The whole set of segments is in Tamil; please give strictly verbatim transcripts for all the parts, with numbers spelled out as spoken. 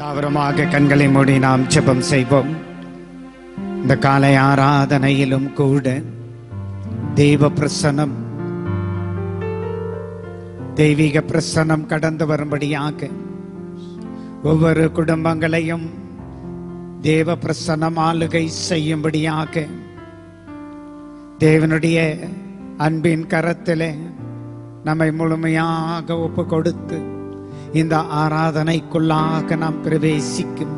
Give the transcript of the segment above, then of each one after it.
யாவருமாக கண்களை மூடி நாம் ஜெபம் செய்வோம். இந்த காலை ஆராதனையிலும் கூட தெய்வ பிரசன்னம், தெய்வீக பிரசன்னம் கடந்து வரும்படியாக ஒவ்வொரு குடும்பங்களையும் தேவ பிரசன்னம் ஆளுகை செய்யும்படியாக தேவனுடைய அன்பின் கரத்திலே நம்மை முழுமையாக ஒப்பு கொடுத்து இந்த ஆராதனைக்குள்ளாக நாம் பிரவேசிக்கும்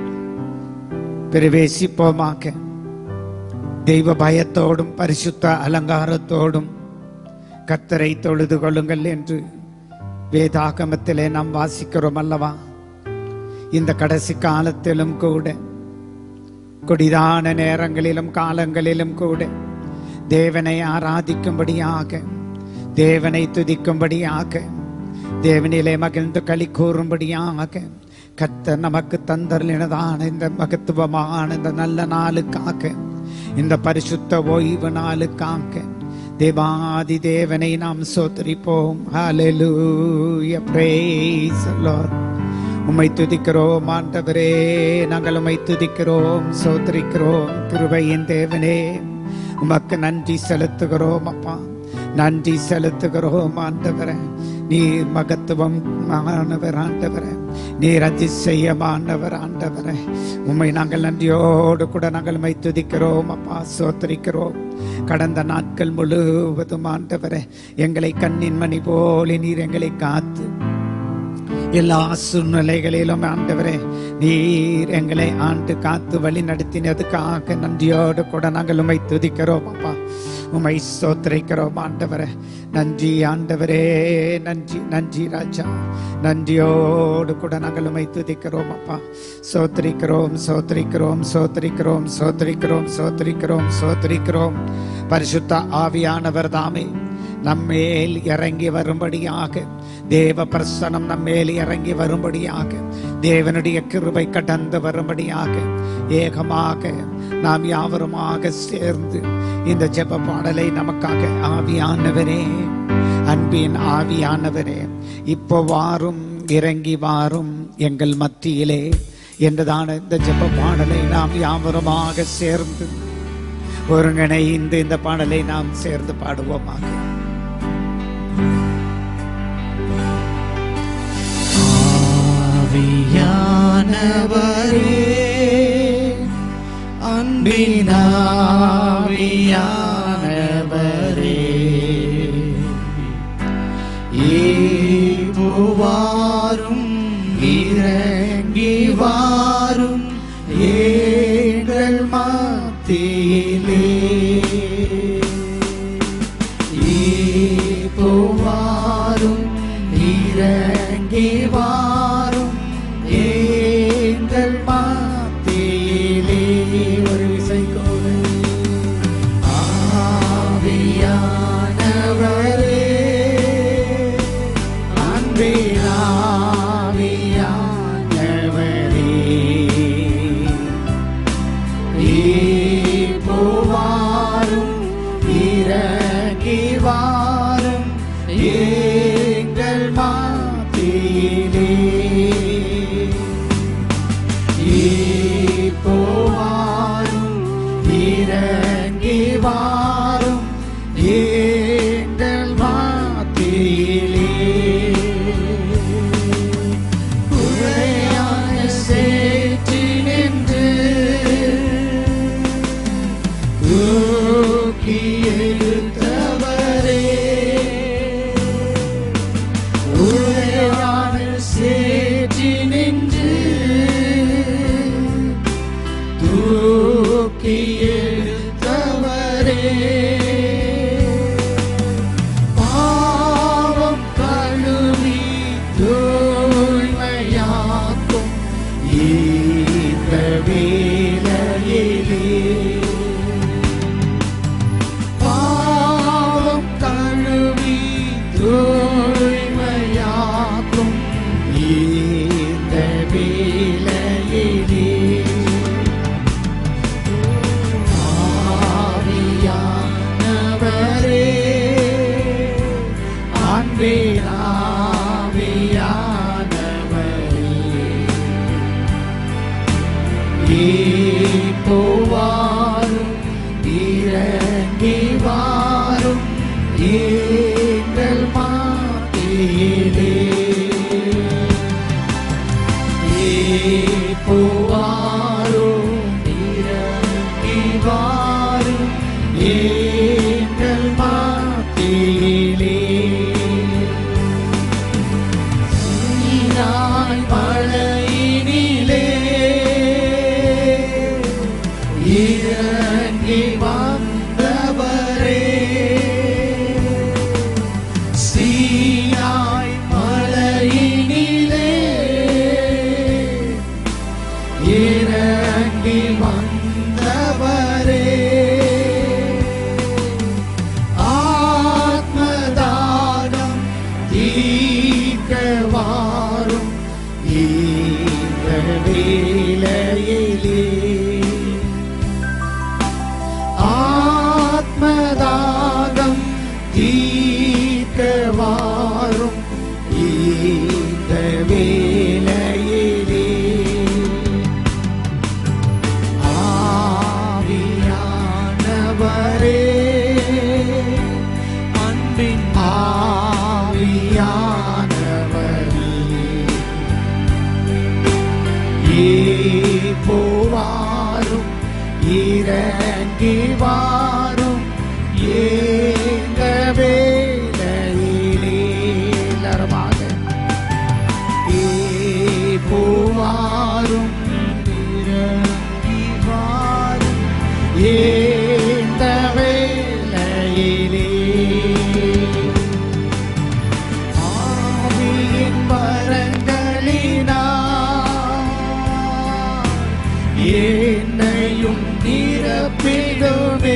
பிரவேசிப்போமாக. தெய்வ பயத்தோடும் பரிசுத்த அலங்காரத்தோடும் கர்த்தரை தொழுது கொள்ளுங்கள் என்று வேதாகமத்திலே நாம் வாசிக்கிறோம் அல்லவா? இந்த கடைசி காலத்திலும் கூட, கொடிதான நேரங்களிலும் காலங்களிலும் கூட தேவனை ஆராதிக்கும்படியாக, தேவனை துதிக்கும்படியாக, தேவனிலே மகிழ்ந்து களி கூறும்படியாக கர்த்தர் நமக்கு தந்தருளினதான இந்த மகத்துவமான இந்த நல்ல நாளுக்காக, இந்த பரிசுத்த ஓய்வு நாளுக்காக தேவாதி தேவனை நாம் ஸ்தோத்திரிப்போம். ஹல்லேலூயா, பிரேஸ் தி லார்ட். உம்மை துதிக்கிறோம் ஆண்டவரே, நாங்கள் உம்மை துதிக்கிறோம், ஸ்தோத்திரிக்கிறோம். கிருபையின் தேவனே, உமக்கு நன்றி செலுத்துகிறோம் அப்பா, நன்றி செலுத்துகிறோம் ஆண்டவரே. நீர் மகத்துவம் மாணவர் ஆண்டவரே, நீர் அதிசயமானவர் ஆண்டவரே. உம்மை நாங்கள் நன்றியோடு கூட நாங்கள் உம்மை துதிக்கிறோம் அப்பா, ஸ்தோத்திரிக்கிறோம். கடந்த நாட்கள் முழுவதும் ஆண்டவரே எங்களை கண்ணின் மணி போல நீர் எங்களை காத்து எல்லா சூழ்நிலைகளிலும் ஆண்டவரே நீர் எங்களை ஆண்டு காத்து வழி நடத்தினதுக்காக நன்றியோடு கூட நாங்கள் உம்மை துதிக்கிறோம் அப்பா, உம்மை ஸ்தோத்திரிக்கிறோம் ஆண்டவரே. நன்றி ஆண்டவரே, நன்றி நன்றி ராஜா. நன்றியோடு கூட நாங்கள் உம்மை துதிக்கிறோம் அப்பா, ஸ்தோத்திரிக்கிறோம் ஸ்தோத்திரிக்கிறோம் ஸ்தோத்திரிக்கிறோம் ஸ்தோத்திரிக்கிறோம் ஸ்தோத்திரிக்கிறோம் ஸ்தோத்திரிக்கிறோம். பரிசுத்த ஆவியானவர் தாமே நம்மேல் இறங்கி வரும்படியாக, தேவ பிரசனம் நம்மேல் இறங்கி வரும்படியாக, தேவனுடைய கிருபை கடந்து வரும்படியாக ஏகமாக நாம் யாவருமாக சேர்ந்து இந்த ஜெப பாடலை நமக்காக ஆவியானவரே, அன்பின் ஆவியானவரே, இப்போ வாரும், இறங்கி வாரும் எங்கள் மத்தியிலே என்றுதான இந்த ஜெப பாடலை நாம் யாவருமாக சேர்ந்து ஒருங்கிணைந்து இந்த பாடலை நாம் சேர்ந்து பாடுவோமாக. ஆவியானவரே, அன்பின் ஆவியானவரே, இப்போ வாரும், இறங்கி வாரும் எங்கள் மத்தியிலே. இப்போ வாரும், இறங்கி வாரும் எங்கள் மத்தியிலே. ஒரு விசை கூட ஆவியானவரே, அன்பின் ஆவியானவரே, இப்போ வாரும், இறங்கி வாரும் எங்கள் மத்தியிலே. இப்போ வாரும், இறங்கி வாரும் எங்கள் மத்தியிலே. உரையான சேற்றி நின்று தூக்கி எடுத்தவரே, உரையான சேற்றி நின்று தூக்கி எடுத்தவரே, பாவம் கழுவி தூய்மையாக்கும் இந்த வேளையிலே, பாவம் கழுவி தூய்மையாக்கும் இந்த வேளையிலே. ஆவியானவரே, எங்கள் மத்தியிலே சீனாய் மலையினிலே இறங்கி வந்தவரே சீனாய் மலையினிலே இறங்கி வந்தவரே ஆத்மதாகம் தீர்க்க வாரும் இந்த வேளையிலே ஆத்மதாகம் தீர்க்க வாரும் இந்த வேளையிலே ஆவியானவரே அன்பின் ஆவியானவரே ஏப்போவாரும் இறங்கி வாரும் ஏங்க வேளையிலே எல்லாருமாக ஏப்போவாரும் இறங்கி வாரும் ஏந்த வேளையிலே ஆவியின் வரங்களினால் என்னையும் நிரப்பிடுமே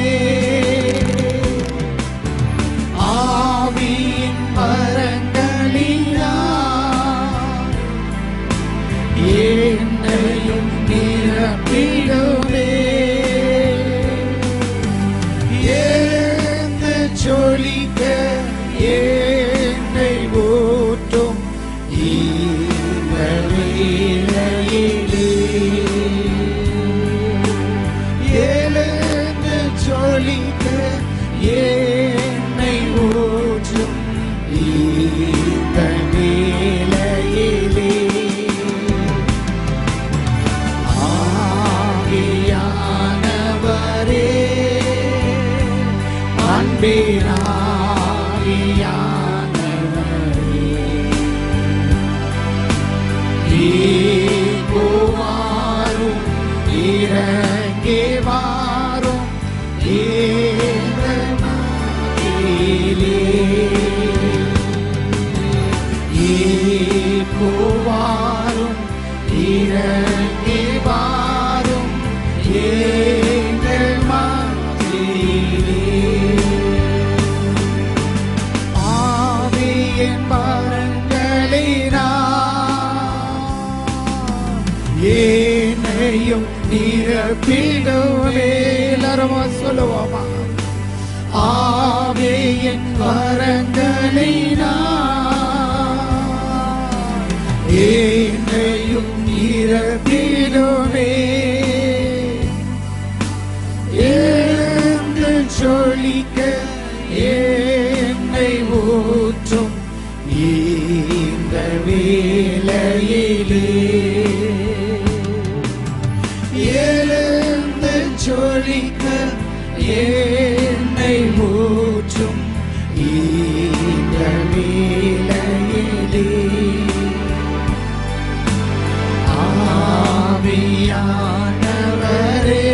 ஆவியின் வரங்களினால் என்னையும் நிரப்பிடுமே எழுந்து ஜொலிக்க என்னை ஊற்றும் இந்த வேளையிலே எழுந்து ஜொலிக்க என்னை ஊற்றும் இந்த வேளையிலே ஆவியானவரே அன்பினாவியானவரே ஏப்போவாரும் இறங்கி வாரும் எங்கள் மத்தியிலே ஏப்போவாரும் இறங்கி வாரும் எங்கள் மத்தியிலே ஆவியின் வரங்களினால் என்னையும் நிரப்பிடுமே எல்லாரும் சொல்லுவோமா ஆவியின் வரங்களினால் என்னையும் நிரப்பிடுமே எழுந்து ஜொலிக்க என்னை ஊற்றும் இந்த வேளையிலே எழுந்து ஜொலிக்க என்னை ஊற்றும் இந்த வேளையிலே ஆவியானவரே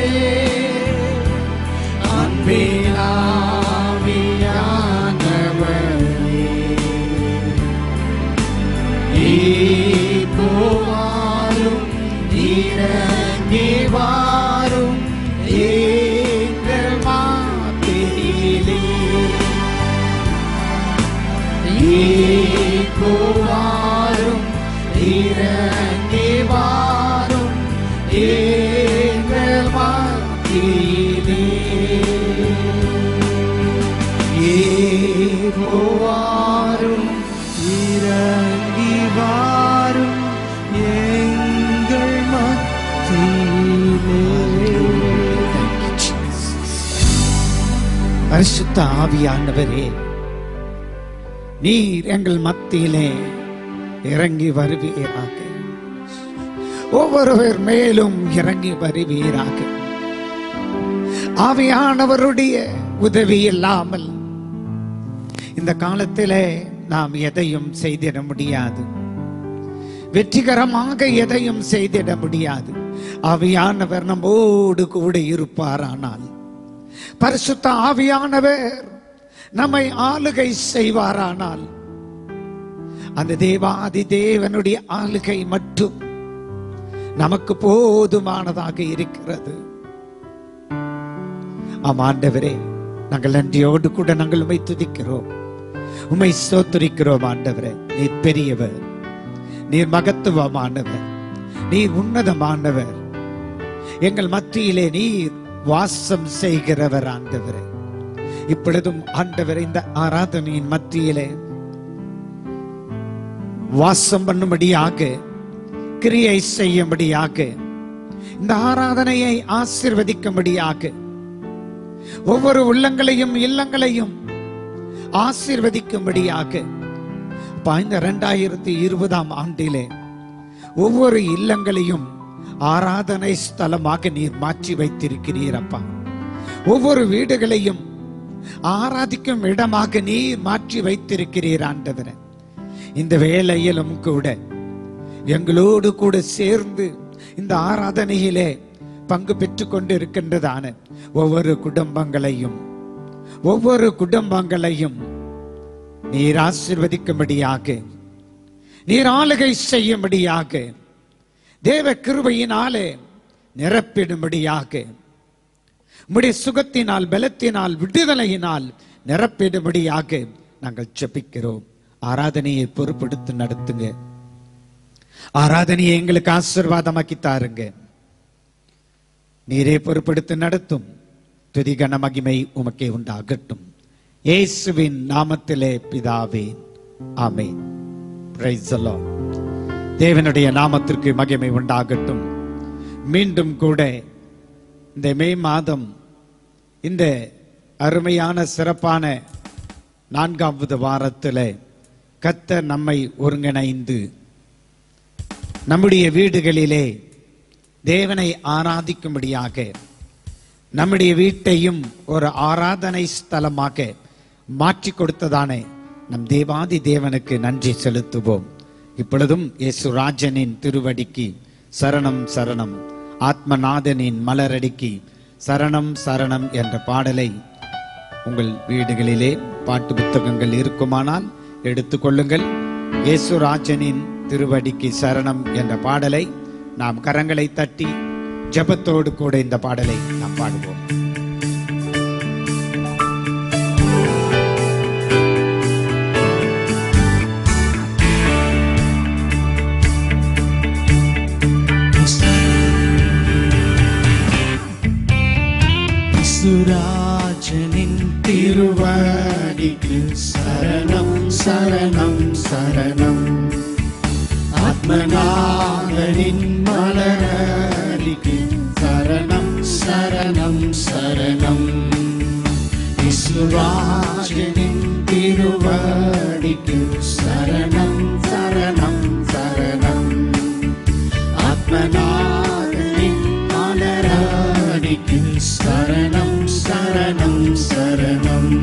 அன்பினாவியானவரே ஏப்போவாரும் இறங்கி வாரும் எங்கள் மத்தியிலே ஏப்போவாரும் இறங்கி வாரும் எங்கள் மத்தியிலே ஏப்போவாரும் இறங்கி வாரும் எங்கள் மத்தியிலே பரிசுத்த ஆவியானவரே நீர் எங்கள் மத்தியிலே இறங்கி வருவீராக. ஒவ்வொருவர் மேலும் இறங்கி வருவீராக. ஆவியானவருடைய உதவி இல்லாமல் இந்த காலத்திலே நாம் எதையும் செய்திட முடியாது. வெற்றிகரமாக எதையும் செய்திட முடியாது. ஆவியானவர் நம்மோடு கூட இருப்பாரானால், பரிசுத்த ஆவியானவர் நம்மை ஆளுகை செய்வாரானால், அந்த தேவாதி தேவனுடைய ஆளுகை மட்டும் நமக்கு போதுமானதாக இருக்கிறது. ஆம் ஆண்டவரே, நாங்கள் நன்றியோடு கூட நாங்கள் உம்மை துதிக்கிறோம், உம்மை ஸ்தோத்திரிக்கிறோம். ஆண்டவரே, நீர் பெரியவர், நீர் மகத்துவமானவர், நீர் உன்னதமானவர். எங்கள் மத்தியிலே நீர் வாசம் செய்கிறவர். ஆண்டவரே, இப்பொழுதும் ஆண்டவர் இந்த ஆராதனையின் மத்தியிலே வாசம் பண்ணும்படியாக, கிரியை செய்யும்படியாக, இந்த ஆராதனையை ஆசீர்வதிக்கும்படியாக, ஒவ்வொரு உள்ளங்களையும் இல்லங்களையும் ஆசீர்வதிக்கும்படியாக இந்த இரண்டாயிரத்தி இருபதாம் ஆண்டிலே ஒவ்வொரு இல்லங்களையும் ஆராதனை ஸ்தலமாக நீர் மாற்றி வைத்திருக்கிறீர் அப்பா. ஒவ்வொரு வீடுகளையும் ஆராதிக்கும் இடமாக நீர் மாற்றி வைத்திருக்கிறீர் ஆண்டவரே. இந்த வேளையிலும் கூட எங்களோடு கூட சேர்ந்து இந்த ஆராதனையிலே பங்கு பெற்றுக் கொண்டு இருக்கின்றதான ஒவ்வொரு குடும்பங்களையும் ஒவ்வொரு குடும்பங்களையும் நீர் ஆசீர்வதிக்கும்படியாக, நீர் ஆளுகை செய்யும்படியாக, தேவ கிருபையினாலே நிரப்பிடும்படியாக, உம்முடைய சுகத்தினால், பலத்தினால், விடுதலையினால் நிரப்பிடும்படியாக நாங்கள் ஜெபிக்கிறோம். ஆராதனையை பொறுப்படுத்தி நடத்துங்க. ஆராதனையை எங்களுக்கு ஆசீர்வாதமாக்கி தாருங்க. நீரே பொறுப்படுத்தி நடத்தும். துதி கன மகிமை உமக்கே உண்டாகட்டும். இயேசுவின் நாமத்திலே பிதாவே, ஆமென். Praise the Lord. தேவனுடைய நாமத்திற்கு மகிமை உண்டாகட்டும். மீண்டும் கூட இந்த மே மாதம் இந்த அருமையான சிறப்பான நான்காவது வாரத்தில் கர்த்தர் நம்மை ஒருங்கிணைந்து நம்முடைய வீடுகளிலே தேவனை ஆராதிக்கும்படியாக, நம்முடைய வீட்டையும் ஒரு ஆராதனை ஸ்தலமாக மாற்றி கொடுத்ததானே நம் தேவாதி தேவனுக்கு நன்றி செலுத்துவோம். இப்பொழுதும் இயேசுராஜனின் திருவடிக்கு சரணம் சரணம், ஆத்மநாதனின் மலரடிக்கு சரணம் சரணம் என்ற பாடலை உங்கள் வீடுகளிலே பாட்டு புத்தகங்கள் இருக்குமானால் எடுத்துக்கொள்ளுங்கள். இயேசுராஜனின் திருவடிக்கு சரணம் என்ற பாடலை நாம் கரங்களை தட்டி ஜெபத்தோடு கூட இந்த பாடலை நாம் பாடுவோம். இயேசுராஜனின் திருவடிக்கு சரணம் சரணம் சரணம், ஆத்மநாதனின் மலரடிக்கு சரணம் சரணம் சரணம், இயேசுராஜனின் திருவடிக்கு சரணம் சரணம் சரணம், ஆத்மநாதனின் மலரடிக்கு சரணம் சரணம் சரணம்.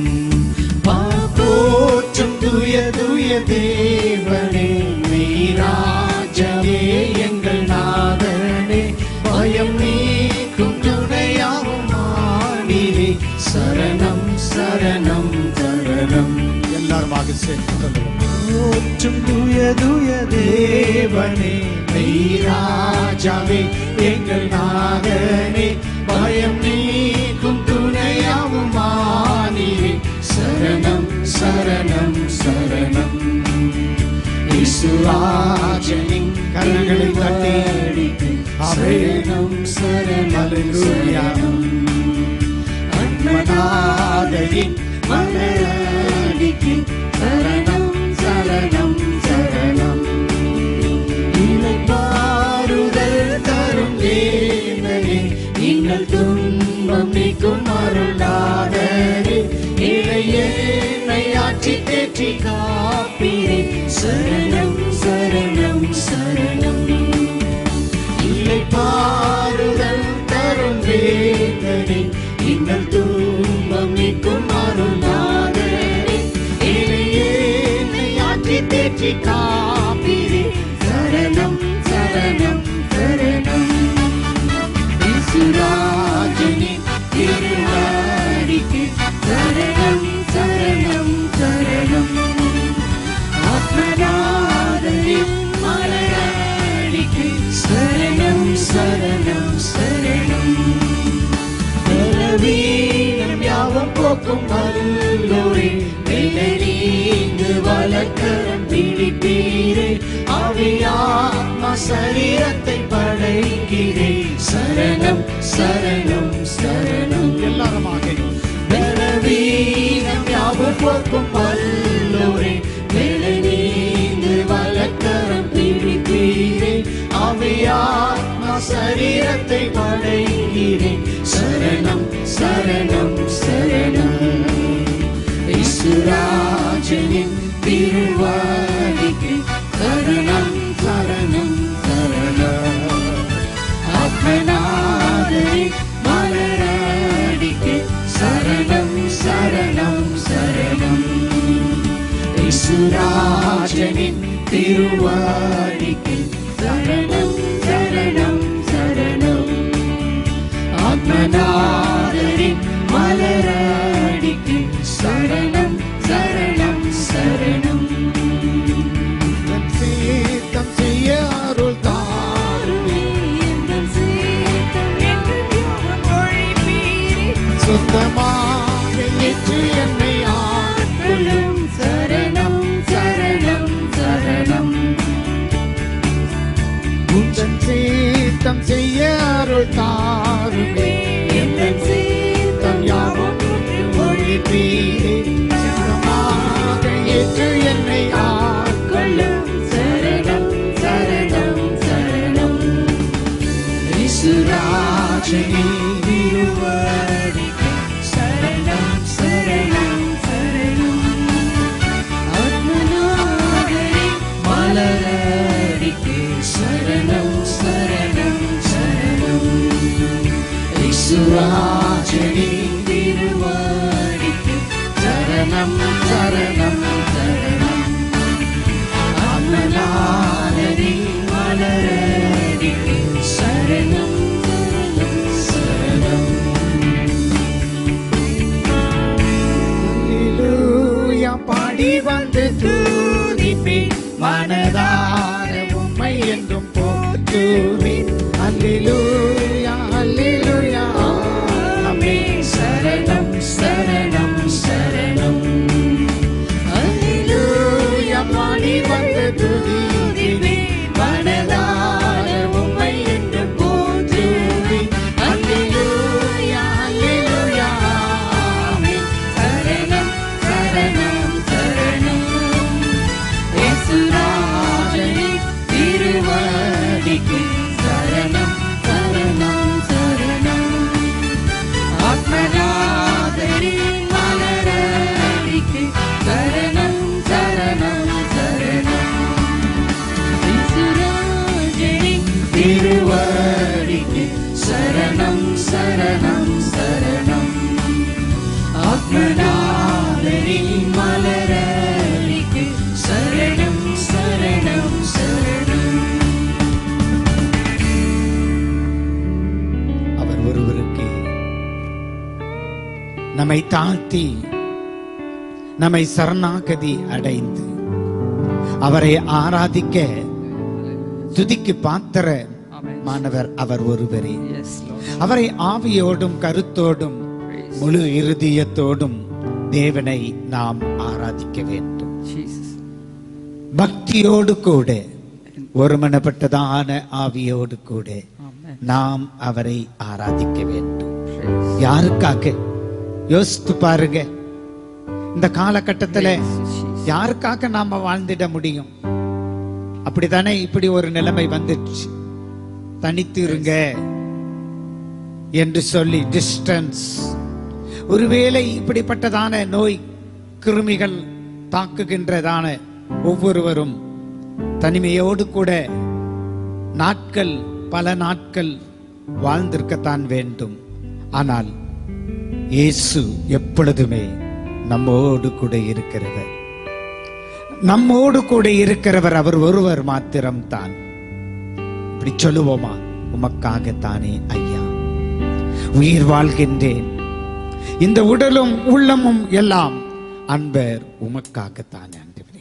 பாப்போற்றும் துய துய தேவனே, மெய்ராஜவே எங்கள் நாதனே, பயம் நீக்கும் துணையாவும் ஆடினே, சரணம் சரணம் சரணம். எல்லாருமாக சேர்ந்து சொல்லுவோம். போற்றும் துய துய தேவனே, மெய்ராஜவே எங்கள் நாதனே, பயம் நீக்கும் துணையாவும் ஆடினே, சரணம் சரணம் சரணம். இயேசுராஜனின் கரங்களை தட்டி சரணம் சரணம் சரணம், ஆத்மநாதனின் மலரடிக்கு சரணம் சரணம் சரணம், இளைப்பாறுதல் தரும் தேவனே, இன்னல் துன்பம் நீக்கும் அருளாதரே, இளையனை ஆற்றி தேற்றி காப்பீரே, சரணம் சரணம் சரணம், இளைப்பாறுதல் தரும் வேதனை, இன்னல் துன்பம் காப்பீரே சரணம் சரணம் சரணம் இயேசுராஜனின் திருவடிக்கு சரணம் சரணம் சரணம் ஆத்மநாதனின் மலரடிக்கு சரணம் சரணம் சரணம் பலவீனம் யாவும் போக்கும் வல்லோரே நிலை நீங்கு வலக்கரம் பிடிப்பீரே ஆவியாத்மா சரீரத்தை படைக்கிறே சரணம் சரணம் சரணம் எல்லாருமாக பலவீனம் யாவும் போக்கும் வல்லோரே நிலை நீங்கு வலக்கரம் பிடிப்பீரே ஆவியாத்மா சரீரத்தை படைக்கிறே சரணம் சரணம் சரணம் இயேசுராஜனின் திருவடிக்கு சரணம் சரணம் சரணம் ஆத்மநாதனின் மலரடிக்கு சரணம் சரணம் சரணம் இயேசுராஜனின் திருவடிக்கு சரணம் சரணம் சரணம் ஆத்மநாதனின் மலரடிக்கு சரணம் சரணம் சரணம் சீத்தம் செய்ய அருள் தாருமே சுத்தமாக ஏற்று என்னை ஆட்கொள்ளும் சரணம் சரணம் சரணம் உந்தன் சீத்தம் செய்ய அருள் தாருமே எந்தன் சீத்தம் யாவும் ஒழிப்பீரே சுத்தமாக ஏற்று என்னை ஆட்கொள்ளும் சரணம் சரணம் சரணம் இயேசுராஜனே திருவடிக்கு சரணம் சரணம் சரணம் ஆத்மநாதனின் மலரடிக்கு சரணம் சரணம் சரணம் இயேசுராஜனே திருவடிக்கு சரணம் சரணம் சரணம் ஆத்மநாதனின் மலரடிக்கு சரணம் சரணம் அல்லேலூயா பாடி வந்து துதிப்பேன் மனதார உம்மை என்றும் போற்றுவேன் அல்லேலூயா அல்லேலூயா ஆமென் சரணம் சரணம் சரணம் அல்லேலூயா பாடி வந்து துதிப்பேன் மனதார உம்மை என்று போற்றுவேன் அல்லேலூயா அல்லேலூயா ஆமென் சரணம் சரணம் சரணம் இயேசுராஜனின் திருவடிக்கு சரணம் சரணம் சரணம் ஆத்மநாதனின் மலரடிக்கு சரணம் சரணம் சரணம் இயேசுராஜனின் திருவடிக்கு சரணம் சரணம் சரணம் ஆத்மநாதனின் மலரடிக்கு சரணம் சரணம் சரணம் அவர் ஒருவருக்கு நம்மை தாழ்த்தி நம்மை சரணாகதி அடைந்து அவரை ஆராதிக்க துதிக்கு பாத்திர மாணவர் அவர் ஒருவரே. அவரை ஆவியோடும் கருத்தோடும் முழு இருதயத்தோடும் தேவனை நாம் ஆராதிக்க வேண்டும். பக்தியோடு கூட ஒருமனப்பட்டதான ஆவியோடு கூட நாம் அவரை ஆராதிக்க வேண்டும். யாருக்காக யோசித்து பாருங்க. இந்த காலகட்டத்துல யாருக்காக நாம வாழ்ந்திட முடியும்? அப்படித்தானே இப்படி ஒரு நிலைமை வந்துடுச்சு. தனித்து இருங்க என்று சொல்லி டிஸ்டன்ஸ். ஒருவேளை இப்படிப்பட்டதான நோய் கிருமிகள் தாக்குகின்றதான ஒவ்வொருவரும் தனிமையோடு கூட நாட்கள் பல நாட்கள் வாழ்ந்திருக்கத்தான் வேண்டும். ஆனால் இயேசு எப்பொழுதுமே நம்மோடு கூட இருக்கிறவர். நம்மோடு கூட இருக்கிறவர் அவர் ஒருவர் மாத்திரம்தான். இப்படி சொல்லுவோமா? உமக்காகத்தானே ஐயா உயிர் வாழ்கின்றேன், இந்த உடலும் உள்ளமும் எல்லாம் அன்பர் உமக்காகத்தானே ஆண்டவரே.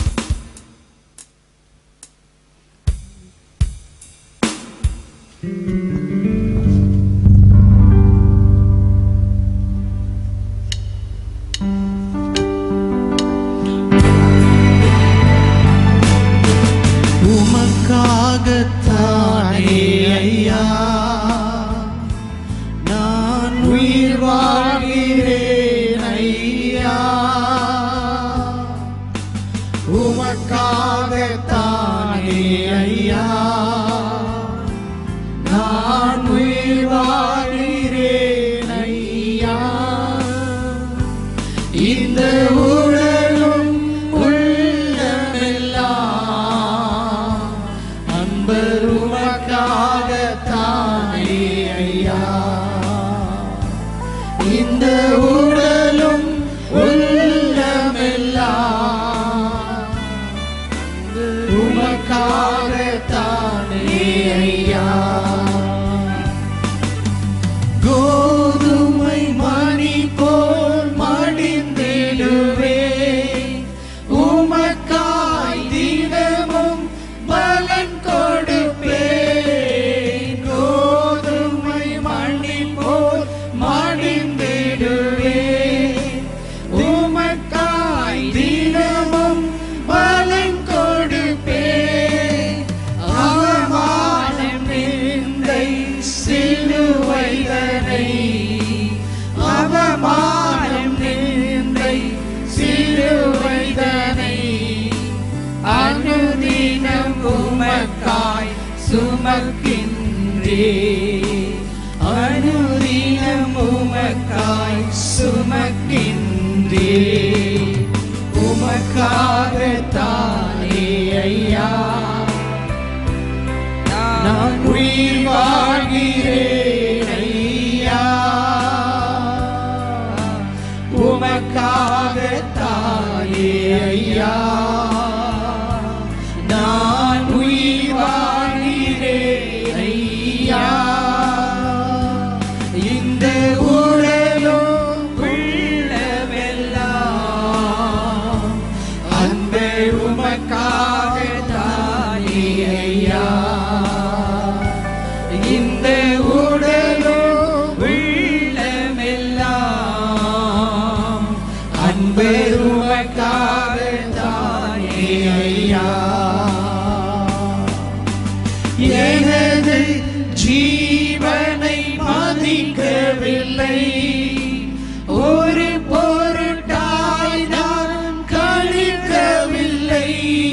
உமக்காகத்தானே ஐயா நான் உயிர் வாழ்கிறேன் ஐயா, உமக்காகத்தானே ஐயா நான் உயிர் வாழ்கிறேன் ஐயா. இந்த உடலும் உள்ளமெல்லாம் அன்பர் உமக்காகத்தானே ஐயா. இந்த உடலும் உள்ளமெல்லாம் உமக்காகத்தானே ஐயா. கோதுமை மணி போல் மடிந்திடுவே, உமக்காய் தினமும் பலன் கொடுப்பே. கோதுமை மணி போல் மடிந்திடுவே, உமக்காய் தினமும் பலன் கொடுப்பே. அவமானம் நிந்தை சிலுவைதனை, அவமானம் நிந்தை சிலுவைதனை அனுதினம் உமக்காய் சுமக்கின்றே, அனுதினம் உமக்காய் சுமக்கின்றே. உமக்காகத்தானே ஐயா நான் உயிர் வாழ்கிறேன் ஐயா, உமக்காகத்தானே ஐயா நான் உயிர் வாழ்கிறேன் ஐயா. இந்த உடலும் உள்ளமெல்லாம் அன்பே உமக்காகத்தானே ஐயா. இந்த உடலும் உள்ளமெல்லாம் அன்பே உமக்காகத்தானே ஐயா. எனது ஜீவனை மதிக்கவில்லை, ஒரு பொருட்டாய் நான் கழிக்கவில்லை.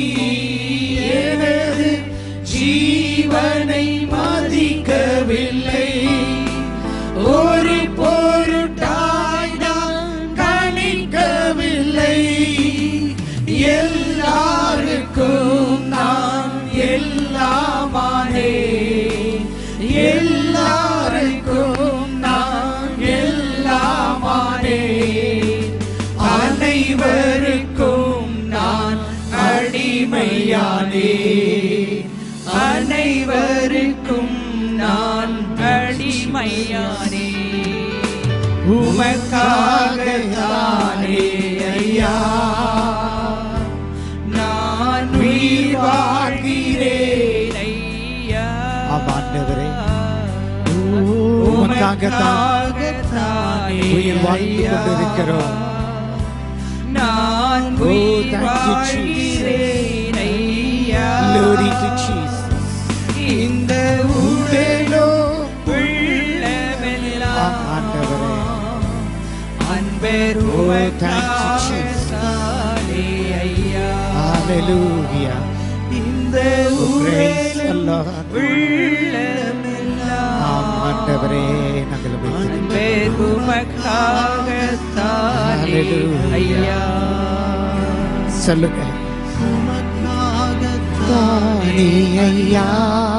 எனது ஜீவனை மதிக்கவில்லை, ஒரு பொருட்டாய் நான் கணிக்கவில்லை. எல்லாருக்கும் நான் எல்லாமானே, எல்லாருக்கும் நான் எல்லாமானே. அனைவருக்கும் நான் அடிமையானே, அனைவருக்கும் நான் அடிமையானே. உமக்காகத்தானே ஐயா நான் உயிர் வாழ்கிறேன் ஐயா. ஆண்டவரே உமக்காகத்தானே உயிர் வாழ்ந்து கொண்டிருக்கிறோம். நான் உயிர் வாழ்கிறேன் ஐயா. Glory to Jesus. இந்த உடலோ உள்ளமெல்லாம் ஆண்டவரே அன்பர் உமக்காகத்தானே ஐயா. Hallelujah. இந்த Praise the Lord. உள்ளமெல்லாம் ஆண்டவரே நாங்கள் உம்மை அன்பர் உமக்காகத்தானே Hallelujah. ஐயா. சொல்லுங்க. உமக்காகத்தானே ஐயா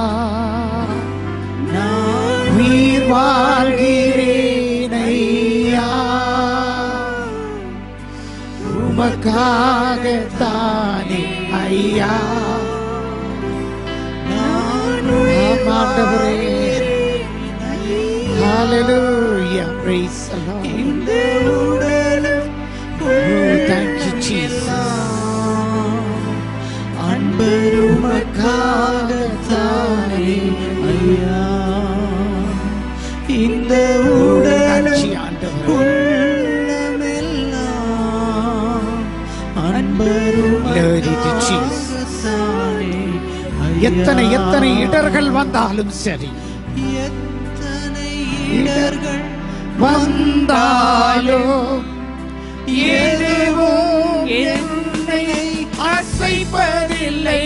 நான் உயிர் வாழ்கிறேன் ஐயா, உமக்காகத்தானே ஐயா. ஆண்டவரே, hallelujah, praise the Lord. இந்த உடலும் Oh, thank you, Jesus. அன்பருமக்காகத்தானே ஐயா. இந்த உடலும் உள்ளமெல்லாம் அன்பருமக்காகத்தானே ஐயா. எத்தனை எத்தனை இடர்கள் வந்தாலும் சரி, எத்தனை இடர்கள் வந்தாலும் எதுவும் என்னை அசைப்பதில்லை.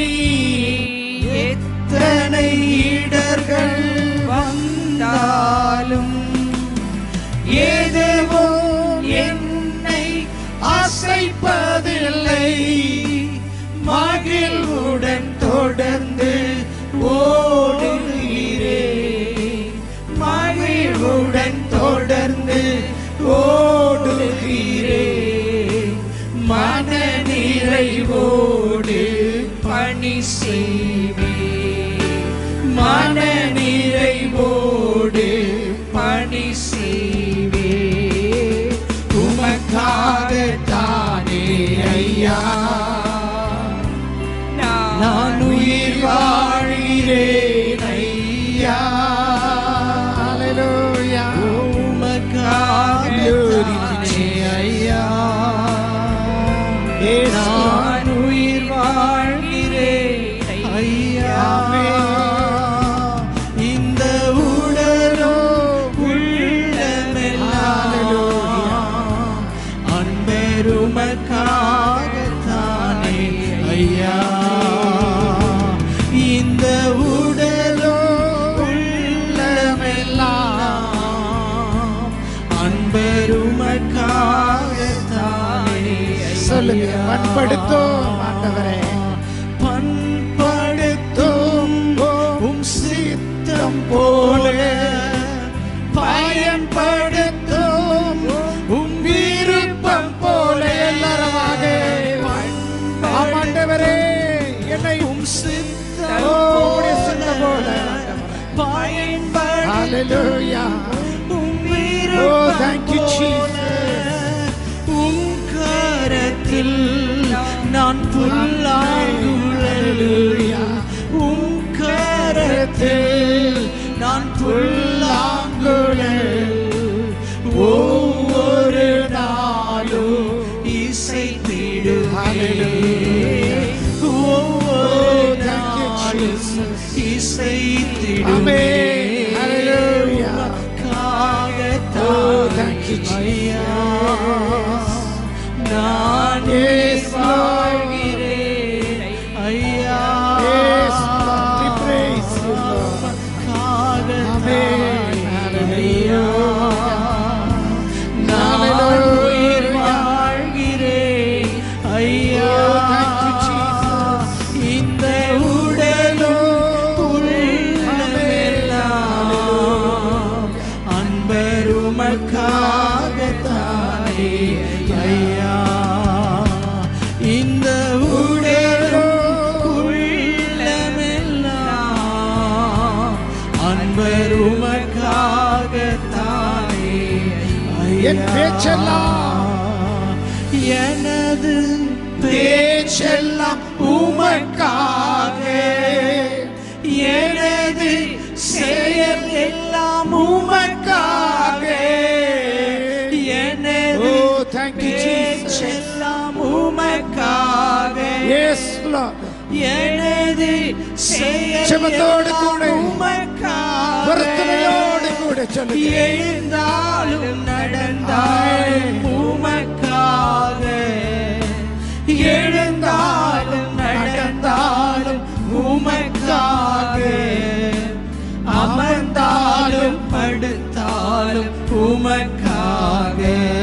எத்தனை இடர்கள் வந்தாலும் எதுவும் என்னை அசைப்பதில்லை. மகிழ்வுடன் தொடர்ந்து ஓடுகிறேன். மகிழ்வுடன் தொடர்ந்து ஓடுகிறேன். மன நிறைவோடு பணி செய்வேன். மன நிறைவோடு பணி செய்வேன். உமக்காகத்தானே ஐயா நான் உயிர் வாழ்கிறேன் ஐயா. Hallelujah. உமக்காகத்தானே ஐயா நான் உயிர் வாழ்கிறேன் ஐயா. இந்த உடலோ உள்ளமெல்லாம் அன்பெருமக்காகத்தானே ஐயா. இந்த உடலோ உள்ளமெல்லாம் அன்பெருமக்காகத்தானே. சொல்லுங்க, பண்படுத்தும் ஆண்டவரே, பண்படுத்தும் உம் சித்தம் போல பயன்படுத்தும் உம் விருப்பம் போல எல்லாரமாக ஆண்டவரே, என்னை உம் சித்தம் உம்முடைய சித்தம் போல பயன்படுத்தும் Hallelujah. உம் Oh, விருப்பம் thank you, போல உம் கரத்தில் நான் புல்லாங்குழல். உம் கரத்தில் நான் புல்லாங்குழல். ஒவ்வொரு நாளும் இசைத்திடுவேன். ஒவ்வொரு நாளும் இசைத்திடுவேன். Hallelujah. Oh, thank you, Jesus. நான் Yes, Lord. வாழ்கிறேன் ஐயா. Yes, Lord. We praise you, Lord. Amen. Hallelujah. நான் உயிர் வாழ்கிறேன் ஐயா. Oh, thank you, Jesus. இந்த உடலும் உள்ளமெல்லாம் அன்பருமக்காகத்தானே ஐயா. இந்த உடலும் உள்ளமெல்லாம் அன்பருமக்காகத்தானே என் பேச்செல்லாம் எனது பேச்செல்லாம் உமக்காக. எனது செயல் எல்லாம் உமக்காக. எனது Oh, thank you, Jesus. பேச்செல்லாம் உமக்காக. Yes, Lord. எனது செயல் ஜெபத்தோடு கூட, எல்லாம் உமக்காக. பிரார்த்தனையோடு கூட சொல்லுங்க. எழுந்தாலும் நடந்தாலும் உமக்காக. எழுந்தாலும் நடந்தாலும் உமக்காக. அமர்ந்தாலும் படுத்தாலும் உமக்காக.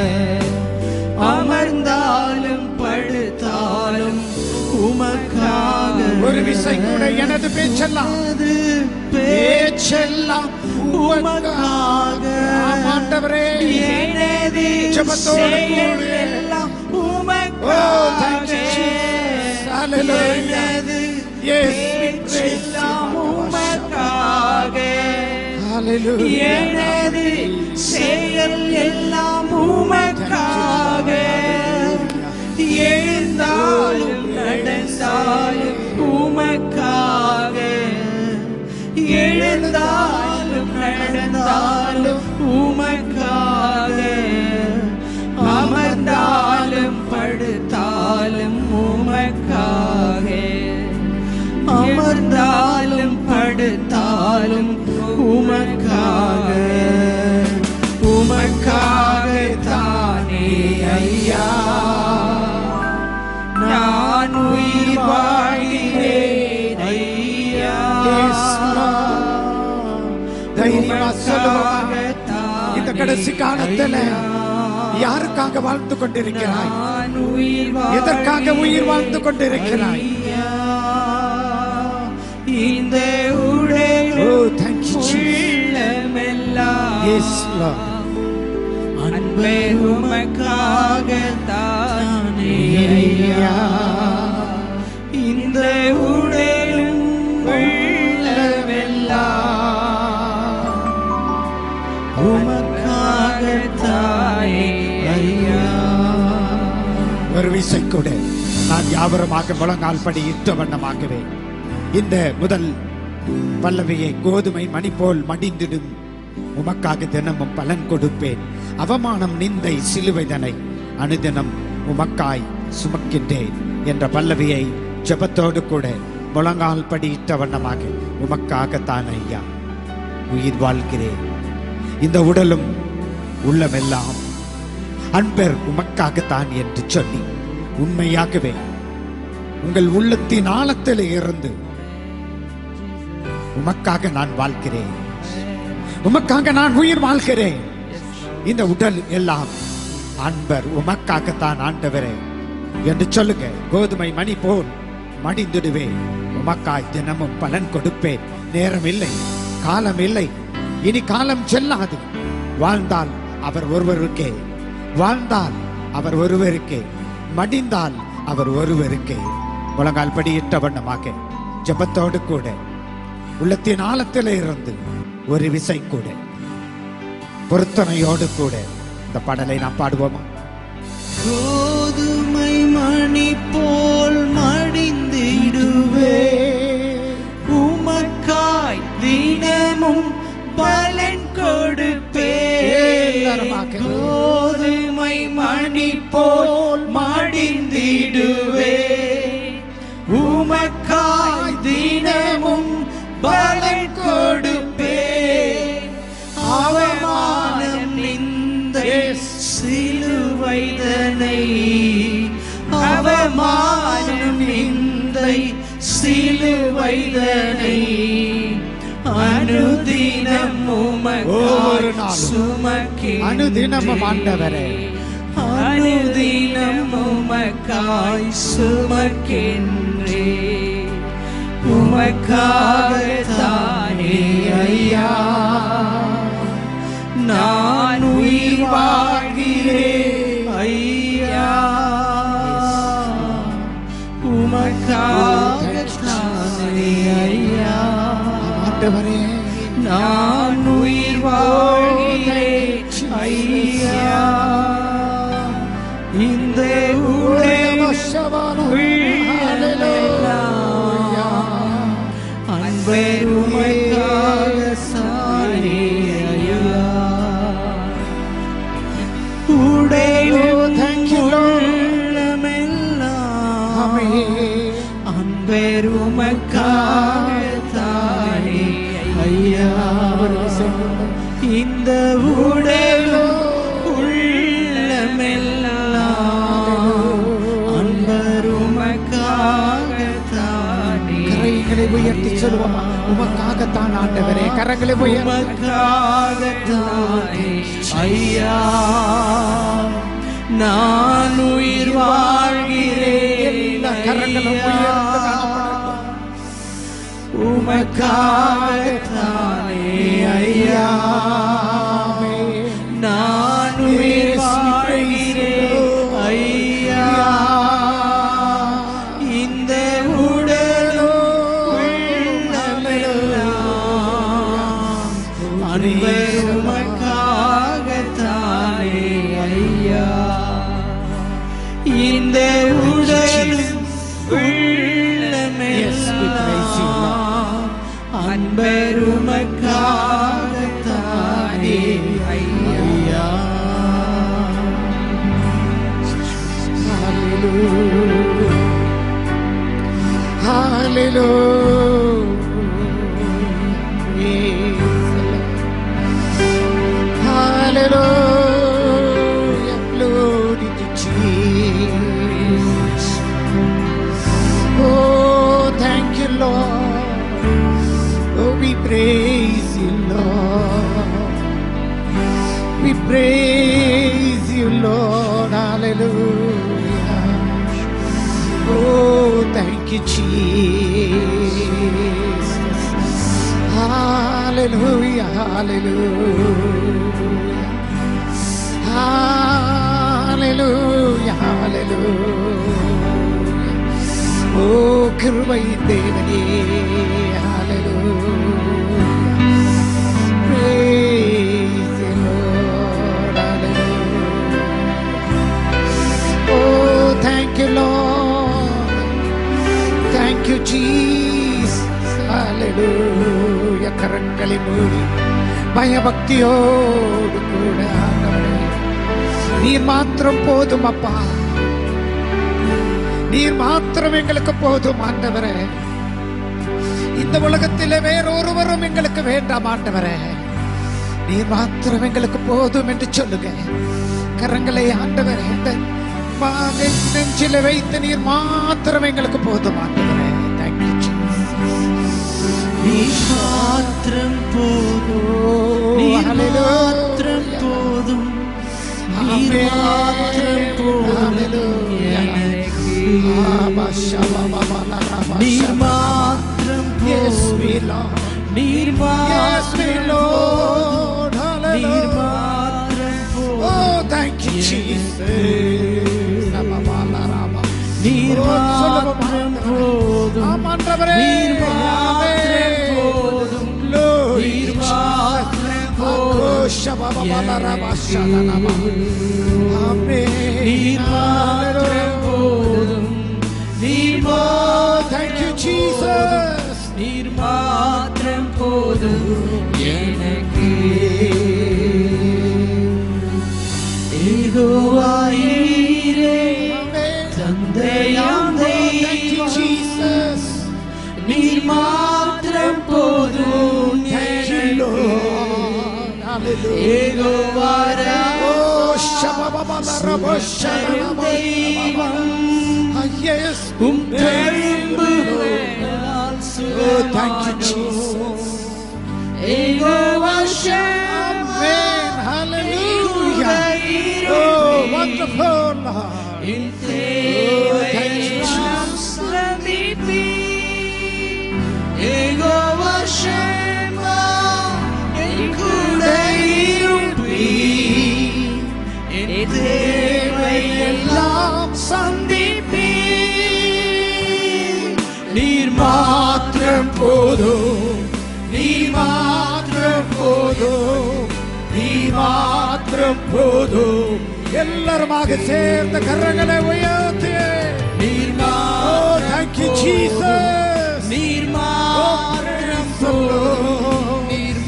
அமர்ந்தாலும் படுத்தாலும் உமக்காக. ஒரு விசை கூட எனது பேச்செல்லாம் எனது பேச்செல்லாம் உமக்காக. ஆண்டவரே, எனது ஜெபத்தோடு கூட. செயல் எல்லாம் உமக்காக. எனது பேச்செல்லாம் உமக்காக, எனது செயல் எல்லாம் உமக்காக, எழுந்தாலும் நடந்தாலும் உமக்காக, எழுந்தாலும் நடந்தாலும் உமக்காக, அமர்ந்தாலும் படுத்தாலும் உமக்காக, அமர்ந்தாலும் படுத்தாலும் உமக்காக, உமக்காக தானே ஐயா நான் உயிர் வாழ்கிறேன் ஐயா. தைரியமா சொல்லுவாங்க. இந்த கடைசி காலத்துல யாருக்காக வாழ்ந்து கொண்டிருக்கிறாய்? எதற்காக உயிர் வாழ்ந்து கொண்டிருக்கிறாய்? இந்த அன்பே உமக்காக தானே ஐயா, இந்த உடலும் உள்ளமெல்லாம் உமக்காக தானே ஐயா. ஒரு விசை கூட நான் யாவரமாக முழங்கால் படி இட்ட வண்ணமாகவே இந்த முதல் பல்லவியை கோதுமை மணி போல் மடிந்திடும் உமக்காக தினமும் பலன் கொடுப்பேன், அவமானம் நிந்தை சிலுவைதனை அனுதினம் உமக்காய் சுமக்கின்றேன் என்ற பல்லவியை ஜெபத்தோடு கூட முழங்கால் படியிட்ட வண்ணமாக உமக்காகத்தான் ஐயா உயிர் வாழ்கிறேன். இந்த உடலும் உள்ளமெல்லாம் அன்பர் உமக்காகத்தான் என்று சொல்லி உண்மையாகவே உங்கள் உள்ளத்தின் ஆழத்தில் இருந்து உமக்காக நான் வாழ்கிறேன், உமக்காக நான் உயிர் வாழ்கிறேன். இந்த உடல் எல்லாம் அன்பர் உமக்காகத்தான் ஆண்டவரே என்று சொல்லுங்க. கோதுமை மணி போல் மடிந்துடுவேன், உமக்காய் தினமும் பலன் கொடுப்பேன். நேரம் இல்லை, காலம் இல்லை, இனி காலம் செல்லாது. வாழ்ந்தால் அவர் ஒருவருக்கே, வாழ்ந்தால் அவர் ஒருவருக்கே, மடிந்தால் அவர் ஒருவருக்கே. முழங்கால் படியிட்ட வண்ணமாக ஜெபத்தோடு கூட உள்ளத்தின் ஆழத்தில் இருந்து ஒரு விசை கூட பொருத்தனையோடு கூட இந்த பாடலை நாம் பாடுவோமா? கோதுமை மணி போல் மடிந்திடுவே, உமக்காய் தினமும் பலன் கொடுப்பே. கோதுமை மணி போல் மடிந்திடுவே, உமக்காய் தினமும் பலன் கொடுப்பே. அவமானம் நிந்தை சிலுவைதனை, அவமானம் நிந்தை சிலுவைதனை அனுதினம் உமக்காய் சுமக்கின்றேன். அனுதினமும் ஆண்டவரே, அனுதினம் உமக்காய் சுமக்கின்றேன். உமக்காக தானே ஐயா நான் உயிர் வாழ்கிறேன் ஐயா, உமக்காக தானே ஐயா ஆண்டவரே நான் உயிர் வாழ்கிறேன் ஐயா. இந்த அன்பே உமக்காக சாரே ஐயா, உடையும் உள்ளமெல்லாம் அன்பே உமக்காக தானே ஐயா. இந்த உடலும் உள்ளமெல்லாம் அன்பர் உமக்காக தானே. கரங்களை உயர்த்தி சொல்லுவோமா? உமக்காகத்தான் ஆண்டவரே, கரங்களை உமக்காகத்தானே ஐயா நான் உயிர் வாழ்கிறேன். கரங்களும் உயர்ந்து காணப்படட்டும். உமக்காகத்தானே ஐயா நான் உயிர் வாழ்கிறேன் ஐயா. இந்த உடலும் உள்ளமெல்லாம் அன்பர் உமக்காகத்தானே ஐயா. Hallelujah. Hallelujah. Glory to Jesus. Oh, thank you, Lord. Oh, we praise you, Lord. We praise you, Lord. Hallelujah. Oh, thank you, Jesus. Hallelujah, hallelujah. Hallelujah, hallelujah. Oh, கிருபை தேவனே. Hallelujah. Praise the Lord. Hallelujah. Oh, thank you, Lord. Thank you, Jesus. Hallelujah. கரங்களை மூடி பயபக்தியோடு கூட ஆண்டவரே, நீர் மாத்திரம் போதும் அப்பா. நீர் மாத்திரம் எங்களுக்கு போதும் ஆண்டவரே. இந்த உலகத்திலே வேறொருவரும் எங்களுக்கு வேண்டாம் ஆண்டவரே. நீர் மாத்திரம் எங்களுக்கு போதும் என்று சொல்லுங்க. கரங்களை ஆண்டவரே நெஞ்சில வைத்து நீர் மாத்திரம் எங்களுக்கு போதும் ஆண்டவரே. Thank you Jesus. நீர் மாத்திரம் போதும், நீர் மாத்திரம் போதும், நீர் மாத்திரம் போதும் எனக்கு. நீர் மாத்திரம் போதும், நீர் மாத்திரம் போதும், நீர் மாத்திரம் போதும். Oh, thank you Jesus. நீர் மாத்திரம் போதும், நீர் மாத்திரம் போதும், நீர் மாத்திரம் போதும் நீர் மாத்திரம் போதும், நீர் மாத்திரம். Thank you Jesus. நீர் மாத்திரம் போதும் எனக்கு. யெகோவாயீரே தந்தையாம் தெய்வம், நீர் மாத்திரம் போதும் எனக்கு. யெகோவா தெய்வம், உம் பெரும்புகளால் சுகமானோம். Jehovah ஷம்மா, Oh, wonderful Lord. என் தேவையெல்லாம் சந்திப்பீர். யெகோவா ஷம்மா, என் கூட இருப்பீர். என் தேவையெல்லாம் சந்திப்பீர். நீர் மாத்திரம் போதும், நீர் மாத்திரம் போதும், நீர் மாத்திரம் போதும். எல்லாருமாக சேர்ந்த கரங்களை உயர்த்தி நீர் Oh, thank you Jesus. நீர் மாத்திரம் போதும், நீர்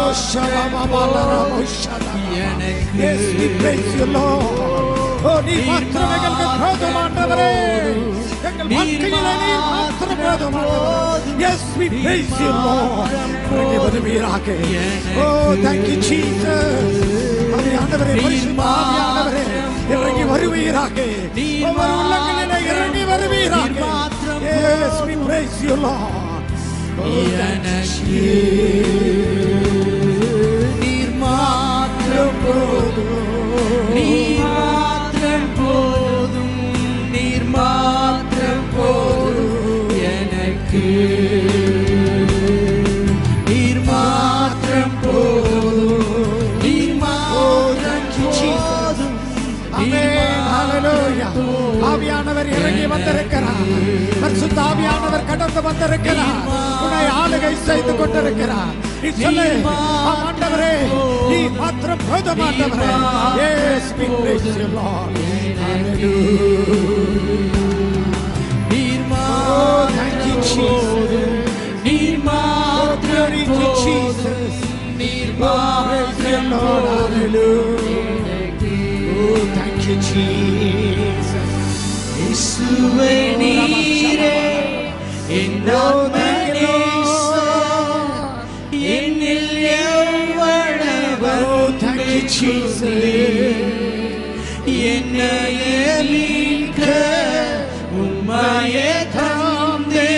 மாத்திரம் எனக்கு. Yes, we praise you Lord. Oh, நீர் மாத்திரம் எங்களுக்கு போதும் ஆண்டவரே. எங்கள் வாழ்க்கையிலே நீர் மாத்திரம் போதும் ஆண்டவரே. Yes, we praise you Lord. இறங்கி வருவீராக. Oh, thank you Jesus. ஆண்டவரே, பரிசுத்த ஆவியானவரே, இறங்கி வருவீராக. ஒவ்வொரு உள்ளங்களிலே இறங்கி வருவீராக. Yes, we praise you Lord. எனக்கு நீர் மாத்திரம் போதும், நீர் மாத்திரம் போதும், நீர் மாத்திரம் போதும் எனக்கு. நீர் மாத்திரம் போதும், நீர் மாத்திரம் போதும். ஆவியானவர் இறங்கி வந்திருக்கிறார். பரிசுத்த ஆவியானவர் கடந்து வந்திருக்கிறார். உன்னை ஆளுகை செய்து கொண்டிருக்கிறார். நீ சொல்லு, ஆண்டவரே, நீ மாத்திரம் போதும் ஆண்டவரே. Yes, we praise you Lord. எனக்கு நீர் மாத்திரம் போதும் நீர் மாத்திரம் போதும் நீர் மாத்திரம் போதும் எனக்கு Thank you, Jesus. இயேசுவே நீரே என் என்னில் எவ்வளவு என்னையே மீட்க உம்மையே தந்தே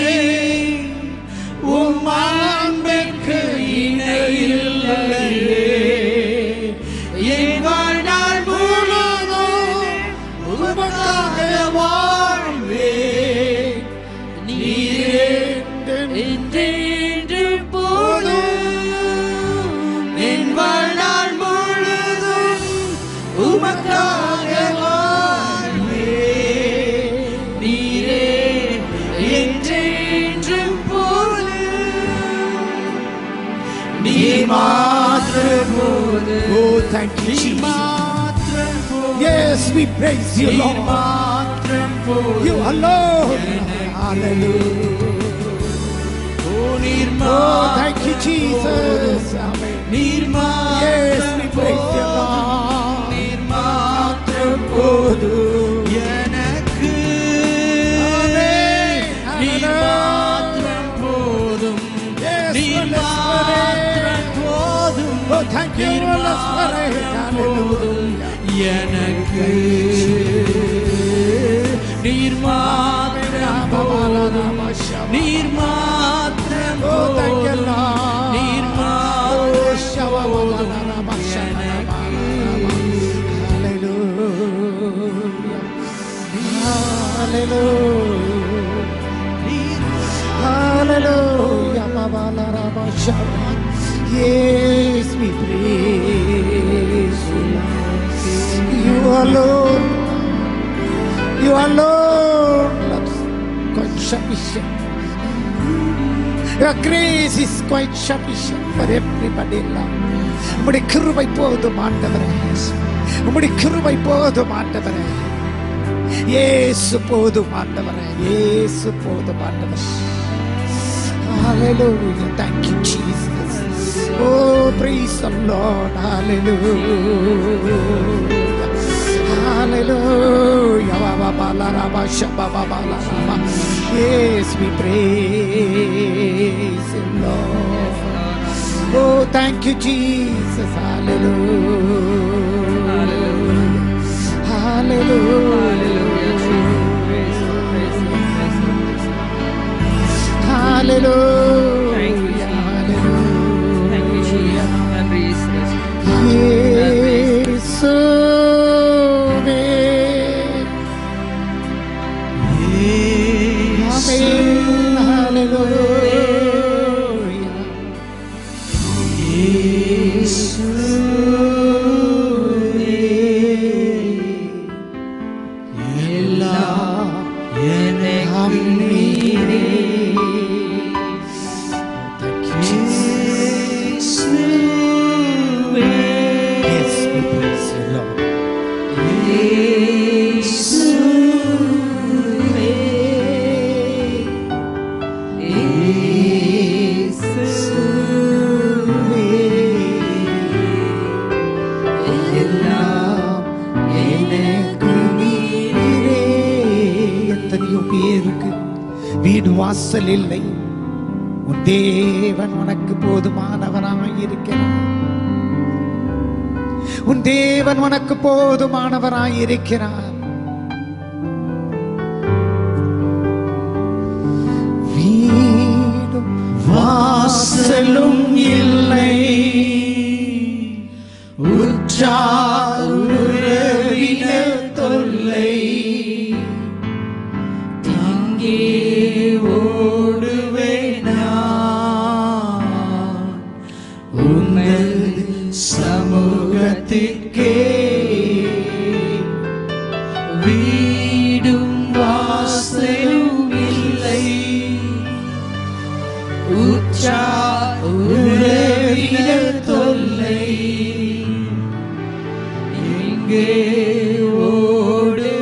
உம் அன்புக்கு இணையில்லையே என் வாழ்நாள் முழுவதும் உமக்காக வாழ்வேன் நீரே என்றென்று போதும் என் வாழ்நாள் முழுதும் உமக்காக வாழ்வேன் நீரே என்றென்று போதும் நீர் மாத்திரம் போதும். Oh, thank you, Jesus. Yes, we praise you, Lord. You alone. Hallelujah. Oh, thank you, Jesus. Amen. Yes, we praise you, Lord. நீர் மாத்திரம் போதும் எனக்கு நீர் மாத்திரம் போதும் நீர் மாத்திரம் போதும் Oh, thank you, Holy Spirit. Hallelujah. எனக்கு நீர் மாத்திரம் போதும் நீர் மாத்திரம் Oh, thank you, Lord. நீர் Oh, மாத்திரம் Hallelujah. Hallelujah. Yes, we praise you, Lord. You alone. You alone. Lord, quite sufficient. Your grace is quite sufficient for everybody, Lord. உம்முடைய கிருபை போதும் ஆண்டவரே. உம்முடைய கிருபை போதும் ஆண்டவரே. இயேசு போதும் ஆண்டவரே. இயேசு போதும் ஆண்டவரே. Hallelujah. Thank you, Jesus. Oh, praise the Lord. Hallelujah. Hallelujah. Yes, we praise you, Lord. Oh, thank you, Jesus. Hallelujah. Hallelujah. Hallelujah. Thank you, Jesus. Hallelujah. Thank you, Jesus. நன்றி இயேசுவே. இயேசுவே. Amen. Hallelujah. இயேசுவே எல்லாம் எனக்கு நீரே. இயேசுவே Yes, we praise you, Lord. இயேசுவே இயேசுவே எல்லாம் எனக்கு நீரே. எத்தனையோ பேருக்கு வீடு வாசல் இல்லை. உன் தேவன் உனக்கு போதுமானவராய் இருக்கிறார். உன் தேவன் உனக்கு போதுமானவராய் இருக்கிறார். வீடும் வாசலும் இல்லை உற்றார் உறவினர் தொல்லை இங்கே ஓடுவேனா உங்கள் சமூகத்திற்கே வீடும் வாசலும் இல்லை உச்சா உறவினர் தொல்லை இங்கே ஓடு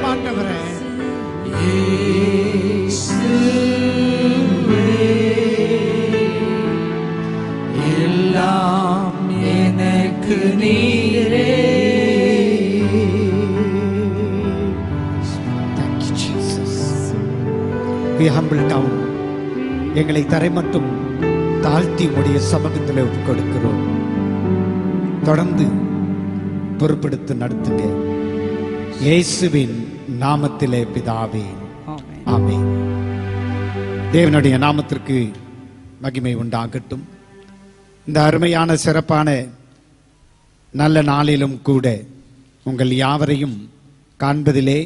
ஆண்டவரே. எல்லாம் எனக்கு நீரே. Thank you, Jesus. We humble down. எங்களை தரை மட்டும் தாழ்த்தி உடைய சமூகத்தில் ஒப்புக் கொடுக்கிறோம். தொடர்ந்து பொறுப்பெடுத்து நடத்துங்க. இயேசுவின் நாமத்திலே பிதாவே, ஆமென். தேவனுடைய நாமத்திற்கு மகிமை உண்டாகட்டும். இந்த அருமையான சிறப்பான நல்ல நாளிலும் கூட உங்கள் யாவரையும் காண்பதிலே,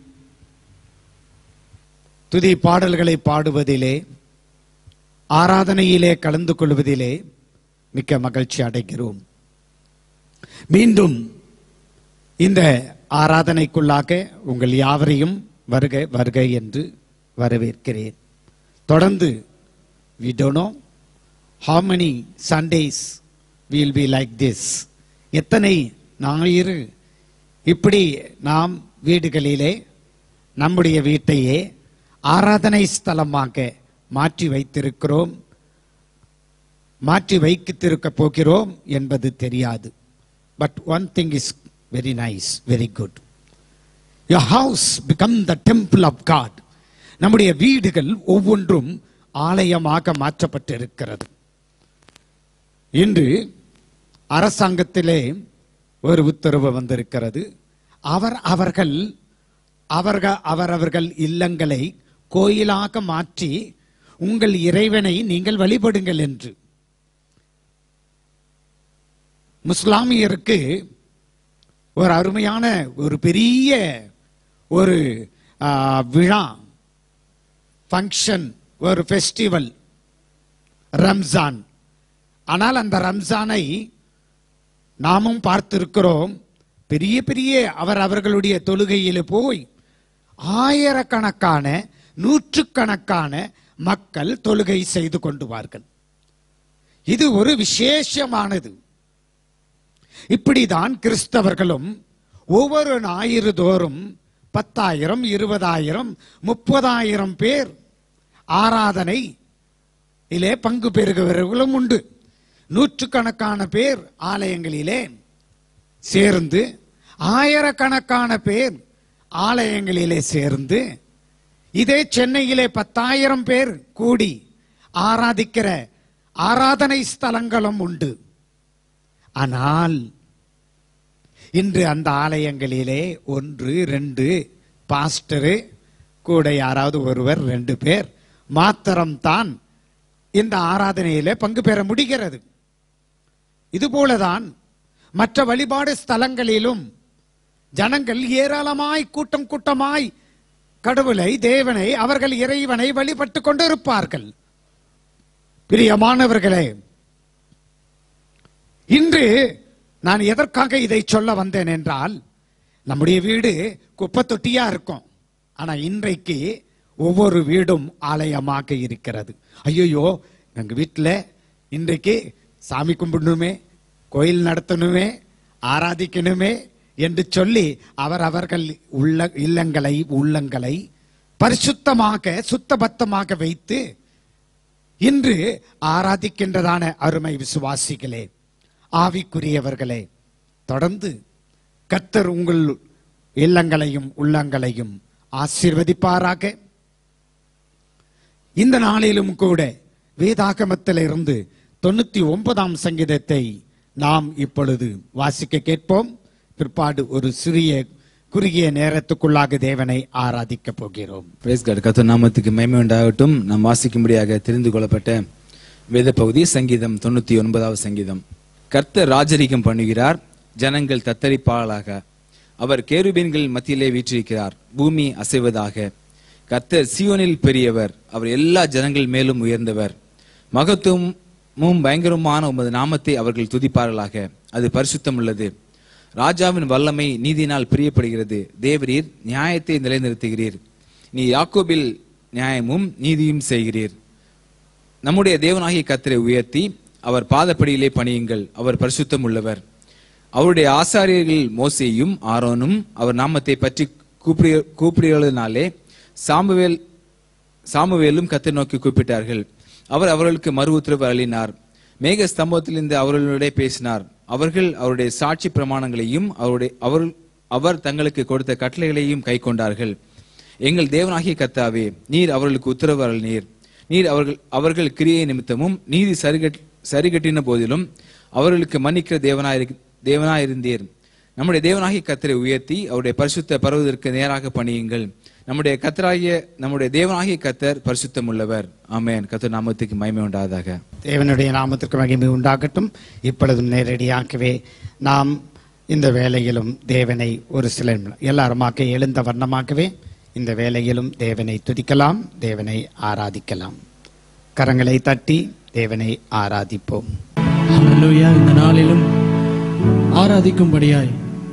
துதி பாடல்களை பாடுவதிலே, ஆராதனையிலே கலந்து கொள்வதிலே மிக்க மகிழ்ச்சி அடைகிறோம். மீண்டும் இந்த ஆராதனைக்குள்ளாக உங்கள் யாவரையும் வருக வருக என்று வரவேற்கிறேன். தொடர்ந்து we don't know how many Sundays we will be like this. எத்தனை ஞாயிறு இப்படி நாம் வீடுகளிலே நம்முடைய வீட்டையே ஆராதனை ஸ்தலமாக மாற்றி வைத்திருக்கிறோம், மாற்றி வைத்திருக்க போகிறோம் என்பது தெரியாது. But one thing is very nice, very good. Your house become the temple of God. நம்முடைய வீடுகள் ஒவ்வொன்றும் ஆலயமாக மாற்றப்பட்டிருக்கிறது. இன்று அரசாங்கத்திலே ஒரு உத்தரவு வந்திருக்கிறது. அவர் அவர்கள் அவர்கள் அவரவர்கள் இல்லங்களை கோயிலாக மாற்றி உங்கள் இறைவனை நீங்கள் வழிபடுங்கள் என்று. முஸ்லாமியருக்கு ஒரு அருமையான ஒரு பெரிய ஒரு விழா, ஃபங்க்ஷன், ஒரு ஃபெஸ்டிவல் ரம்ஜான். ஆனால் அந்த ரம்ஜானை நாமும் பார்த்திருக்கிறோம். பெரிய பெரிய அவர் அவர்களுடைய தொழுகையில் போய் ஆயிரக்கணக்கான நூற்றுக்கணக்கான மக்கள் தொழுகை செய்து கொண்டுவார்கள். இது ஒரு விசேஷமானது. இப்படிதான் கிறிஸ்தவர்களும் ஒவ்வொரு ஞாயிறு தோறும் பத்தாயிரம், இருபதாயிரம், முப்பதாயிரம் பேர் ஆராதனை இலே பங்கு பெறுகிறவர்களும் உண்டு. நூற்றுக்கணக்கான பேர் ஆலயங்களிலே சேர்ந்து, ஆயிரக்கணக்கான பேர் ஆலயங்களிலே சேர்ந்து, இதே சென்னையிலே பத்தாயிரம் பேர் கூடி ஆராதிக்கிற ஆராதனை ஸ்தலங்களும் உண்டு. ஆனால் இன்று அந்த ஆலயங்களிலே ஒன்று ரெண்டு பாஸ்டரு கூட யாராவது ஒருவர் ரெண்டு பேர் மாத்திரம்தான் இந்த ஆராதனையிலே பங்கு பெற முடிகிறது. இதுபோலதான் மற்ற வழிபாடு ஸ்தலங்களிலும் ஜனங்கள் ஏராளமாய் கூட்டம் கூட்டமாய் கடவுளை, தேவனை, அவர்கள் இறைவனை வழிபட்டு கொண்டிருப்பார்கள். பிரியமானவர்களே, இன்று நான் எதற்காக இதை சொல்ல வந்தேன் என்றால், நம்முடைய வீடு குப்பை தொட்டியா இருக்கும். ஆனா இன்றைக்கு ஒவ்வொரு வீடும் ஆலயமாக இருக்கிறது. ஐயோ, எங்க வீட்டில் இன்றைக்கு சாமி கும்பிடணுமே, கோயில் நடத்தணுமே, ஆராதிக்கணுமே என்று சொல்லி அவர் அவர்கள் உள்ள இல்லங்களை உள்ளங்களை பரிசுத்தமாக சுத்தபத்தமாக வைத்து இன்று ஆராதிக்கின்றதான அருமை விசுவாசிகளே, ஆவிக்குரியவர்களே, தொடர்ந்து கர்த்தர் உங்கள் இல்லங்களையும் உள்ளங்களையும் ஆசீர்வதிப்பாராக. இந்த நாளிலும் கூட வேதாகமத்திலிருந்து தொண்ணூத்தி ஒன்பதாம் சங்கீதத்தை நாம் இப்பொழுது வாசிக்க கேட்போம். பிற்பாடு ஒரு சிறிய குறுகிய நேரத்துக்குள்ளாக தேவனை ஆராதிக்க போகிறோம். Praise God. கர்த்தர் நாமத்துக்கு மகிமை உண்டாகட்டும். நாம் வாசிக்கும்படியாக தெரிந்து கொள்ளப்பட்ட வேத பகுதி சங்கீதம் தொண்ணூத்தி ஒன்பதாவது சங்கீதம். கர்த்தர் ராஜரிகம் பண்ணுகிறார், ஜனங்கள் தத்தரிப்பாளாக. அவர் கேருபீன்கள் மத்தியிலே வீற்றிருக்கிறார், பூமி அசைவதாக. கர்த்தர் சீயோனில் பெரியவர், அவர் எல்லா ஜனங்கள் மேலும் உயர்ந்தவர். மகத்துவமும் பயங்கரமான உமது நாமத்தை அவர்கள் துதிப்பார்களாக, அது பரிசுத்தம் உள்ளது. ராஜாவின் வல்லமை நீதியினால் பிரியப்படுகிறது. தேவரீர் நியாயத்தை நிலைநிறுத்துகிறீர், நீ யாக்கோபில் நியாயமும் நீதியும் செய்கிறீர். நம்முடைய தேவனாகிய கர்த்தரை உயர்த்தி அவர் பாதப்படியிலே பணியுங்கள், அவர் பரிசுத்தம் உள்ளவர். அவருடைய ஆசாரியர்கள் மோசேயும் ஆரோனும் அவர் நாமத்தை பற்றி கூப்பிடு கூப்பிடுகளினாலே சாமுவேல் சாமுவேலும் கர்த்தரை நோக்கி கூப்பிட்டார்கள். அவர் அவர்களுக்கு மறு உத்தரவு அருளினார். மேக ஸ்தம்பத்திலிருந்து அவர்களுடைய பேசினார். அவர்கள் அவருடைய சாட்சி பிரமாணங்களையும் அவருடைய அவர் அவர் தங்களுக்கு கொடுத்த கட்டளைகளையும் கை கொண்டார்கள். எங்கள் தேவனாகிய கர்த்தாவே, நீர் அவர்களுக்கு உத்தரவு அருளினீர். நீர் அவர்கள் அவர்கள் கிரியை நிமித்தமும் நீதி சரிகட் சரிகட்டின போதிலும் அவர்களுக்கு மன்னிக்கிற தேவனாயிரு தேவனாயிருந்தீர். நம்முடைய தேவனாகிய கர்த்தரை உயர்த்தி அவருடைய பரிசுத்த பருவதற்கு நேராக பணியுங்கள். நம்முடைய கர்த்தராகிய நம்முடைய தேவனாகிய கர்த்தர் பரிசுத்தம் உள்ளவர். ஆமென். கர்த்தர் நாமத்துக்கு மகிமை உண்டாவதாக. தேவனுடைய நாமத்திற்கு மகிமை உண்டாகட்டும். இப்பொழுதும் நேரடியாகவே நாம் இந்த வேளையிலும் தேவனை ஒரு சில எல்லாருமாக்க எழுந்த வண்ணமாகவே இந்த வேளையிலும் தேவனை துதிக்கலாம், தேவனை ஆராதிக்கலாம். கரங்களை தட்டி தேவனை ஆராதிப்போம். ஹல்லேலூயா. இந்த நாளிலும் ஆராதிக்கும்படியாய்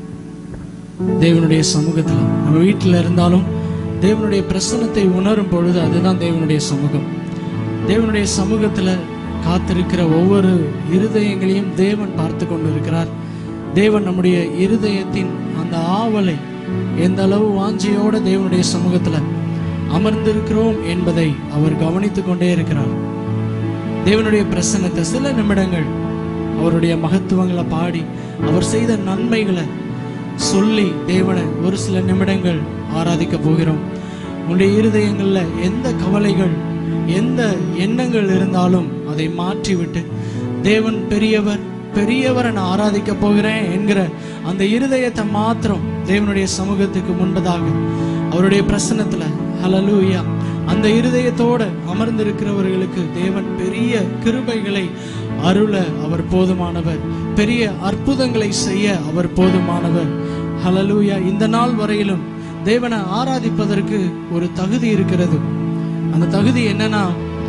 தேவனுடைய சமூகத்தில் நம்ம வீட்டில் இருந்தாலும் தேவனுடைய பிரசன்னத்தை உணரும் பொழுது அதுதான் தேவனுடைய சமூகம். தேவனுடைய சமூகத்தில் காத்திருக்கிற ஒவ்வொரு இருதயங்களையும் தேவன் பார்த்து கொண்டு இருக்கிறார். தேவன் நம்முடைய இருதயத்தின் அந்த ஆவலை எந்த அளவு வாஞ்சியோட தேவனுடைய சமூகத்தில் அமர்ந்திருக்கிறோம் என்பதை அவர் கவனித்து கொண்டே இருக்கிறார். தேவனுடைய பிரசன்னத்தை சில நிமிடங்கள் அவருடைய மகத்துவங்களை பாடி அவர் செய்த நன்மைகளை சொல்லி தேவனை ஒரு சில நிமிடங்கள் ஆராதிக்க போகிறோம். உன்னுடைய இருதயங்கள்ல எந்த கவலைகள் எந்த எண்ணங்கள் இருந்தாலும் அதை மாற்றிவிட்டு தேவன் பெரியவர் பெரியவரை நான் ஆராதிக்க போகிறேன் என்கிற அந்த இருதயத்தை மாத்திரம் தேவனுடைய சமூகத்துக்கு முன்பதாக அவருடைய பிரசன்னத்துல ஹல்லேலூயா அந்த இருதயத்தோடு அமர்ந்திருக்கிறவர்களுக்கு தேவன் பெரிய கிருபைகளை அருள அவர் போதுமானவர். பெரிய அற்புதங்களை செய்ய அவர் போதுமானவர். ஹல்லேலூயா. இந்த நாள் வரையிலும் தேவனை ஆராதிப்பதற்கு ஒரு தகுதி இருக்கிறது. அந்த தகுதி என்னன்னா,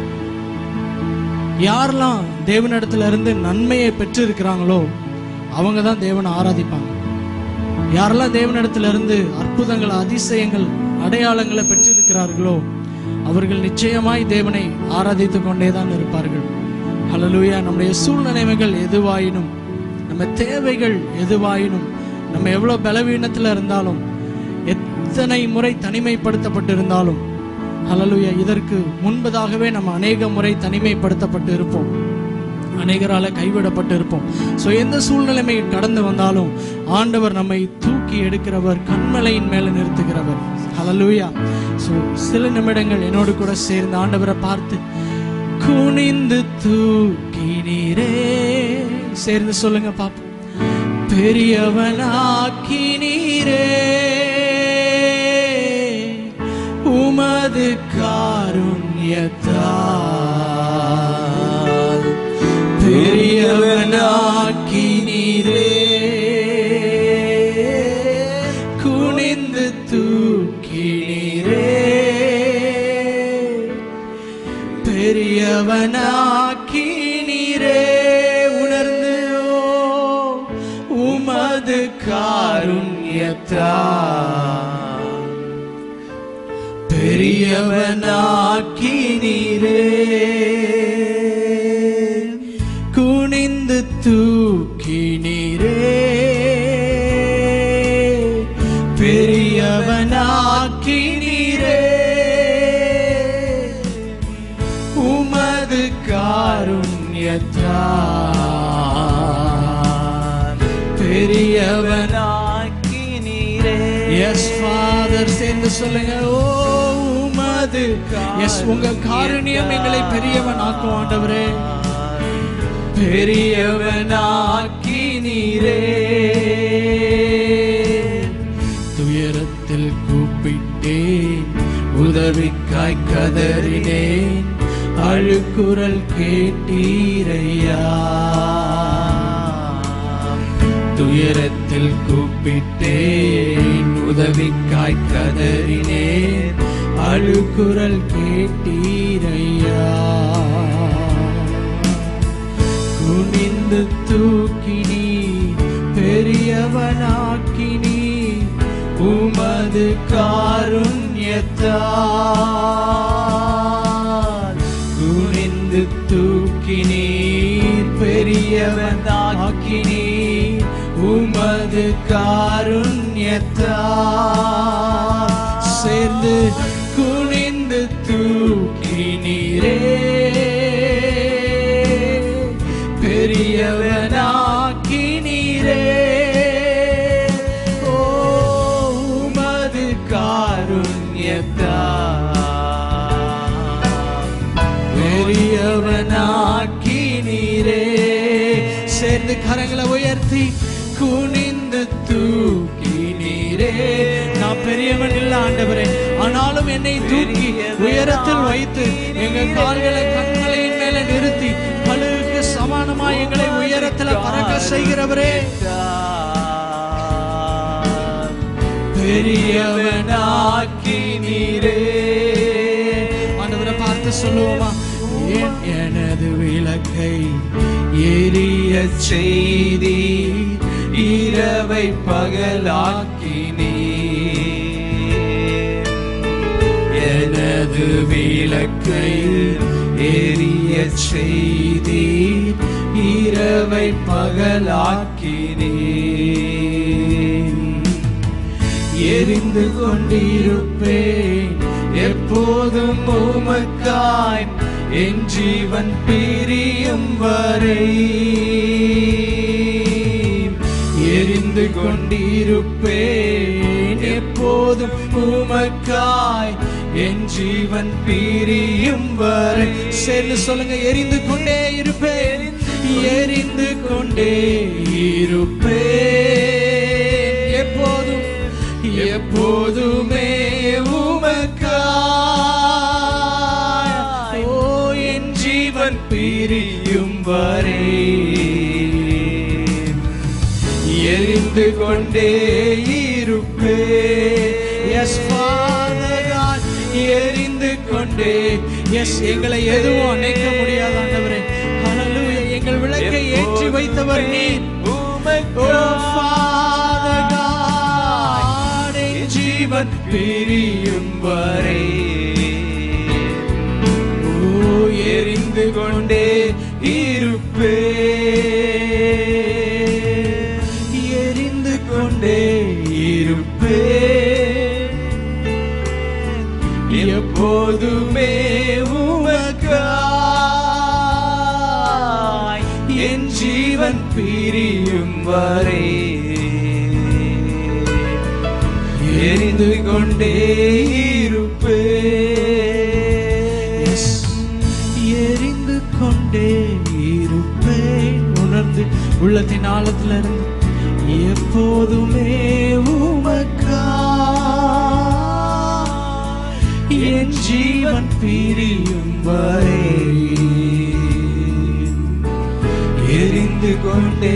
யாரெல்லாம் தேவனிடத்துல இருந்து நன்மையை பெற்று இருக்கிறாங்களோ அவங்க தான் தேவனை ஆராதிப்பாங்க. யாரெல்லாம் தேவனிடத்துல இருந்து அற்புதங்கள் அதிசயங்கள் அடையாளங்களை பெற்றிருக்கிறார்களோ அவர்கள் நிச்சயமாய் தேவனை ஆராதித்து கொண்டேதான் இருப்பார்கள். ஹல்லேலூயா. நம்முடைய சூழ்நிலைமைகள் எதுவாயினும், நம்ம தேவைகள் எதுவாயினும், நம்ம எவ்வளவு பலவீனத்துல இருந்தாலும், எத்தனை முறை தனிமைப்படுத்தப்பட்டிருந்தாலும், ஹல்லேலூயா, இதற்கு முன்பதாகவே நம்ம அநேக முறை தனிமைப்படுத்தப்பட்டு இருப்போம், அநேகரால கைவிடப்பட்டு இருப்போம். ஸோ எந்த சூழ்நிலைமை கடந்து வந்தாலும் ஆண்டவர் நம்மை தூக்கி எடுக்கிறவர், கண்மலையின் மேல நிறுத்துகிறவர். ஹல்லேலூயா. ஸோ சில நிமிடங்கள் என்னோடு கூட சேர்ந்து ஆண்டவரை பார்த்து குனிந்து தூக்கினீரே, சேர்ந்து சொல்லுங்க பாப்போம். பெரியவனாக்கினீரே உமது காருண்யத்தால், பெரியவனாக்கினீரே குனிந்து தூக்கினீரே, பெரியவனாக்கினீரே உணர்ந்து உமது காருண்யத்தால், பெரியவனாக்கினீரே குனிந்து தூக்கினீரே, பெரியவனாக்கினீரே உமது காருண்யத்தால், பெரியவனாக்கினீரே. எஸ் ஃபாதர், சேர்ந்து சொல்லுங்க. ஓ உமது, எஸ் உங்க காருண்யம் எங்களை பெரியவன் ஆக்கும் ஆண்டவரே, பெரியவனாக்கினீரே. துயரத்தில் கூப்பிட்டேன், உதவிக்காய் கதறினேன், அழுக்குரல் கேட்டீரையா. துயரத்தில் கூப்பிட்டேன், உதவிக்காய் கதறினேன், அழுக்குரல் கேட்டீரையா. குனிந்து தூக்கினீ, பெரியவனாக்கினீ உமது காருண்யத்தால், குனிந்து தூக்கினீர், பெரியவனாக்கினீர் உமது காருண்யத்தால், சேர்ந்து குனிந்து தூக்கினீரே, பெரியவனாக்கினீரே. ஓ உமது காருண்யத்தால் பெரியவனாக்கினீரே. சேர்ந்து கரங்களை உயர்த்தி குனிந்து தூக்கினீரே. நான் பெரியவன் இல்ல ஆண்டவரே, ஆனாலும் என்னை தூக்கி உயரத்தில் வைத்து எங்கள் கால்களை கண்மலையின் மேல நிறுத்தி கழுகுக்கு சமானமா எங்களை உயரத்துல பறக்க செய்கிறவரே, பெரியவனாக்கினீரே. ஆண்டவரை பார்த்து சொல்லுவோமா? எனது விளக்கை எரிய செய்தி, இரவை பகலாக்கினே. எனது விளக்கை எரிய செய்தி, இரவை பகலாக்கினே. எரிந்து கொண்டிருப்பேன் எப்போதும் உமக்காய், என் ஜீவன் பிரியும் வரை. எரிந்து கொண்டிருப்பேன் எப்போதும் உமக்காய், என் ஜீவன் பிரியும் வரை. சேர்ந்து சொல்லுங்க, எரிந்து கொண்டே இருப்பேன், எரிந்து கொண்டே இருப்பேன் எப்போதும், எப்போதுமே உமக்காய். ஓ என் ஜீவன் பிரியும் வரை எரிந்து கொண்டே இருப்பேன். எஸ் ஃபாதர் காட், எரிந்து கொண்டே. எஸ், எங்களை எதுவும் அணைக்க முடியாது ஆண்டவரே. ஹல்லேலூயா. எங்கள் விளக்கை ஏற்றி வைத்தவர் நீர். ஓ ஃபாதர் காட், என் ஜீவன் பிரியும் வரை ஓ எரிந்து கொண்டே இருப்பேன், எரிந்து கொண்டே இருப்பேன் எப்போதுமே உமக்காய், என் ஜீவன் பிரியும் வரை எரிந்து கொண்டே இருப்பேன், எரிந்து கொண்டே இருப்பேன். உணர்ந்து உள்ளத்தின் ஆழத்துல இருந்து எப்போதுமே உமக்காய், என் ஜீவன் பிரியும் வரை எரிந்து கொண்டே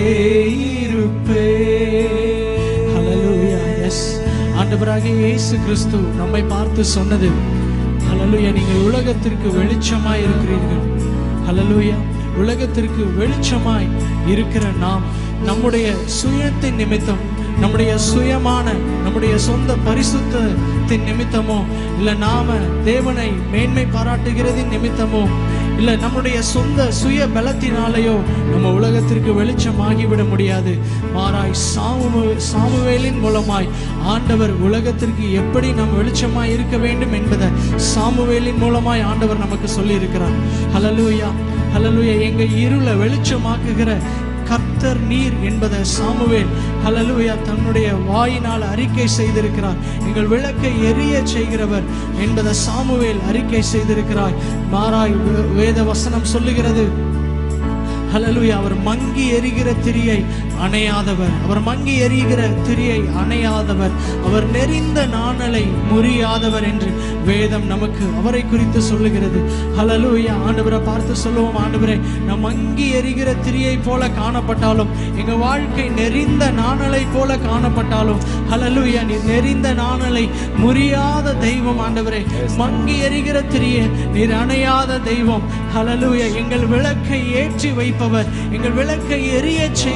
இருப்பேன். ஹல்லேலூயா. எஸ், ஆண்டவராகிய இயேசு கிறிஸ்து நம்மை பார்த்து சொன்னது, ஹல்லேலூயா, நீங்கள் உலகத்திற்கு வெளிச்சமாய் இருக்கிறீர்கள். ஹல்லேலூயா. உலகத்திற்கு வெளிச்சமாய் இருக்கிற நாம் நம்முடைய சுயத்தின் நிமித்தம், நம்முடைய சுயமான நம்முடைய சொந்த பரிசுத்தத்தின் நிமித்தமோ, இல்ல நாம தேவனை மேன்மை பாராட்டுகிறதின் நிமித்தமோ, இல்ல நம்முடைய சொந்த சுய பலத்தினாலேயோ நம்ம உலகத்திற்கு வெளிச்சமாகிவிட முடியாது. மாறாய் சாமு சாமுவேலின் மூலமாய் ஆண்டவர் உலகத்திற்கு எப்படி நாம் வெளிச்சமாய் இருக்க வேண்டும் என்பதை சாமுவேலின் மூலமாய் ஆண்டவர் நமக்கு சொல்லி இருக்கிறார். ஹல்லேலூயா, ஹல்லேலூயா. எங்க இருளை வெளிச்சமாக்குகிற கர்த்தர் நீர் என்பதை சாமுவேல் ஹல்லேலூயா தன்னுடைய வாயினால் அறிக்கை செய்திருக்கிறார். எங்கள் விளக்கை எரிய செய்கிறவர் என்பதை சாமுவேல் அறிக்கை செய்திருக்கிறார். மாறாய் வேத வசனம் சொல்லுகிறது, ஹல்லேலூயா, அவர் மங்கி எரிகிற திரியை அணையாதவர், அவர் மங்கி எரிகிற திரியை அணையாதவர், அவர் நெறிந்த நாணலை முறியாதவர் என்று வேதம் நமக்கு அவரை குறித்து சொல்லுகிறது. ஹல்லேலூயா. ஆண்டவரை பார்த்து சொல்லுவோம், ஆண்டவரே, நம் மங்கி எரிகிற திரியை போல காணப்பட்டாலும், எங்க வாழ்க்கை நெறிந்த நாணலை போல காணப்பட்டாலும், ஹல்லேலூயா, நீ நெறிந்த நாணலை முறியாத தெய்வம் ஆண்டவரே. மங்கி எரிகிற திரியை நீர் அணையாத தெய்வம். ஹல்லேலூயா. எங்கள் விளக்கை ஏற்றி வைப்பவர், எங்கள் விளக்கை எரிய செய்கிறவர்,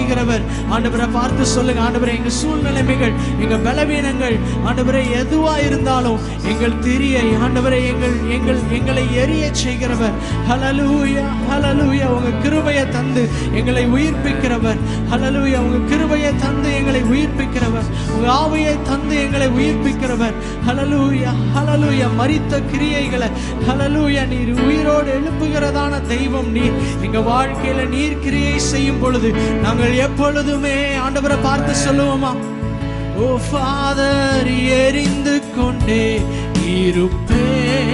ஆண்டவரை பார்த்து சொல்லுங்க, ஆண்டவரே எங்க சூழ்நிலைமைகள், எங்க பலவீனங்கள் ஆண்டவரே எதுவா இருந்தாலும் எங்கள் திரியை ஆண்டவரே எங்கள் எங்கள் எங்களை எரிய செய்கிறவர். ஹல்லேலூயா, ஹல்லேலூயா. உங்க கிருபையை தந்து எங்களை உயிர்ப்பிக்கிறவர். ஹல்லேலூயா. உங்க கிருபையை தந்து எங்களை உயிர்ப்பிக்கிறவர். உங்க ஆவியை தந்து எங்களை உயிர்ப்பிக்கிறவர். ஹல்லேலூயா, ஹல்லேலூயா. மரித்த கிரியைகளை ஹல்லேலூயா நீர் உயிரோடு எழுப்புகிறதான தெய்வம் நீர். எங்க வாழ்க்கையில நீர் கிரியை செய்யும் பொழுது நாங்கள் எப்பொழுதுமே ஆண்டவரை பார்த்து சொல்லுவோமா, ஓ ஃபாதர் எரிந்து கொண்டே இருப்பே.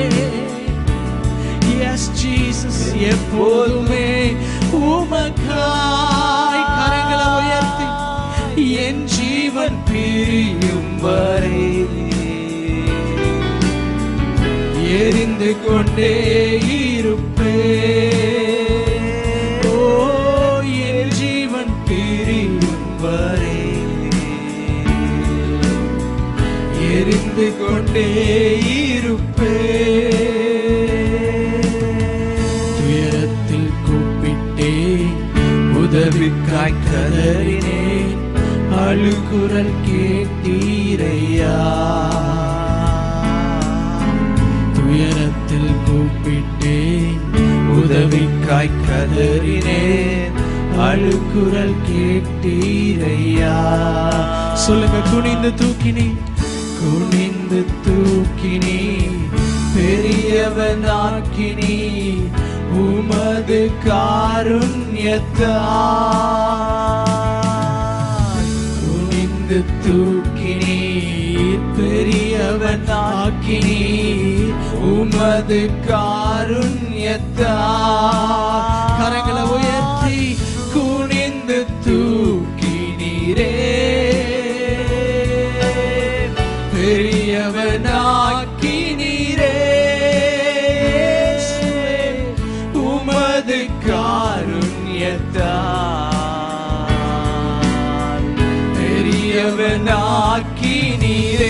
எஸ் ஜீசஸ், எப்போதுமே உமக்காய் கரங்களை உயர்த்தி என் ஜீவன் பிரியும் வரை எரிந்து கொண்டே இருப்பே. ஓ என் ஜீவன் பிரியும் வரை எரிந்து கொண்டே இருப்பே. துயரத்தில் கூப்பிட்டேன், உதவிக்காய் கதறினேன், அழுகுரல் கேட்டீரையா. துயரத்தில் கூப்பிட்டேன், உதவிக்காய் கதறினேன், அழுகுரல் கேட்டீரையா. சொல்லுங்க, குனிந்து தூக்கினே, குனிந்து தூக்கினே, பெரியவனாக்கினே உமது காருண்யத்தால். குனிந்து தூக்கினே, பெரியவனாக்கினே உமது காருண்யத்தால். கரங்களை உயர்த்தி குனிந்து தூக்கினீரே, பெரியவனாக்கினீரே உமது காருண்யத்தால். பெரியவனாக்கினீரே,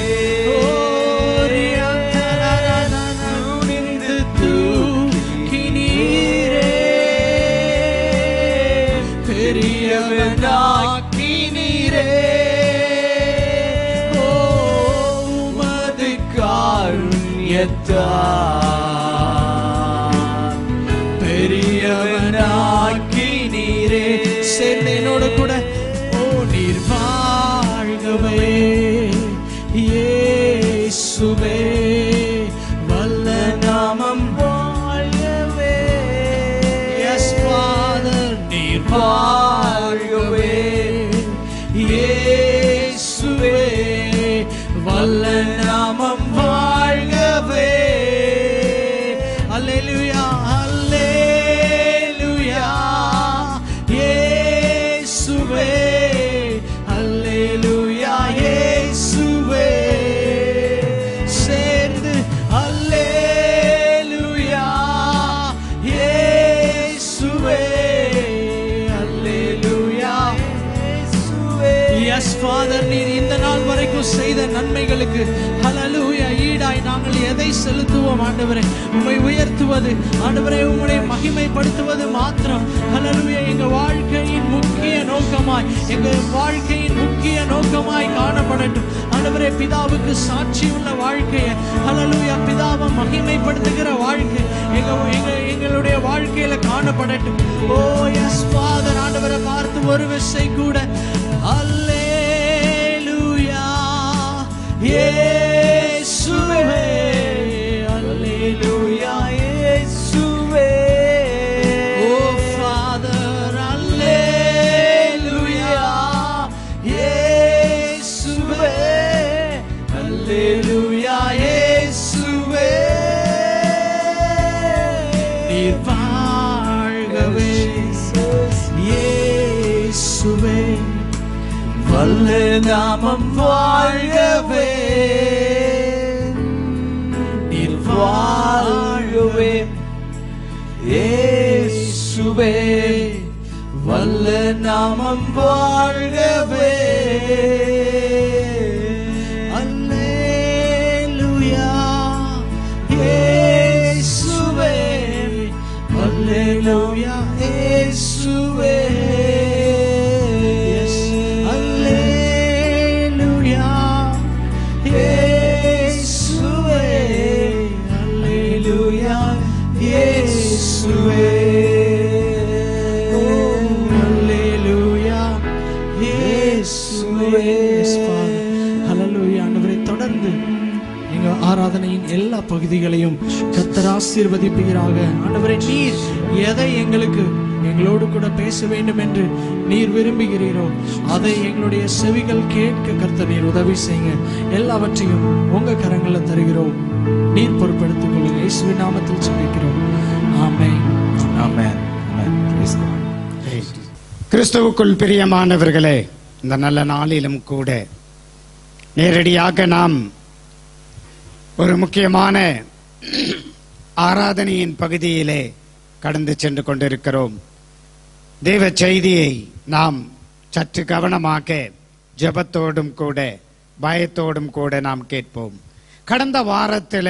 குனிந்து தூக்கினீரே, பெரியவனாக்கினீரே பெரியவனாக்கினீரே. சேர்ந்து என்னோடு கூட, ஓ நீர் வாழ்கவே இயேசுவே, வல்ல நாமம் வாழ்கவே. எஸ் ஃபாதர், நீர் வாழ்கவே இயேசுவே, வல்ல நாமம் வாழ்கவே. அல்லேலூயா, அல்லேலூயா இயேசுவே, அல்லேலூயா இயேசுவே. சேர்ந்து அல்லேலூயா இயேசுவே, அல்லேலூயா இயேசுவே. எஸ் ஃபாதர், நீர் இந்த நாள் வரைக்கும் செய்த நன்மைகளுக்கு ஹல்லேலூயா ஈடாய் நாங்கள் எதை செலுத்துவோம் ஆண்டவரே? உம்மை உயர்த்துவது ஆண்டவரே, உம்முடைய மகிமைப்படுத்துவது மாத்திரம் ஹல்லேலூயா எங்க வாழ்க்கையின் முக்கிய நோக்கமாய், எங்க வாழ்க்கையின் முக்கிய நோக்கமாய் காணப்படட்டும் ஆண்டவரே. பிதாவுக்கு சாட்சி உள்ள வாழ்க்கையை ஹல்லேலூயா, பிதாவை மகிமைப்படுத்துகிற வாழ்க்கை எங்க எங்களுடைய வாழ்க்கையில காணப்படட்டும். ஓ எஸ் ஃபாதர், ஆண்டவரை பார்த்து ஒரு விசை கூட அல்லேலூயா இயேசுவே, அல்லேலூயா இயேசுவே. ஓ ஃபாதர், அல்லேலூயா இயேசுவே, அல்லேலூயா இயேசுவே. நீர் வாழ்கவே இயேசுவே, வல்ல நாமம் வாழ்கவே. நீர் வாழ்கவே இயேசுவே, வல்ல நாமம் வாழ்கவே. அல்லேலூயா இயேசுவே, அல்லேலூயா இயேசுவே. Yes இயேசுவே. ஓ அல்லேலூயா இயேசுவே. Yes, Father. Hallelujah. ஆண்டவரே, தொடர்ந்து எங்க ஆராதனையின் எல்லா பகுதிகளையும் கர்த்தர் ஆசீர்வதிப்பீராக. ஆண்டவரே, நீர் எதை எங்களுக்கு எங்களோடு கூட பேச வேண்டும் என்று நீர் விரும்புகிறீரோ அதை எங்களுடைய செவிகள் கேட்க கர்த்தர் நீர் உதவி செய்யுங்க. எல்லாவற்றையும் உங்க கரங்களை தருகிறோம். நீர் பொறுப்பெடுத்துக் கொள்ளுங்க. இயேசுவின் நாமத்தில் ஜெபிக்கிறோம். ஆமென். ஆமென். ஆமென். Praise God. கிறிஸ்துவுக்குள் பிரியமானவர்களே, இந்த நல்ல நாளிலும் கூட நேரடியாக நாம் ஒரு முக்கியமான ஆராதனையின் பகுதியிலே கடந்து சென்று கொண்டிருக்கிறோம். தேவ செய்தியை நாம் சற்று கவனமாக ஜெபத்தோடும் கூட பயத்தோடும் கூட நாம் கேட்போம். கடந்த வாரத்தில்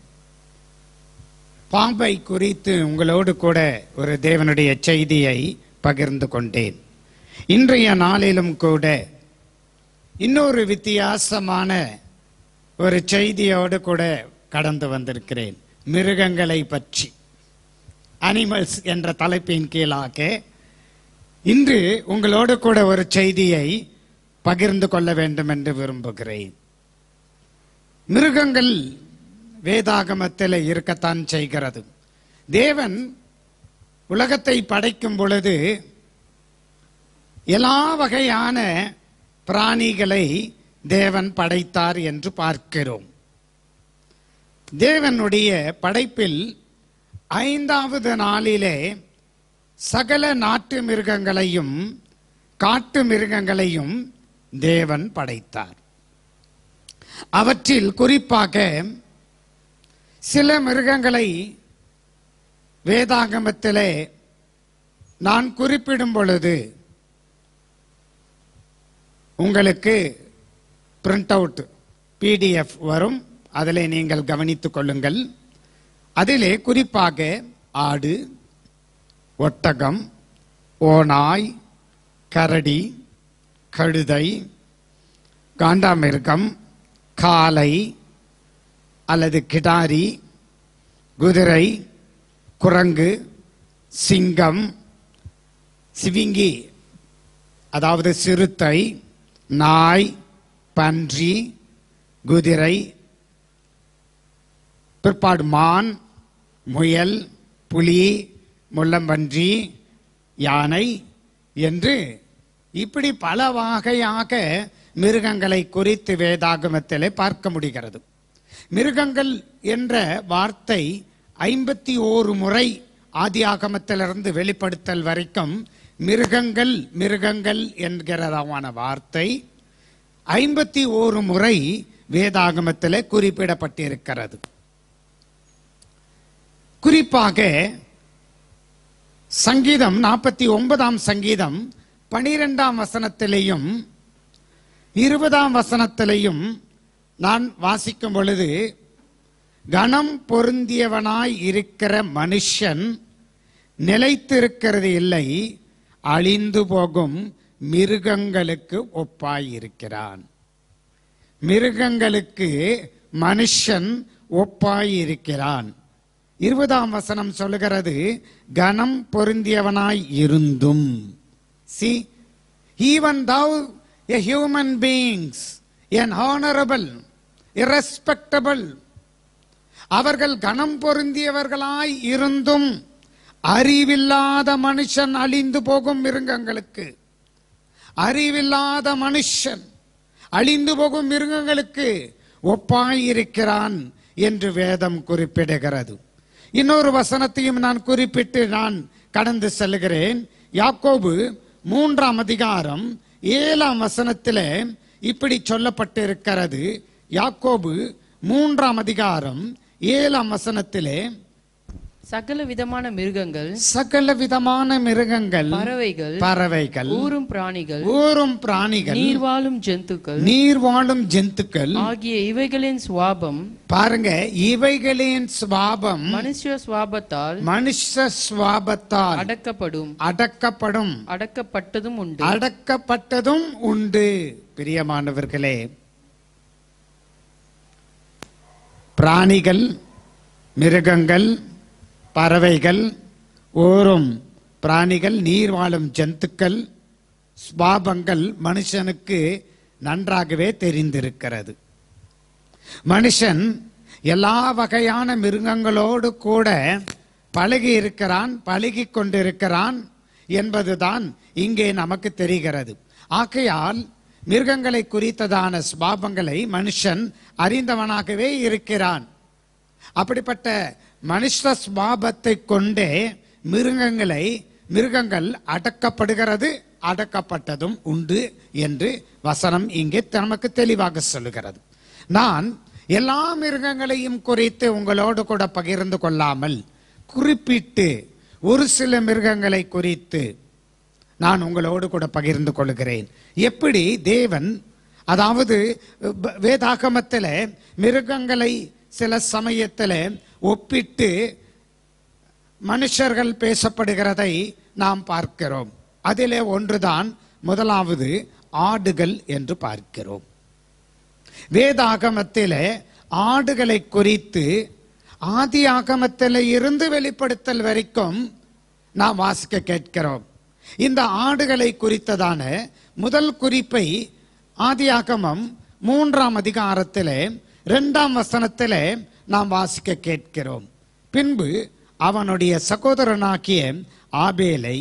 பாம்பை குறித்து உங்களோடு கூட ஒரு தேவனுடைய செய்தியை பகிர்ந்து கொண்டேன். இன்றைய நாளிலும் கூட இன்னொரு வித்தியாசமான ஒரு செய்தியோடு கூட கடந்து வந்திருக்கிறேன். மிருகங்களை பற்றி, அனிமல்ஸ் என்ற தலைப்பின் கீழாக இன்று உங்களோடு கூட ஒரு செய்தியை பகிர்ந்து கொள்ள வேண்டும் என்று விரும்புகிறேன். மிருகங்கள் வேதாகமத்தில் இருக்கத்தான் செய்கிறது. தேவன் உலகத்தை படைக்கும் பொழுது எல்லா வகையான பிராணிகளை தேவன் படைத்தார் என்று பார்க்கிறோம். தேவனுடைய படைப்பில் ஐந்தாவது நாளிலே சகல நாட்டு மிருகங்களையும் காட்டு மிருகங்களையும் தேவன் படைத்தார். அவற்றில் குறிப்பாக சில மிருகங்களை வேதாகமத்திலே நான் குறிப்பிடும் பொழுது உங்களுக்கு பிரிண்ட் அவுட் பிடிஎஃப் வரும், அதிலே நீங்கள் கவனித்துக் கொள்ளுங்கள். அதிலே குறிப்பாக ஆடு, ஒட்டகம், ஓநாய், கரடி, கழுதை, காண்டாமிருகம், காளை அல்லது கிடாரி, குதிரை, குரங்கு, சிங்கம், சிவிங்கி அதாவது சிறுத்தை, நாய், பன்றி, குதிரை, பிற்பாடு மான், முயல், புலி, முள்ளம்பன்றி, யானை என்று இப்படி பல வகையாக மிருகங்களை குறித்து வேதாகமத்திலே பார்க்க முடிகிறது. மிருகங்கள் என்ற வார்த்தை ஐம்பத்தி ஓரு முறை ஆதியாகமத்திலிருந்து வெளிப்படுத்தல் வரைக்கும் மிருகங்கள் மிருகங்கள் என்கிறதான வார்த்தை ஐம்பத்தி ஓரு முறை வேதாகமத்திலே குறிப்பிடப்பட்டிருக்கிறது. குறிப்பாக சங்கீதம் நாற்பத்தி ஒன்பதாம் சங்கீதம் பனிரெண்டாம் வசனத்திலேயும் இருபதாம் வசனத்திலேயும் நான் வாசிக்கும் பொழுது, கனம் பொருந்தியவனாய் இருக்கிற மனுஷன் நிலைத்திருக்கிறது இல்லை, அழிந்து போகும் மிருகங்களுக்கு ஒப்பாயிருக்கிறான். மிருகங்களுக்கு மனுஷன் ஒப்பாயிருக்கிறான். இருபதாம் வசனம் சொல்லுகிறது, கனம் பொருந்தியவனாய் இருந்தும். See, even thou a human beings, an honorable, irrespectable, அவர்கள் கனம் பொருந்தியவர்களாய் இருந்தும் அறிவில்லாத மனுஷன் அழிந்து போகும் மிருகங்களுக்கு, அறிவில்லாத மனுஷன் அழிந்து போகும் மிருகங்களுக்கு ஒப்பாயிருக்கிறான் என்று வேதம் குறிப்பிடுகிறது. இன்னொரு வசனத்தையும் நான் குறிப்பிட்டு நான் கடந்து செல்கிறேன். யாக்கோபு மூன்றாம் அதிகாரம் ஏழாம் வசனத்தில் இப்படி சொல்லப்பட்டிருக்கிறது. யாக்கோபு மூன்றாம் அதிகாரம் ஏழாம் வசனத்திலே, சகல விதமான மிருகங்கள், சகல விதமான மிருகங்கள், பறவைகள், பறவைகள், ஊரும் பிராணிகள், ஊரும் பிராணிகள், நீர் வாழும் ஜந்துக்கள், நீர் வாழும் ஜந்துக்கள் ஆகிய இவைகளின் சுவாபம், பாருங்க, இவைகளின் சுவாபம் மனுஷ சுவாபத்தால் மனுஷ சுவாபத்தால் அடக்கப்படும், அடக்கப்படும், அடக்கப்பட்டதும் உண்டு, அடக்கப்பட்டதும் உண்டு. பிரியமானவர்களே, பிராணிகள், மிருகங்கள், பறவைகள், ஓரும் பிராணிகள், நீர் வாழும் ஜந்துக்கள் ஸ்வாபங்கள் மனுஷனுக்கு நன்றாகவே தெரிந்திருக்கிறது. மனுஷன் எல்லா வகையான மிருகங்களோடு கூட பழகி இருக்கிறான், பழகி கொண்டிருக்கிறான் என்பதுதான் இங்கே நமக்கு தெரிகிறது. ஆகையால் மிருகங்களை குறித்ததான ஸ்வாபங்களை மனுஷன் அறிந்தவனாகவே இருக்கிறான். அப்படிப்பட்ட மனுஷ ஸ்வாபத்தை கொண்டே மிருகங்களை மிருகங்கள் அடக்கப்படுகிறது, அடக்கப்பட்டதும் உண்டு என்று வசனம் இங்கே நமக்கு தெளிவாக சொல்லுகிறது. நான் எல்லா மிருகங்களையும் குறித்து உங்களோடு கூட பகிர்ந்து கொள்ளாமல் குறிப்பிட்டு ஒரு சில மிருகங்களை குறித்து நான் உங்களோடு கூட பகிர்ந்து கொள்கிறேன். எப்படி தேவன், அதாவது வேதாகமத்தில் மிருகங்களை சில சமயத்தில் ஒப்பிட்டு மனுஷர்கள் பேசப்படுகிறதை நாம் பார்க்கிறோம். அதிலே ஒன்றுதான் முதலாவது ஆடுகள் என்று பார்க்கிறோம். வேதாகமத்திலே ஆடுகளை குறித்து ஆதி ஆகமத்தில் இருந்து வெளிப்படுத்தல் வரைக்கும் நாம் வாசிக்க கேட்கிறோம். இந்த ஆடுகளை குறித்ததான முதல் குறிப்பை ஆதியாகமம் மூன்றாம் அதிகாரத்திலே இரண்டாம் வசனத்திலே நாம் வாசிக்க கேட்கிறோம். பின்பு அவனுடைய சகோதரனாகிய ஆபேலை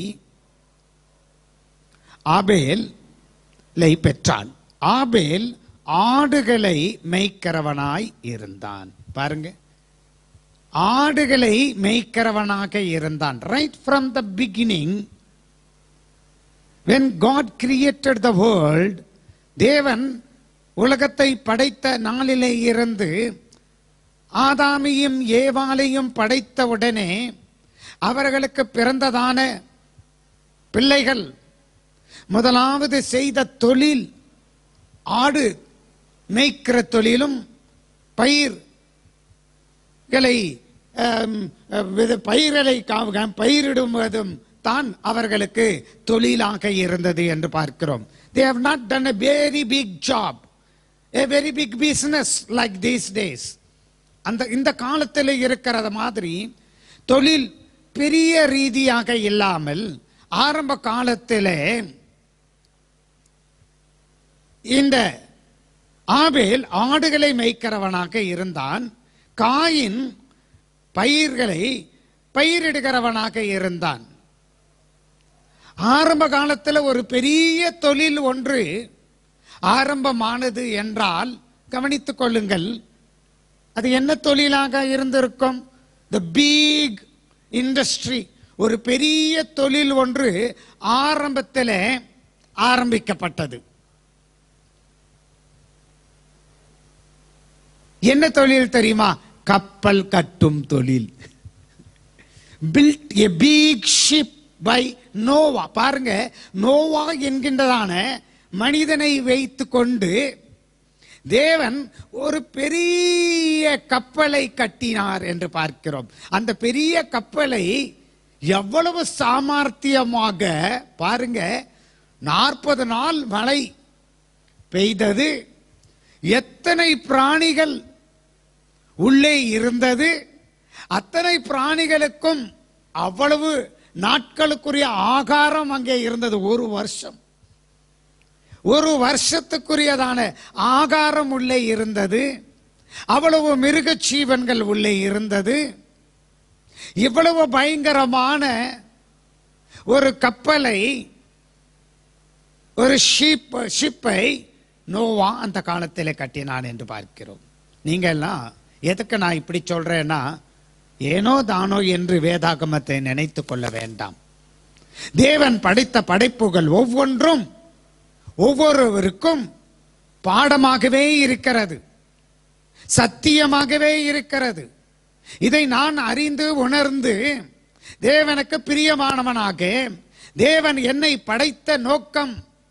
ஆபேலை பெற்றான். ஆபேல் ஆடுகளை மேய்க்கிறவனாய் இருந்தான். பாருங்க, ஆடுகளை மேய்க்கிறவனாக இருந்தான். Right from the beginning, when God created the world, தேவன் உலகத்தை படைத்த நாளிலே இருந்து ஆதாமையும் ஏவாளையும் படைத்த உடனே அவர்களுக்கு பிறந்ததான பிள்ளைகள் முதலாவது செய்த தொழில் ஆடு மேய்க்கிற தொழிலும் பயிர்களை பயிர்களை பயிரிடுவதும் தான் அவர்களுக்கு தொழிலாக இருந்தது என்று பார்க்கிறோம். They have not done a very big job, a very big business like these days. அந்த இந்த காலத்தில் இருக்கிறது மாதிரி தொழில் பெரிய ரீதியாக இல்லாமல் ஆரம்ப காலத்திலே இந்த ஆபேல் ஆடுகளை மேய்க்கிறவனாக இருந்தான். காயின் பயிர்களை பயிரிடுகிறவனாக இருந்தான். ஆரம்ப காலத்தில் ஒரு பெரிய தொழில் ஒன்று ஆரம்பமானது என்றால் கவனித்துக் கொள்ளுங்கள், அது என்ன தொழிலாக இருந்திருக்கும்? தி பிக் இண்டஸ்ட்ரி, ஒரு பெரிய தொழில் ஒன்று ஆரம்பத்தில் ஆரம்பிக்கப்பட்டது. என்ன தொழில் தெரியுமா? கப்பல் கட்டும் தொழில். built a big ship by Noah. பாருங்க, நோவா என்கின்றதான மனிதனை வைத்து கொண்டு தேவன் ஒரு பெரிய கப்பலை கட்டினார் என்று பார்க்கிறோம். அந்த பெரிய கப்பலை எவ்வளவு சாமர்த்தியமாக பாருங்க, நாற்பது நாள் மழை பெய்தது, எத்தனை பிராணிகள் உள்ளே இருந்தது, அத்தனை பிராணிகளுக்கும் அவ்வளவு நாட்களுக்குரிய ஆகாரம் அங்கே இருந்தது. ஒரு வருஷம் ஒரு வருஷத்துக்குரியதான ஆகாரம் உள்ளே இருந்தது. அவ்வளவு மிருக ஜீவன்கள் உள்ளே இருந்தது. இவ்வளவு பயங்கரமான ஒரு கப்பலை, ஒரு ஷிப் ஷிப்பை நோவா அந்த காலத்திலே கட்டினான் என்று பார்க்கிறோம். நீங்க எல்லாம் எதுக்கு நான் இப்படி சொல்றேன்னா, ஏனோ தானோ என்று வேதாகமத்தை நினைத்து கொள்ள வேண்டாம். தேவன் படைத்த படைப்புகள் ஒவ்வொன்றும் ஒவ்வொருவருக்கும் பாடமாகவே இருக்கிறது, சத்தியமாகவே இருக்கிறது. இதை நான் அறிந்து உணர்ந்து தேவனுக்கு பிரியமானவனாக, தேவன் என்னை படைத்த நோக்கம்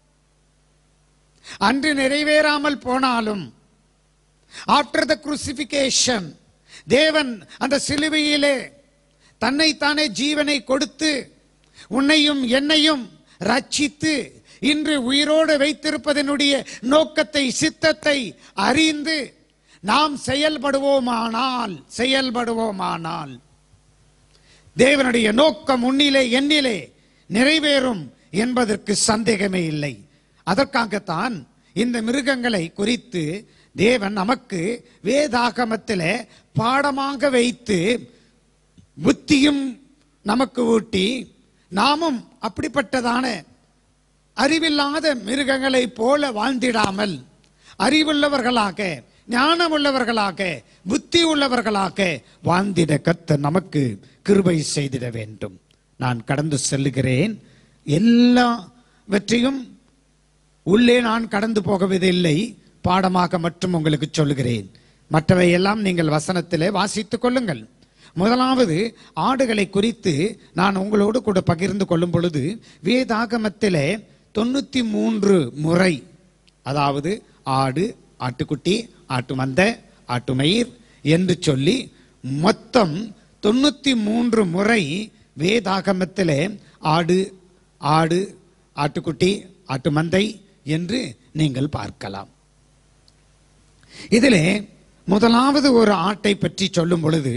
அன்று நிறைவேறாமல் போனாலும், ஆஃப்டர் த குருசிபிகேஷன், தேவன் அந்த சிலுவையிலே தன்னைத்தானே ஜீவனை கொடுத்து உன்னையும் என்னையும் ரட்சித்து இன்று உயிரோடு வைத்திருப்பதனுடைய நோக்கத்தை, சித்தத்தை அறிந்து நாம் செயல்படுவோமானால் செயல்படுவோமானால் தேவனுடைய நோக்கம் உன்னிலே என்னிலே நிறைவேறும் என்பதற்கு சந்தேகமே இல்லை. அதற்காகத்தான் இந்த மிருகங்களை குறித்து தேவன் நமக்கு வேதாகமத்திலே பாடமாக வைத்து புத்தியும் நமக்கு ஊட்டி, நாமும் அப்படிப்பட்டதான அறிவில்லாத மிருகங்களை போல வாழ்ந்திடாமல் அறிவுள்ளவர்களாக, ஞானமுள்ளவர்களாக, புத்தி உள்ளவர்களாக வாழ்ந்திட கர்த்தர் நமக்கு கிருபை செய்திட வேண்டும். நான் கடந்து செல்லுகிறேன். எல்லாவற்றையும் உள்ளே நான் கடந்து போகவதில்லை, பாடமாக மட்டும் உங்களுக்கு சொல்லுகிறேன். மற்றவை எல்லாம் நீங்கள் வசனத்திலே வாசித்துக் கொள்ளுங்கள். முதலாவது ஆடுகளை குறித்து நான் உங்களோடு கூட பகிர்ந்து கொள்ளும் பொழுது, வேதாகமத்திலே தொண்ணூத்தி மூன்று முறை, அதாவது ஆடு, ஆட்டுக்குட்டி, ஆட்டு மந்த, ஆட்டு மயிர் என்று சொல்லி மொத்தம் தொண்ணூத்தி மூன்று முறை வேதாகமத்திலே ஆடு, ஆடு, ஆட்டுக்குட்டி, ஆட்டு மந்தை என்று நீங்கள் பார்க்கலாம். இதிலே முதலாவது ஒரு ஆட்டை பற்றி சொல்லும் பொழுது,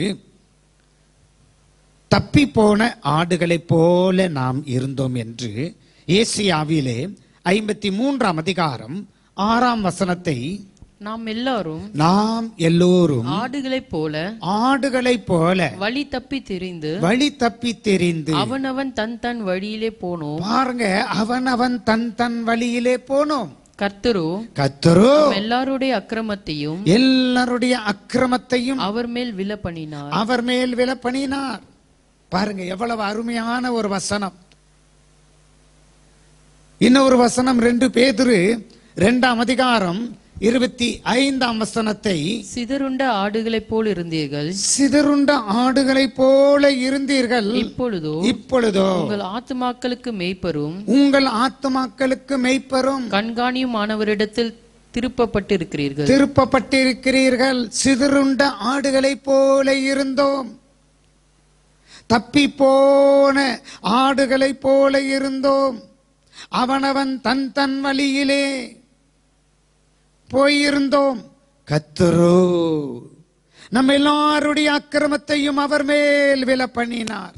தப்பி போன ஆடுகளைப் போல நாம் இருந்தோம் என்று ஏசியாவிலே ஐம்பத்தி மூன்றாம் அதிகாரம் ஆறாம் வசனத்தை, நாம் எல்லாரும் நாம் எல்லோரும் ஆடுகளைப் போல ஆடுகளைப் போல வழி தப்பி திரிந்து வழி தப்பி தெரிந்து அவனவன் தன் தன் வழியிலே போனோம். பாருங்க, அவன் அவன் தன் தன் வழியிலே போனோம். கர்த்தரோ கர்த்தரோ எல்லாருடைய அக்கிரமத்தையும் எல்லாருடைய அக்கிரமத்தையும் அவர் மேல் விழ பண்ணினார். அவர் மேல் விழ பண்ணினார். பாருங்க, எவ்வளவு அருமையான ஒரு வசனம். இன்னொரு வசனம் ரெண்டு பேதுரு இரண்டாம் அதிகாரம் இருபத்தி ஐந்தாம் வசனத்தை, சிதறுண்ட ஆடுகளைப் போல் இருந்தீர்கள், சிதறுண்ட ஆடுகளைப் போல இருந்தீர்கள், இப்பொழுதோ இப்பொழுதோ உங்கள் ஆத்துமாக்களுக்கு மேய்ப்பரும் உங்கள் ஆத்துமாக்களுக்கு மெய்ப்பரும் கண்காணியுமானவரிடத்தில் திருப்பப்பட்டிருக்கிறீர்கள். திருப்பப்பட்டிருக்கிறீர்கள். சிதறுண்ட ஆடுகளைப் போல இருந்தோம், தப்பி போன ஆடுகளைப் போல இருந்தோம். அவனவன் தன் தன் வழியிலே போயிருந்தோம். கர்த்தரோ நம்ம எல்லாருடைய அக்கிரமத்தையும் அவர் மேல் விழ பண்ணினார்.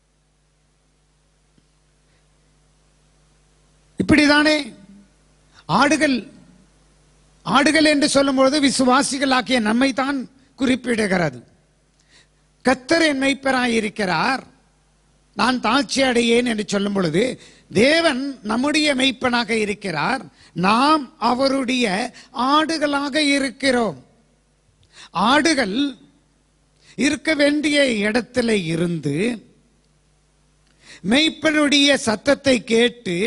இப்படிதானே ஆடுகள் ஆடுகள் என்று சொல்லும் பொழுது விசுவாசிகளாகிய நம்மை தான் குறிப்பிடுகிறது. கர்த்தர் என் மெய்ப்பராயிருக்கிறார், நான் தாழ்ச்சி அடையேன் என்று சொல்லும் பொழுது, தேவன் நம்முடைய மெய்ப்பனாக இருக்கிறார், நாம் அவருடைய ஆடுகளாக இருக்கிறோம். ஆடுகள் இருக்க வேண்டிய இடத்துல இருந்து மெய்ப்பனுடைய சத்தத்தை கேட்டு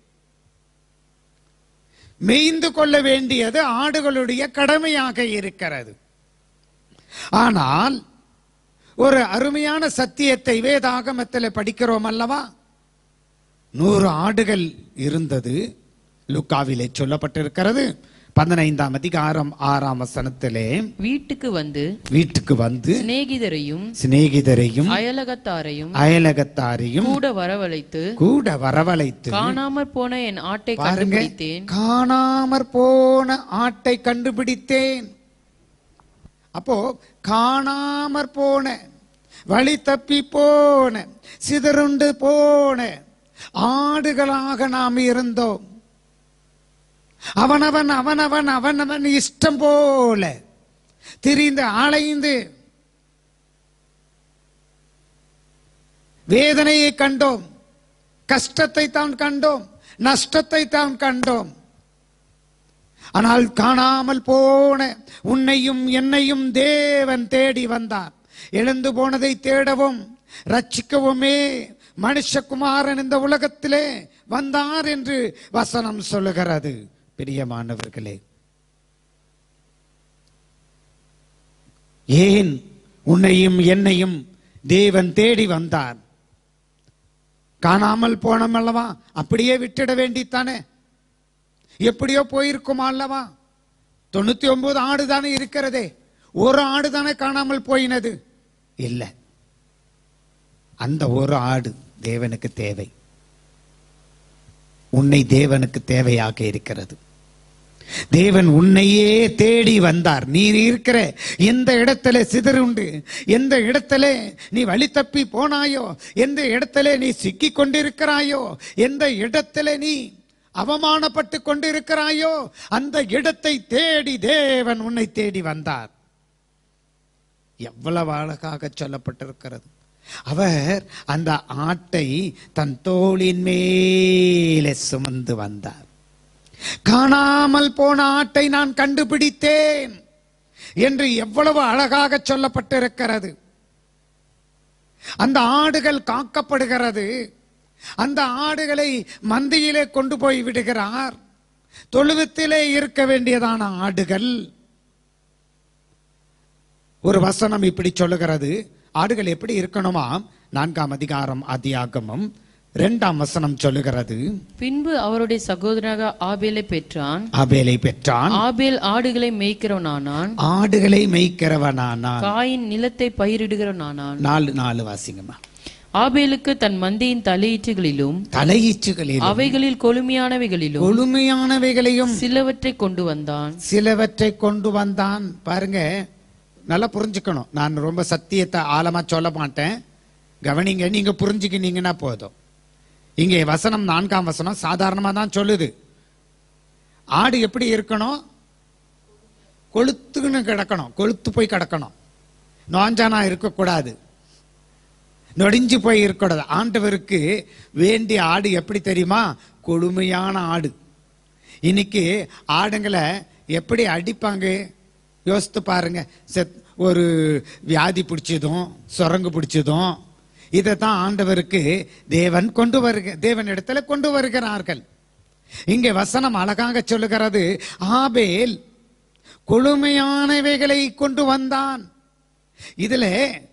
மேய்ந்து கொள்ள வேண்டியது ஆடுகளுடைய கடமையாக இருக்கிறது. ஆனால் ஒரு அருமையான சத்தியத்தை வேதாகமத்தில் படிக்கிறோம் அல்லவா? நூறு ஆடுகள் இருந்தது, லூக்காவிலே சொல்லப்பட்டிருக்கிறது. பதினைந்தாம் அதிகாரம் ஆறாம் வசனத்திலே, வீட்டுக்கு வந்து வீட்டுக்கு வந்து சிநேகிதரையும் சிநேகிதரையும் அயலகத்தாரையும் அயலகத்தாரையும் கூட வரவழைத்து கூட வரவழைத்து காணாமற் போன என் ஆட்டை பாருங்க, கண்டுபிடித்தேன். காணாமற் போன ஆட்டை கண்டுபிடித்தேன். அப்போ காணாமற் போன, வழி தப்பி போன, சிதறுண்டு போன ஆடுகளாக நாம் இருந்தோம். அவனவன் அவனவன் அவனவன் இஷ்டம் போல திரிந்து அலைந்து வேதனையை கண்டோம், கஷ்டத்தை தான் கண்டோம், நஷ்டத்தை தான் கண்டோம். ஆனால் காணாமல் போன உன்னையும் என்னையும் தேவன் தேடி வந்தார். எழுந்து போனதை தேடவும் ரட்சிக்கவுமே மனுஷகுமாரன் இந்த உலகத்திலே வந்தார் என்று வசனம் சொல்லுகிறது. பிரியமானவர்களே, ஏன் உன்னையும் என்னையும் தேவன் தேடி வந்தார்? காணாமல் போனோம் அல்லவா, அப்படியே விட்டுட வேண்டித்தானே, எப்படியோ போயிருக்குமா அல்லவா? தொண்ணூத்தி ஒன்பது ஆடு தானே இருக்கிறதே, ஒரு ஆடு தானே காணாமல் போயினது? இல்லை, அந்த ஒரு ஆடு தேவனுக்கு தேவை, உன்னை தேவனுக்கு தேவையாக இருக்கிறது. தேவன் உன்னையே தேடி வந்தார். நீ இருக்கிற எந்த இடத்துல சிதறுண்டு, எந்த இடத்துல நீ வழி தப்பி போனாயோ, எந்த இடத்துல நீ சிக்கி கொண்டிருக்கிறாயோ, எந்த இடத்துல நீ அவமானப்பட்டு கொண்டிருக்கிறாயோ, அந்த இடத்தை தேடி தேவன் உன்னை தேடி வந்தார். எவ்வளவு அழகாக சொல்லப்பட்டிருக்கிறது. அவர் அந்த ஆட்டை தன் தோளின் மேலே சுமந்து வந்தார். காணாமல் போன ஆட்டை நான் கண்டுபிடித்தேன் என்று எவ்வளவு அழகாக சொல்லப்பட்டிருக்கிறது. அந்த ஆடுகள் காக்கப்படுகிறது. அந்த ஆடுகளை மந்தையிலே கொண்டு போய் விடுகிறார். தொழுவத்திலே இருக்க வேண்டியதான ஆடுகள். ஒரு வசனம் இப்படி சொல்லுகிறது, ஆடுகள் எப்படி இருக்கணுமா? நான்காம் அதிகாரம் ஆதியாகமம் இரண்டாம் வசனம் சொல்லுகிறது, பின்பு அவருடைய சகோதரனாக ஆபேலை பெற்றான். ஆபேலை பெற்றான். ஆபேல் ஆடுகளை மேய்க்கிறவனானான். ஆடுகளை மேய்க்கிறவனானான். காயின் நிலத்தை பயிரிடுகிறவனானான். நாலு நாலு வாசிங்கம்மா. ஆபேலுக்கு தன் மந்தையின் தலையீற்றுகளிலும் தலையீச்சுகளிலும் அவைகளில் கொழுமையானவைகளிலும் கொழுமையானவைகளையும் சிலவற்றை கொண்டு வந்தான். சிலவற்றை கொண்டு வந்தான். பாருங்க, நல்லா புரிஞ்சுக்கணும். நான் ரொம்ப சத்தியத்தை ஆழமா சொல்ல மாட்டேன், கவனிங்க. நீங்க புரிஞ்சுக்கினீங்கன்னா போதும். இங்கே வசனம் நான்காம் வசனம் சாதாரணமா தான் சொல்லுது. ஆடு எப்படி இருக்கணும்? கொளுத்துன்னு கிடக்கணும், கொளுத்து போய் கிடக்கணும். நோஞ்சானா இருக்கக்கூடாது, நொடிஞ்சு போய் இருக்கக்கூடாது. ஆண்டவருக்கு வேண்டிய ஆடு எப்படி தெரியுமா? கொழுமையான ஆடு. இன்னைக்கு ஆடுங்களை எப்படி அடிப்பாங்க யோசித்து பாருங்க. செத் ஒரு வியாதி பிடிச்சதும் சுரங்கு பிடிச்சதும் இதை தான் ஆண்டவருக்கு தேவன் கொண்டு வருக தேவன் இடத்துல கொண்டு வருகிறார்கள். இங்கே வசனம் அழகாக சொல்லுகிறது, ஆபேல் கொழுமையானவைகளை கொண்டு வந்தான். இதுல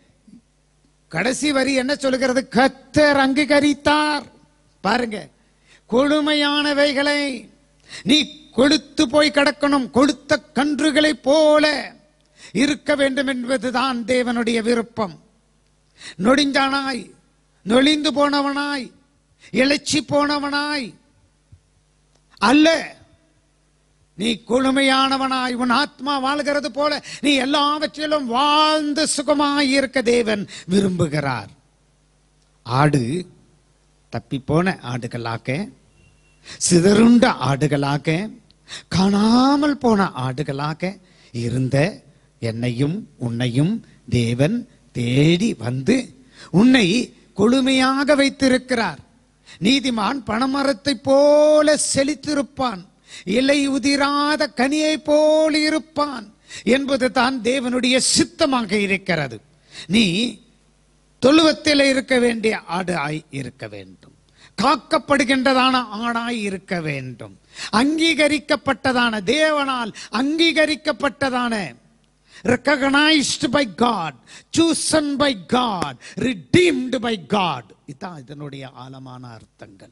கடைசி வரி என்ன சொல்லுகிறது? கர்த்தர் அங்கீகரித்தார். பாருங்க, கொழுமையானவைகளை. நீ கொழுத்து போய் கிடக்கணும், கொழுத்த கன்றுகளை போல இருக்க வேண்டும் என்பதுதான் தேவனுடைய விருப்பம். நொடிஞ்சானாய், நொழிந்து போனவனாய், இளைச்சி போனவனாய் அல்ல, நீ கொழுமையானவனாய் உன் ஆத்மா வாழ்கிறது போல நீ எல்லாவற்றிலும் வாழ்ந்து சுகமாய் இருக்க தேவன் விரும்புகிறார். ஆடு தப்பி போன ஆடுகளாக, சிதறுண்ட ஆடுகளாக, காணாமல் போன ஆடுகளாக இருந்த என்னையும் உன்னையும் தேவன் தேடி வந்து உன்னை கொழுமையாக வைத்திருக்கிறார். நீதிமான் பனைமரத்தை போல செழித்திருப்பான், இலை உதிராத கனியை போல் இருப்பான் என்பது தான் தேவனுடைய சித்தமாக இருக்கிறது. நீ தொழுவத்தில் இருக்க வேண்டிய ஆடு ஆய் இருக்க வேண்டும், காக்கப்படுகின்றதான ஆடாய் இருக்க வேண்டும், அங்கீகரிக்கப்பட்டதான தேவனால் அங்கீகரிக்கப்பட்டதான recognized by God, chosen by God, redeemed by God. இதான் இதனுடைய ஆழமான அர்த்தங்கள்.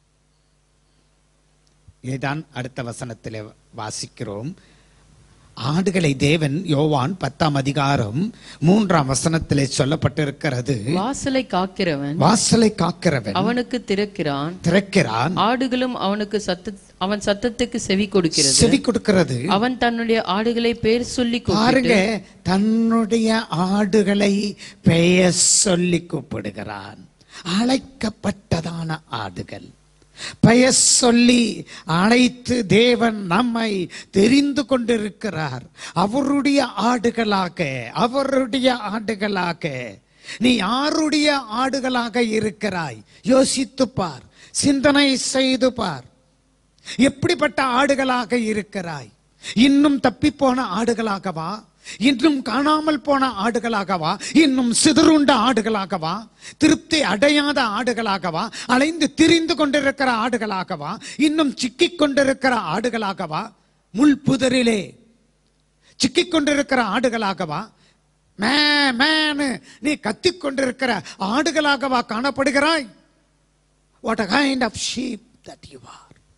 இதான் அடுத்த வசனத்திலே வாசிக்கிறோம். ஆடுகளை தேவன் யோவான் பத்தாம் அதிகாரம் மூன்றாம் வசனத்திலே சொல்லப்பட்டிருக்கிறது, வாசலை காக்கிறவன் வாசலை காக்கிறவன் அவனுக்கு திறக்கிறான் திறக்கிறான் ஆடுகளும் அவனுக்கு சத்த அவன் சத்தத்துக்கு செவி கொடுக்கிறது செவி கொடுக்கிறது அவன் தன்னுடைய ஆடுகளை பெயர் சொல்லி பாருங்க, தன்னுடைய ஆடுகளை பெயர் சொல்லி கூப்பிடுகிறான். அழைக்கப்பட்டதான ஆடுகள் பெயர் சொல்லி அழைத்து தேவன் நம்மை தெரிந்து கொண்டிருக்கிறார். அவருடைய ஆடுகளாக, அவருடைய ஆடுகளாக. நீ யாருடைய ஆடுகளாக இருக்கிறாய்? யோசித்து பார், சிந்தனை செய்து பார். எப்படிப்பட்ட ஆடுகளாக இருக்கிறாய்? இன்னும் தப்பி போன ஆடுகளாகவா? இன்னும் காணாமல் போன ஆடுகளாகவா? இன்னும் சிதறுண்ட ஆடுகளாகவா? திருப்தி அடையாத ஆடுகளாகவா? அலைந்து திரிந்து கொண்டிருக்கிற ஆடுகளாகவா? இன்னும் சிக்கிக் கொண்டிருக்கிற ஆடுகளாகவா? முள் புதரிலே சிக்கிக் கொண்டிருக்கிற ஆடுகளாகவா? மே மேனு நீ கத்திக் கொண்டிருக்கிற ஆடுகளாகவா காணப்படுகிறாய்? What a kind of sheep that you are.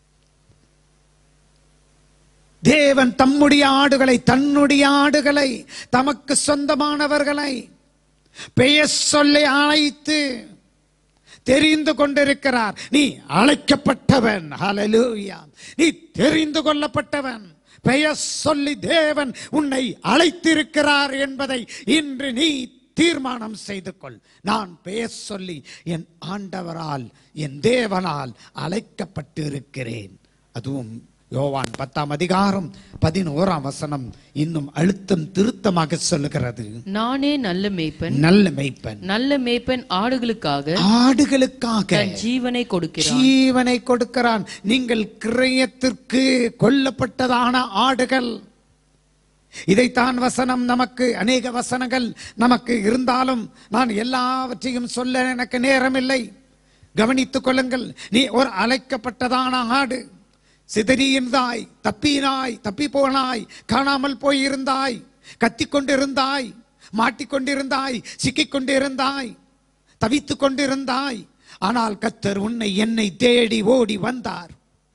தேவன் தம்முடைய ஆடுகளை, தன்னுடைய ஆடுகளை, தமக்கு சொந்தமானவர்களை பெயர் சொல்லி அழைத்து தெரிந்து கொண்டிருக்கிறார். நீ அழைக்கப்பட்டவன், ஹல்லேலூயா, நீ தெரிந்து கொள்ளப்பட்டவன். பெயர் சொல்லி தேவன் உன்னை அழைத்திருக்கிறார் என்பதை இன்று நீ தீர்மானம் செய்து கொள். நான் பெயர் சொல்லி என் ஆண்டவரால் என் தேவனால் அழைக்கப்பட்டு இருக்கிறேன். அதுவும் யோவான் பத்தாம் அதிகாரம் பதினோராம் வசனம் இன்னும் அழுத்தம் திருத்தமாக சொல்லுகிறது. நானே நல்ல மேய்ப்பன், நல்ல மேய்ப்பன், நல்ல மேய்ப்பன் ஆடுகளுக்காக ஆடுகளுக்காக தன் ஜீவனை கொடுக்கிறான். ஜீவனை கொடுக்கிறான். நீங்கள் கிரயத்திற்கு கொல்லப்பட்டதான ஆடுகள். இதைத்தான் வசனம் நமக்கு, அநேக வசனங்கள் நமக்கு இருந்தாலும் நான் எல்லாவற்றையும் சொல்ல எனக்கு நேரமில்லை. கவனித்துக் கொள்ளுங்கள். நீ ஒரு அழைக்கப்பட்டதான ஆடு. சிதறியிருந்தாய், தப்பினாய், தப்பி போனாய், காணாமல் போயிருந்தாய், கத்திக்கொண்டிருந்தாய், மாட்டிக்கொண்டிருந்தாய், சிக்கிக் கொண்டிருந்தாய், தவித்துக் கொண்டிருந்தாய். ஆனால் கர்த்தர் உன்னை என்னை தேடி ஓடி வந்தார்,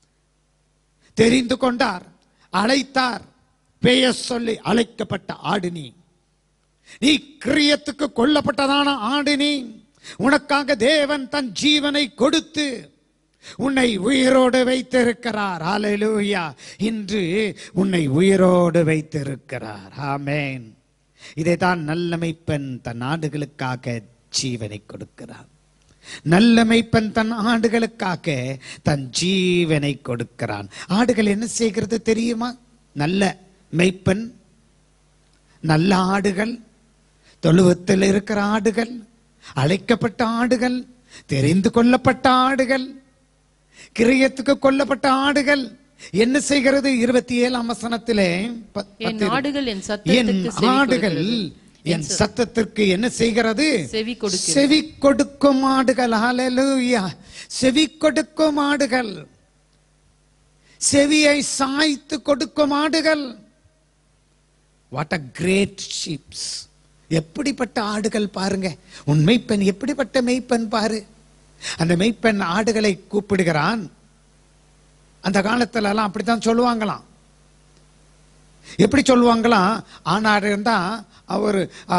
தெரிந்து கொண்டார், அழைத்தார். பெயர் சொல்லி அழைக்கப்பட்ட ஆடு நீ. நீ கிரியத்துக்கு கொல்லப்பட்டதான ஆடு நீ. உனக்காக தேவன் தன் ஜீவனை கொடுத்து உன்னை உயிரோடு வைத்திருக்கிறார். ஹல்லேலூயா. இன்று உன்னை உயிரோடு வைத்திருக்கிறார். ஆமென். இதைத்தான் நல்ல மேய்ப்பன் தன் ஆடுகளுக்காக ஜீவனை கொடுக்கிறார். நல்ல மேய்ப்பன் தன் ஆடுகளுக்காக தன் ஜீவனை கொடுக்கிறான். ஆடுகள் என்ன செய்கிறது தெரியுமா? நல்ல மேய்ப்பன், நல்ல ஆடுகள், தொழுவத்தில் இருக்கிற ஆடுகள், அழைக்கப்பட்ட ஆடுகள், தெரிந்து கொள்ளப்பட்ட ஆடுகள், கிரியத்துக்கு கொல்லப்பட்ட ஆடுகள் என்ன செய்கிறது? இருபத்தி ஏழாம் வசனத்திலே, என் ஆடுகள் என் ஆடுகள் என் சத்தத்திற்கு என்ன செய்கிறது? செவி கொடுக்கிறது. செவி கொடுக்கும் ஆடுகள். ஹல்லேலூயா. செவி கொடுக்கும் ஆடுகள், செவியை சாய்த்து கொடுக்கும் ஆடுகள். What a great sheeps. எப்படிப்பட்ட ஆடுகள் பாருங்க. உன் மெய்ப்பெண் எப்படிப்பட்ட மெய்ப்பெண் பாரு. அந்த மெய்ப்பெண் ஆடுகளை கூப்பிடுகிறான். அந்த காலத்துல எல்லாம் அப்படித்தான் சொல்லுவாங்களாம். எப்படி சொல்லுவாங்களாம்? ஆணாடு இருந்தா அவர்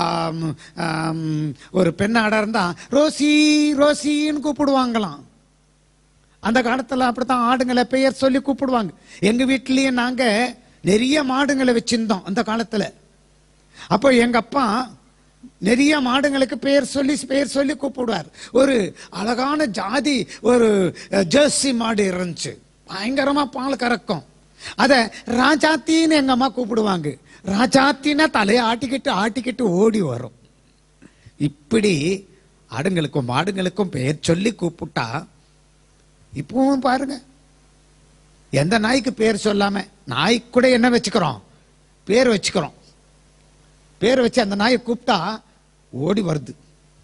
ஒரு பெண்ணாடா இருந்தா ரோசி ரோசின்னு கூப்பிடுவாங்களாம். அந்த காலத்துல அப்படித்தான் ஆடுங்களை பெயர் சொல்லி கூப்பிடுவாங்க. எங்க வீட்டிலேயே நாங்க நிறைய மாடுங்களை வச்சிருந்தோம் அந்த காலத்துல. அப்போ எங்க அப்பா நிறைய மாடுங்களுக்கு பெயர் சொல்லி பெயர் சொல்லி கூப்பிடுவார். ஒரு அழகான ஜாதி ஒரு ஜெர்சி மாடு இருந்துச்சு, பயங்கரமா பால் கறக்கும். அத ராஜாத்தின்னு எங்க அம்மா கூப்பிடுவாங்க. ராஜாத்தின்னா தலையை ஆட்டிக்கிட்டு ஆட்டிக்கிட்டு ஓடி வரும். இப்படி ஆடுங்களுக்கும் மாடுங்களுக்கும் பெயர் சொல்லி கூப்பிட்டா, இப்பவும் பாருங்க, எந்த நாய்க்கு பேர் சொல்லாம நாய்க்கு கூட என்ன வச்சுக்கிறோம்? பேர் வச்சுக்கிறோம். பேர் வச்சு அந்த நாயை கூப்பிட்டா ஓடி வருது.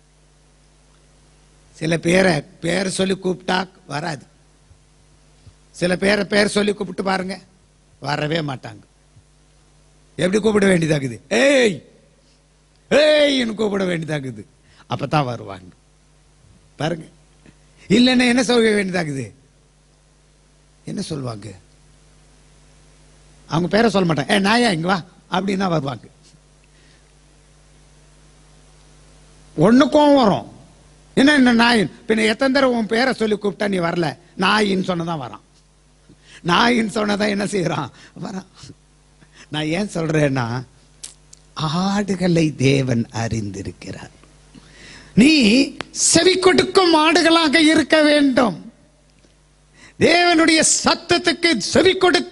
சில பேரை பேர் சொல்லி கூப்பிட்டா வராது. சில பேரை பேர் சொல்லி கூப்பிட்டு பாருங்க, வரவே மாட்டாங்க. எப்படி கூப்பிட வேண்டியதாகுது? ஏய் ஏய்ன்னு கூப்பிட வேண்டியதாகுது. அப்பதான் வருவாங்க பாருங்க. இல்லைன்னா என்ன சொல்ல வேண்டியதாகுது? என்ன சொல்லுவாங்க? அவங்க பேரை சொல்ல மாட்டாங்க. ஏ நாயா இங்க வா அப்படின்னா வருவாங்க. ஒண்ணுக்கும் வரும். என்ன என்ன நாயின்? பின்ன எத்தனை தடவை உன் பேரை சொல்லி கூப்பிட்டா நீ வரல? நாயின்னு சொன்னதான் வரான். நாயின்னு சொன்னதான் என்ன செய்யறான்? வரான். நான் ஏன் சொல்றேன்னா, ஆடுகளை தேவன் அறிந்திருக்கிறார். நீ செவி கொடுக்கும் ஆடுகளாக இருக்க வேண்டும். தேவனுடைய சத்தத்துக்கு செவி கொடுக்க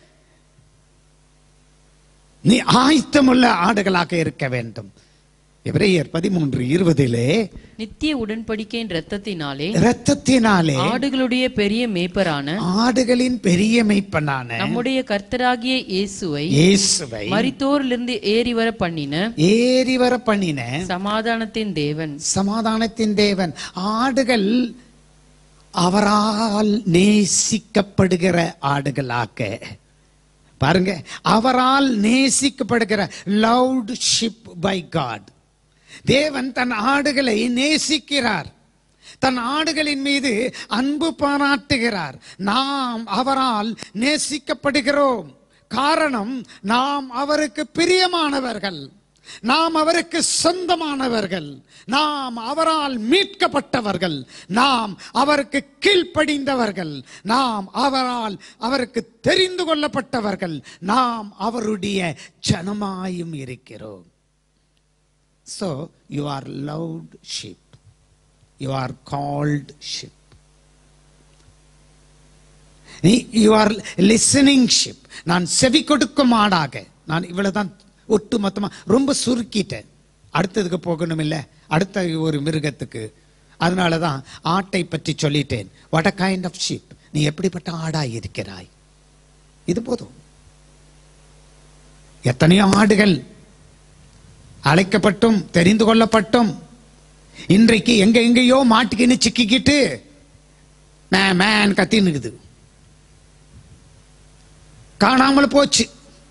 நீ ஆயத்தமுள்ள ஆடுகளாக இருக்க வேண்டும். எபிரேயர் பதிமூன்று இருபதிலே, நித்திய உடன்படிக்கையின் இரத்தத்தினாலே இரத்தத்தினாலே ஆடுகளுடைய பெரிய மேய்ப்பரான ஆடுகளின் பெரிய மேய்ப்பனான நம்முடைய கர்த்தராகிய இயேசுவை இயேசுவை மரித்தோரிலிருந்து ஏறி வர பண்ணின ஏறி வர பண்ணின சமாதானத்தின் தேவன் சமாதானத்தின் தேவன். ஆடுகள் அவரால் நேசிக்கப்படுகிற ஆடுகளாக பாருங்க. அவரால் நேசிக்கப்படுகிற லவ்ட் ஷிப் பை காட். தேவன் தன் ஆடுகளை நேசிக்கிறார். தன் ஆடுகளின் மீது அன்பு பாராட்டுகிறார். நாம் அவரால் நேசிக்கப்படுகிறோம். காரணம், நாம் அவருக்கு பிரியமானவர்கள். நாம் அவருக்கு சொந்தமானவர்கள், நாம் அவரால் மீட்கப்பட்டவர்கள், நாம் அவருக்கு கீழ்ப்படிந்தவர்கள், நாம் அவரால் அவருக்கு தெரிந்து கொள்ளப்பட்டவர்கள், நாம் அவருடைய ஜனமாயும் இருக்கிறோம். So you are loved sheep, you are called sheep, you are listening sheep. நான் செவி கொடுக்கும் ஆடாக, நான் இவ்வளவுதான் ஒட்டு மொத்தமா ரொம்ப சுருக்கிட்டேன். அடுத்ததுக்கு போகணும் இல்ல, அடுத்த ஒரு மிருகத்துக்கு. அதனாலதான் ஆட்டை பற்றி சொல்லிட்டேன். what a kind of sheep, நீ எப்படிப்பட்ட ஆடாய் இருக்கிறாய், இது போதும். எத்தனையோ ஆடுகள் அழைக்கப்பட்டும் தெரிந்து கொள்ளப்பட்டும் இன்றைக்கு எங்க எங்கேயோ மாட்டுக்கின்னு சிக்கிக்கிட்டு மே மேன் கத்தின்னுக்குது, காணாமல் போச்சு,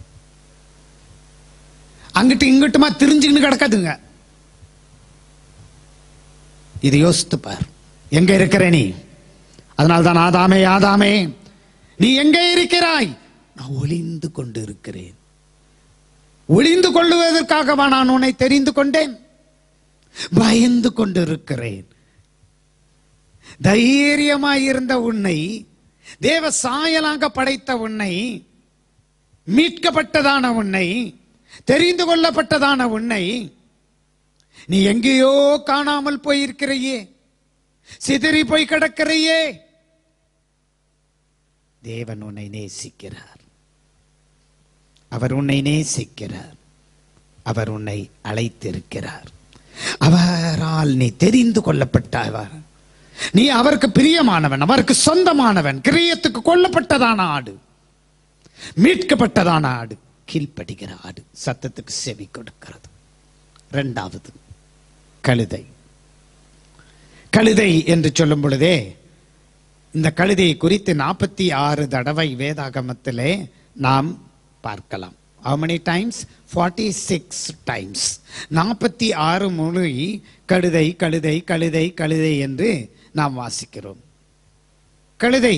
அங்கிட்டு இங்கிட்டுமா திரிஞ்சுக்கின்னு கிடக்காதுங்க. இது யோசித்து பார், எங்க இருக்கிற நீ? அதனால்தான் ஆதாமே ஆதாமே நீ எங்கே இருக்கிறாய்? நான் ஒளிந்து கொண்டு இருக்கிறேன். ஒளிந்து கொள்ளுவதற்காகவா நான் உன்னை தெரிந்து கொண்டேன்? பயந்து கொண்டு இருக்கிறேன். தைரியமாயிருந்த உன்னை, தேவ சாயலாக படைத்த உன்னை, மீட்கப்பட்டதான உன்னை, தெரிந்து கொள்ளப்பட்டதான உன்னை நீ எங்கேயோ காணாமல் போயிருக்கிறையே, சிதறி போய் கிடக்கிறையே. தேவன் உன்னை நேசிக்கிறார், அவர் உன்னை நேசிக்கிறார், அவர் உன்னை அழைத்திருக்கிறார். அவரால் நீ தெரிந்து கொள்ளப்பட்டவர், நீ அவருக்கு பிரியமானவன், அவருக்கு சொந்தமானவன், கிரியத்துக்கு கொல்லப்பட்டதான ஆடு, மீட்கப்பட்டதான ஆடு, கீழ்ப்படுகிற ஆடு, சத்தத்துக்கு செவி கொடுக்கிறது. இரண்டாவது கழுதை. கழுதை என்று சொல்லும் பொழுதே இந்த கழுதையை குறித்து நாற்பத்தி ஆறு தடவை வேதாகமத்திலே நாம் பார்க்கலாம். How many times? forty-six times. நாற்பத்தி ஆறு முறை கழுதை கழுதை கழுதை கழுதை என்று நாம் வாசிக்கிறோம். கழுதை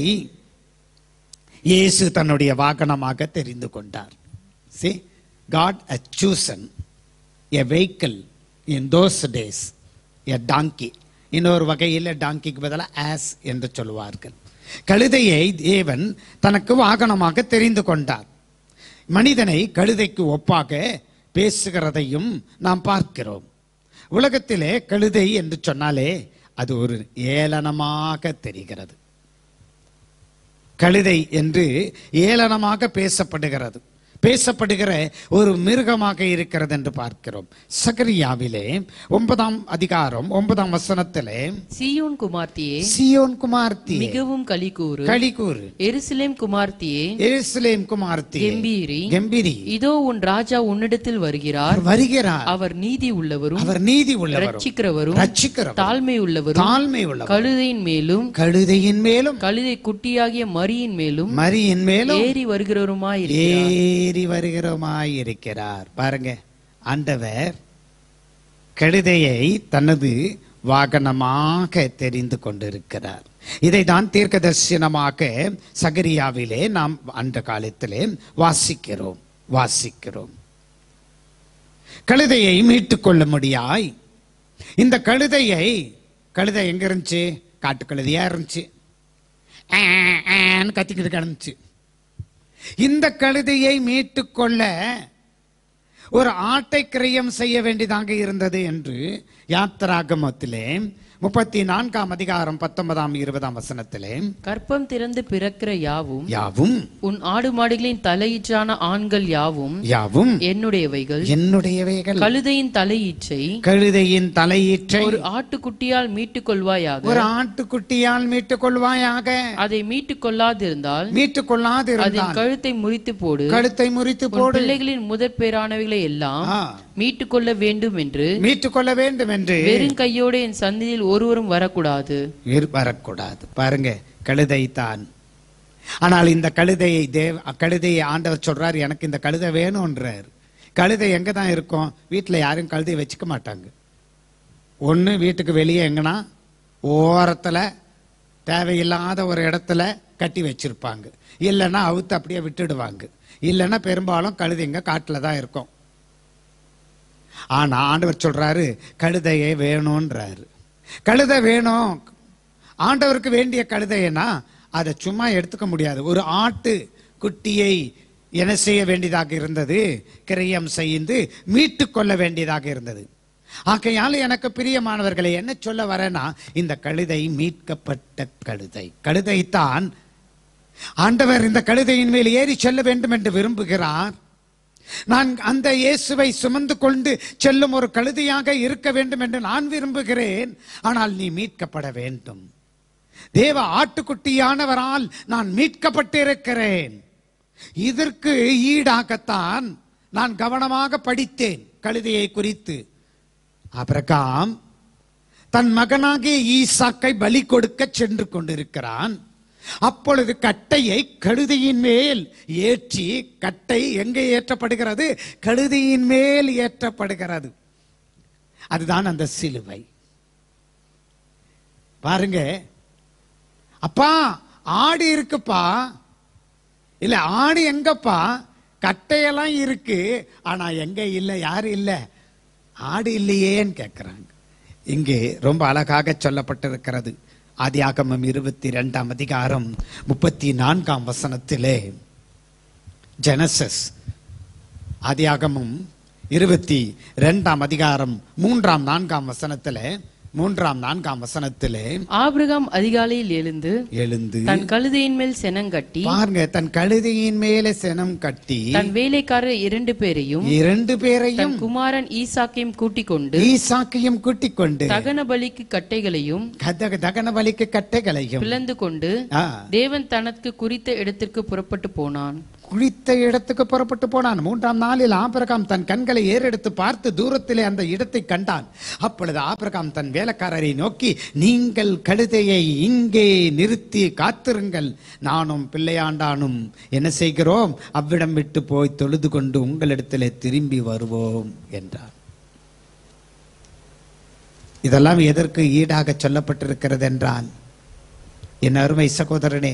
இயேசு தன்னுடைய வாகனமாக தெரிந்து கொண்டார். See, God had chosen a vehicle in those days, a donkey. இன்னொரு வகையில் டாங்கிக்கு பதிலாக ஆஸ் என்று சொல்லுவார்கள். கழுதையை தேவன் தனக்கு வாகனமாக தெரிந்து கொண்டார். மனிதனை கழுதைக்கு ஒப்பாக பேசுகிறதையும் நாம் பார்க்கிறோம். உலகத்திலே கழுதை என்று சொன்னாலே அது ஒரு ஏளனமாக தெரிகிறது. கழுதை என்று ஏளனமாக பேசப்படுகிறது, பேசப்படுகிற ஒரு மிருகமாக இருக்கிறது என்று பார்க்கிறோம். சகரியாவிலே ஒன்பதாம் அதிகாரம் ஒன்பதாம் வசனத்திலே, சீயோன் குமார்த்தியே, சீயோன் குமார்த்தியே மிகவும் களிகூறு, களிகூறு, எருசலேம் குமார்த்தியே, எருசலேம் குமார்த்தியே கெம்பீரி, கெம்பீரி, இதோ உன் ராஜா உன்னிடத்தில் வருகிறார், வருகிறார், அவர் நீதி உள்ளவரும், அவர் நீதி உள்ளவரும், ரட்சிக்கிறவரும், ரட்சிக்கிறவரும், தாழ்மை உள்ளவரும், தாழ்மை உள்ளவரும், கழுதையின் மேலும், கழுதையின் மேலும், கழுதை குட்டியாகிய மரியின் மேலும், மரியின் மேலும் ஏறி வருகிறவருமாய் இருக்கிறார். ஏறி வருகிறோமாய் இருக்கிறார். பாருங்க, ஆண்டவர் கழுதையை தனது வாகனமாக தெரிந்து கொண்டிருக்கிறார். இதை தான் தீர்க்க தரிசனமாக சகரியாவிலே நாம் அந்த காலத்திலே வாசிக்கிறோம் வாசிக்கிறோம் கழுதையை மீட்டுக் கொள்ள முடியாய். இந்த கழுதையை, கழுதை எங்க இருந்துச்சு? காட்டு கழுதையா இருந்துச்சு, கத்திக்கிட்டு கிடந்துச்சு. இந்த கழுதையை மீட்டுக்கொள்ள ஒரு ஆட்டை கிரயம் செய்ய வேண்டியதாக இருந்தது என்று யாத்திராகமத்திலே முப்பத்தி நான்காம் அதிகாரம் பத்தொன்பதாம் இருபதாம் வசனத்திலே, கற்பம் திறந்து பிறக்கிற யாவும் யாவும் உன் ஆடு மாடுகளின் தலையீற்றான ஆண்கள் யாவும் யாவும் என்னுடையவைகள், என்னுடையவைகள். கழுதையின் தலையீற்றை கழுதையின் தலையீற்றை ஒரு ஆட்டுக்குட்டியால் மீட்டுக் கொள்வாயாக, ஒரு ஆட்டுக்குட்டியால் மீட்டுக் கொள்வாயாக. அதை மீட்டுக் கொள்ளாதிருந்தால் மீட்டுக் கொள்ளாதிருந்தால் அதன் கழுத்தை முறித்து போடு, கழுத்தை முறித்து உன் போடு. பிள்ளைகளின் முதற் பேரானவைகளை எல்லாம் ஆ, மீட்டுக் கொள்ள வேண்டும் என்று மீட்டுக் கொள்ள வேண்டும் என்று வெறும் கையோடு என் சந்நிதியில் ஒருவரும் வரக்கூடாது வரக்கூடாது. பாருங்க, கழுதை தான். ஆனால் இந்த கழுதையை தேவ கழுதையை ஆண்டவர் சொல்றார், எனக்கு இந்த கழுதை வேணும்ன்றார். கழுதை எங்க தான் இருக்கும்? வீட்டில் யாரும் கழுதையை வச்சுக்க மாட்டாங்க. ஒன்று வீட்டுக்கு வெளியே எங்கன்னா ஓரத்தில் தேவையில்லாத ஒரு இடத்துல கட்டி வச்சிருப்பாங்க, இல்லைன்னா அவுத்து அப்படியே விட்டுடுவாங்க. இல்லைன்னா பெரும்பாலும் கழுதைங்க காட்டில் தான் இருக்கும். ஆனா ஆண்டவர் சொல்றாரு கழுதையே வேணும்ன்றாரு. கழுதை வேணும். ஆண்டவருக்கு வேண்டிய கழுதைனா அதை சும்மா எடுத்துக்க முடியாது. ஒரு ஆட்டு குட்டியை என்ன செய்ய வேண்டியதாக இருந்தது? கிரயம் செய்து மீட்டு கொள்ள வேண்டியதாக இருந்தது. ஆகையால் எனக்கு பிரியமானவர்களை என்ன சொல்ல வரேன்னா, இந்த கழுதை மீட்கப்பட்ட கழுதை. கழுதைத்தான் ஆண்டவர் இந்த கழுதையின் மேல் ஏறி செல்ல வேண்டும் என்று விரும்புகிறார். நான் அந்த இயேசுவை சுமந்து கொண்டு செல்லும் ஒரு கழுதையாக இருக்க வேண்டும் என்று நான் விரும்புகிறேன். ஆனால் நீ மீட்கப்பட வேண்டும். தேவ ஆட்டுக்குட்டியானவரால் நான் மீட்கப்பட்டிருக்கிறேன். இதற்கு ஈடாகத்தான் நான் கவனமாக படித்தேன் கழுதையை குறித்து. ஆபிரகாம் தன் மகனாகிய ஈசாக்கை பலி கொடுக்க சென்று கொண்டிருக்கிறான். அப்பொழுது கட்டையை கழுதையின் மேல் ஏற்றி, கட்டை எங்கே ஏற்றப்படுகிறது? கழுதையின் மேல் ஏற்றப்படுகிறது. அதுதான் அந்த சிலுவை. பாருங்க, அப்பா ஆடு இருக்குப்பா. இல்ல ஆடு எங்கப்பா? கட்டையெல்லாம் இருக்கு, ஆனா எங்க இல்ல? யாரு இல்ல? ஆடு இல்லையேன்னு கேட்கிறாங்க. இங்கே ரொம்ப அழகாக சொல்லப்பட்டிருக்கிறது. ஆதியாகமம் இருபத்தி இரண்டாம் அதிகாரம் முப்பத்தி நான்காம் வசனத்திலே, ஜெனசிஸ் ஆதியாகமம் இருபத்தி இரண்டாம் அதிகாரம் மூன்றாம் நான்காம் வசனத்திலே மூன்றாம் நான்காம் வசனத்திலே ஆபிரகாம் அதிகாலையில் எழுந்து எழுந்து தன் கழுதையின் மேல் செனம் கட்டி, பாருங்க, தன் கழுதையின் மேலே செனம் கட்டி தன் வேலைக்காரர் இரண்டு பேரையும் இரண்டு பேரையும் தன் குமாரன் ஈசாக்கையும் கூட்டிக் கொண்டு ஈசாக்கையும் கூட்டிக் கொண்டு தகன பலிக்கு கட்டைகளையும் கத- தகன பலிக்கு கட்டைகளையும் பிளந்து கொண்டு ஆ, தேவன் தனக்கு குறித்த இடத்திற்கு புறப்பட்டு போனான். குறித்த இடத்துக்கு புறப்பட்டு போனான். மூன்றாம் நாளில் ஆபிரகாம் தன் கண்களை ஏறெடுத்து பார்த்து தூரத்திலே அந்த இடத்தை கண்டான். அப்பொழுது ஆபிரகாம் தன் வேலைக்காரரை நோக்கி, நீங்கள் கழுதையை இங்கே நிறுத்தி காத்திருங்கள், நானும் பிள்ளையாண்டானும் என்ன செய்கிறோம்? அவ்விடம் விட்டு போய் தொழுது கொண்டு உங்களிடத்திலே திரும்பி வருவோம் என்றார். இதெல்லாம் எதற்கு ஈடாக சொல்லப்பட்டிருக்கிறது என்றால், என் அருமை சகோதரனே,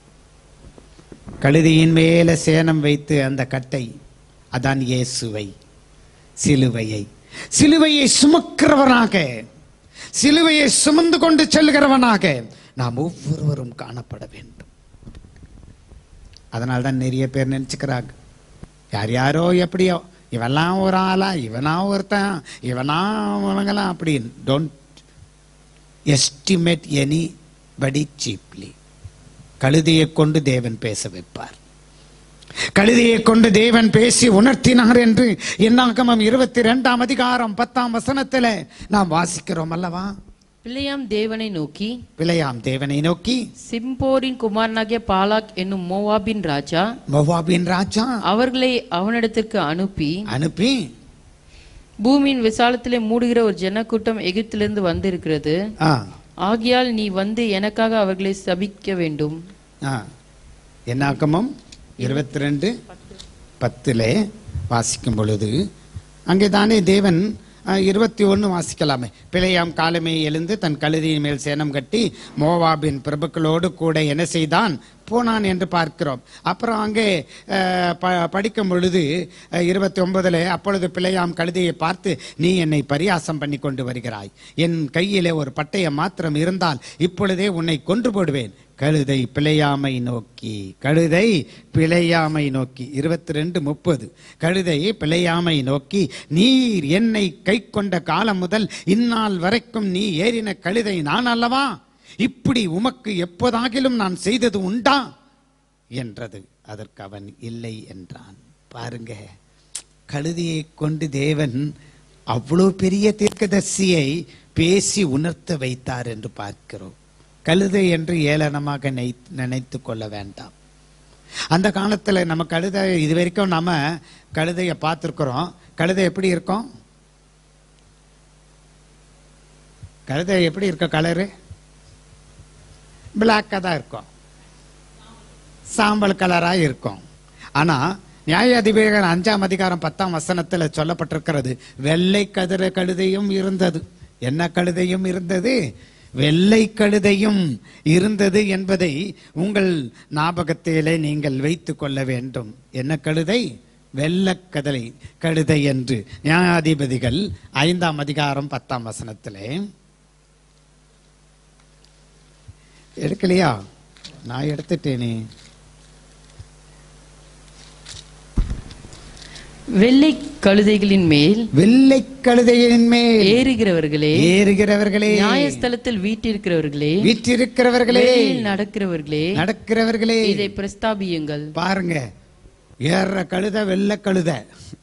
கழுதையின் மேல சேனம் வைத்து அந்த கட்டை, அதான் இயேசுவை, சிலுவையை சிலுவையை சுமக்கிறவனாக, சிலுவையை சுமந்து கொண்டு செல்கிறவனாக நாம் ஒவ்வொருவரும் காணப்பட வேண்டும். அதனால்தான் நிறைய பேர் நினைச்சுக்கிறாங்க, யார் யாரோ எப்படியோ, இவெல்லாம் ஒரு ஆளா, இவனா ஒருத்தன், இவனா அவங்களாம் அப்படி. Don't estimate anybody cheaply. கழுதையை கொண்டு தேவன் பேச வைப்பார். கழுதையை கொண்டு தேவன் பேசி உணர்த்தினார் என்று என்னாகமம் இருபத்தி இரண்டாம் அதிகாரம் பத்தாம் வசனத்துல நாம் வாசிக்கிறோம் அல்லவா? பிள்ளையாம் தேவனை நோக்கி பிள்ளையாம் தேவனை நோக்கி சிம்போரின் குமாரனாகிய பாலாக் என்னும் மோவாபின் ராஜா மோவாபின் ராஜா அவர்களை அவனிடத்திற்கு அனுப்பி அனுப்பி பூமியின் விசாலத்திலே மூடுகிற ஒரு ஜனக்கூட்டம் எகிப்திலிருந்து வந்திருக்கிறது, ஆ ஆகையால் நீ வந்து எனக்காக அவர்களை சபிக்க வேண்டும். என்னாகமம் இருபத்தி ரெண்டு பத்துல வாசிக்கும் பொழுது அங்கே தானே தேவன் இருபத்தி ஒன்று வாசிக்கலாமே. பிழையாம் காலமே எழுந்து தன் கழுதையின் மேல் சேனம் கட்டி மோவாபின் பிரபுக்களோடு கூட என்ன செய்தான்? போனான் என்று பார்க்கிறோம். அப்புறம் அங்கே படிக்கும் பொழுது இருபத்தி ஒன்பதுல, அப்பொழுது பிழையாம் கழுதையை பார்த்து, நீ என்னை பரியாசம் பண்ணி கொண்டு வருகிறாய், என் கையிலே ஒரு பட்டயம் மாத்திரம் இருந்தால் இப்பொழுதே உன்னை கொன்று போடுவேன். கழுதை பிழையாமை நோக்கி, கழுதை பிழையாமை நோக்கி இருபத்தி ரெண்டு முப்பது கழுதை பிழையாமை நோக்கி, நீர் என்னை கை கொண்ட காலம் முதல் இந்நாள் வரைக்கும் நீ ஏறின கழுதை நான் அல்லவா? இப்படி உமக்கு எப்போதாகிலும் நான் செய்தது உண்டா என்றது. அதற்கு அவன் இல்லை என்றான். பாருங்க, கழுதையை கொண்டு தேவன் அவ்வளவு பெரிய தீர்க்கதரிசியை பேசி உணர்த்த வைத்தார் என்று பார்க்கிறோம். கழுதை என்று ஏளனமாக நினைத்து கொள்ள வேண்டாம். அந்த காலத்துல நம்ம கழுதை, இது வரைக்கும் நாம கழுதையை பார்த்திருக்கிறோம். கழுதை எப்படி இருக்கும்? கழுதை எப்படி இருக்க? கலரு பிளாக்கா தான் இருக்கும், சாம்பல் கலரா இருக்கும். ஆனா நியாயாதிபதிகள் அஞ்சாம் அதிகாரம் பத்தாம் வசனத்துல சொல்லப்பட்டிருக்கிறது, வெள்ளை கதிர கழுதையும் இருந்தது. என்ன கழுதையும் இருந்தது? வெள்ளை கழுதையும் இருந்தது என்பதை உங்கள் ஞாபகத்திலே நீங்கள் வைத்துக் கொள்ள வேண்டும். என்ன கழுதை? வெள்ளக்கதலை கழுதை என்று. நியாயாதிபதிகள் ஐந்தாம் அதிகாரம் பத்தாம் வசனத்திலே. எடுக்கலையா? நான் எடுத்துட்டேனே. வெள்ளை கழுதைகளின் மேல் வெள்ளை கழுதையின் மேல் ஏறுகிறவர்களே ஏறுகிறவர்களே நியாயஸ்தலத்தில் வீட்டிருக்கிறவர்களே வீற்றிருக்கிறவர்களே வெளியில் நடக்கிறவர்களே நடக்கிறவர்களே இதை பிரஸ்தாபியுங்கள். பாருங்க, ஏற கழுதை வெள்ளை கழுதை.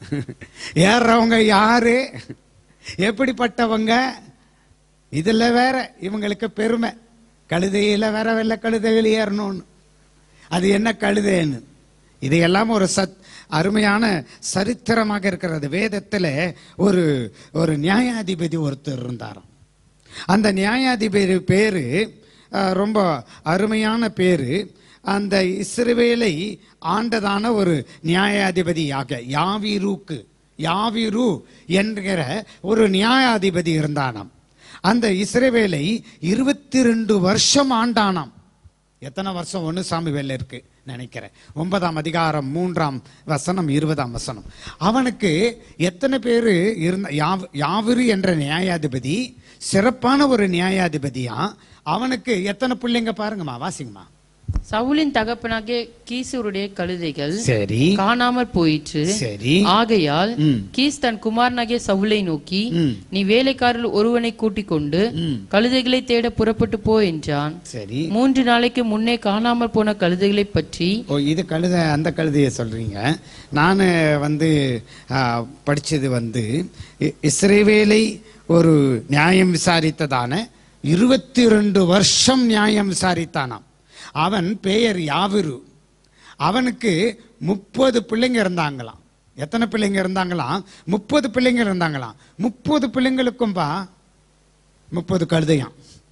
ஏறவங்க யாரு, எப்படிப்பட்டவங்க? இதுல வேற இவங்களுக்கு பெருமை, கழுதையில வேற வெள்ளை கழுதைகள் ஏறணும்னு. அது என்ன கழுதைன்னு? இதையெல்லாம் ஒரு சத் அருமையான சரித்திரமாக இருக்கிறது. வேதத்தில் ஒரு ஒரு நியாயாதிபதி ஒருத்தர் இருந்தாராம். அந்த நியாயாதிபதி பேரு ரொம்ப அருமையான பேரு. அந்த இஸ்ரவேலை ஆண்டதான ஒரு நியாயாதிபதியாக யாவீருக்கு யாவீரு என்கிற ஒரு நியாயாதிபதி இருந்தானாம். அந்த இஸ்ரவேலை இருபத்தி ரெண்டு வருஷம் ஆண்டானாம். எத்தனை வருஷம்? ஒன்று சாமுவேல் இருக்கு நினைக்கிறேன், ஒன்பதாம் அதிகாரம் மூன்றாம் வசனம் இருபதாம் வசனம். அவனுக்கு எத்தனை பேரு இருந்த? யாவிரு என்ற நியாயாதிபதி சிறப்பான ஒரு நியாயாதிபதியா. அவனுக்கு எத்தனை பிள்ளைங்க பாருங்கம்மா, வாசிங்கம்மா. சவுலின் தகப்பனாகிய கீசுருடைய கழுதைகள் சரி காணாமற் போயிற்று. சரி. ஆகையால் கீஸ் தன் குமாரனாகிய சவுலை நோக்கி, நீ வேலைக்காரர்கள் ஒருவனை கூட்டிக் கொண்டு கழுதைகளை தேட புறப்பட்டு போ என்றான். சரி. மூன்று நாளைக்கு முன்னே காணாமல் போன கழுதைகளை பற்றி. ஓ, இது கழுதை, அந்த கழுதையை சொல்றீங்க. நான் வந்து படிச்சது வந்து இஸ்ரவேலை ஒரு நியாயம் விசாரித்ததான இருபத்தி ரெண்டு வருஷம் நியாயம் விசாரித்தானாம். அவன் பெயர் யாவிரு. அவனுக்கு முப்பது பிள்ளைங்க இருந்தாங்களாம். எத்தனை பிள்ளைங்க இருந்தாங்களாம்? முப்பது பிள்ளைங்க இருந்தாங்களாம். முப்பது பிள்ளைங்களுக்கும் பா முப்பது கழுதையாம்.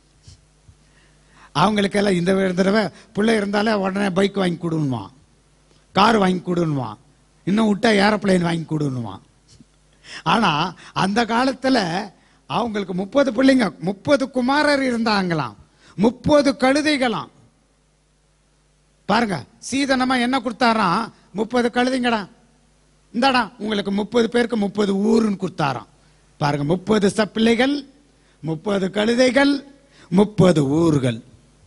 அவங்களுக்கெல்லாம் இந்த தடவை பிள்ளை இருந்தாலே உடனே பைக் வாங்கி கொடுன்னுவான், கார் வாங்கி கொடுன்னுவான், இன்னும் விட்டா ஏரோப்ளைன் வாங்கி கொடுன்னுவான். ஆனா அந்த காலத்துல அவங்களுக்கு முப்பது பிள்ளைங்க, முப்பது குமாரர் இருந்தாங்களாம், முப்பது கழுதைகளாம். பாருங்க, சீதனமா என்ன கொடுத்தாராம்? முப்பது கழுதைங்கடா, இந்தாடா உங்களுக்கு முப்பது பேருக்கு முப்பது ஊருன்னு கொடுத்தாராம். பாருங்க, முப்பது சப்பிள்ளைகள், முப்பது கழுதைகள், முப்பது ஊர்கள்.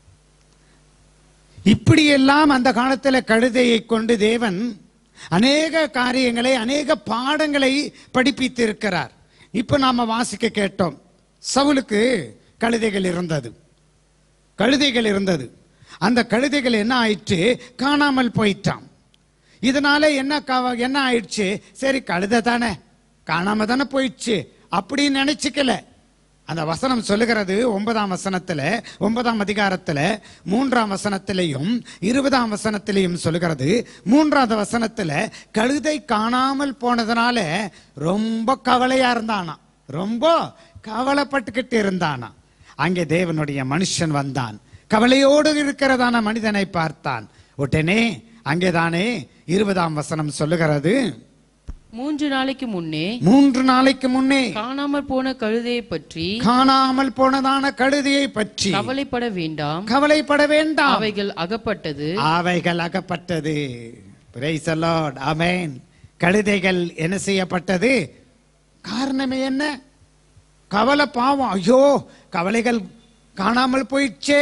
இப்படியெல்லாம் அந்த காலத்தில் கழுதையை கொண்டு தேவன் அநேக காரியங்களை, அநேக பாடங்களை படிப்பித்து இருக்கிறார். இப்ப நாம வாசிக்க கேட்டோம், சவுலுக்கு கழுதைகள் இருந்தது, கழுதைகள் இருந்தது. அந்த கழுதைகள் என்ன ஆயிடுச்சு? காணாமல் போயிட்டான். இதனால என்ன என்ன ஆயிடுச்சு? சரி, கழுதை தானே, காணாம தானே போயிடுச்சு அப்படின்னு நினைச்சுக்கல. அந்த வசனம் சொல்லுகிறது ஒன்பதாம் வசனத்துல, ஒன்பதாம் அதிகாரத்துல மூன்றாம் வசனத்திலையும் இருபதாம் வசனத்திலையும் சொல்லுகிறது. மூன்றாவது வசனத்துல கழுதை காணாமல் போனதுனால ரொம்ப கவலையா இருந்தானா, ரொம்ப கவலைப்பட்டுக்கிட்டு இருந்தானா. அங்கே தேவனுடைய மனுஷன் வந்தான், கவலையோடு இருக்கிறதான மனிதனை பார்த்தான். உடனே அங்கேதானே இருபதாம் வசனம் சொல்லுகிறது, மூன்று நாளைக்கு முன்னே மூன்று நாளைக்கு முன்னே காணாமல் போன கழுதையை பற்றி காணாமல் போனதான கழுதையை பற்றி கவலைப்பட வேண்டாம், கவலைப்பட வேண்டாம், அவைகள் அகப்பட்டது, அவைகள் அகப்பட்டது. பிரைஸ் தி லார்ட், ஆமென். கழுதைகள் என்ன செய்யப்பட்டது? காரணமே என்ன? கவலை, பாவம், ஐயோ கவலைகள் காணாமல் போயிடுச்சே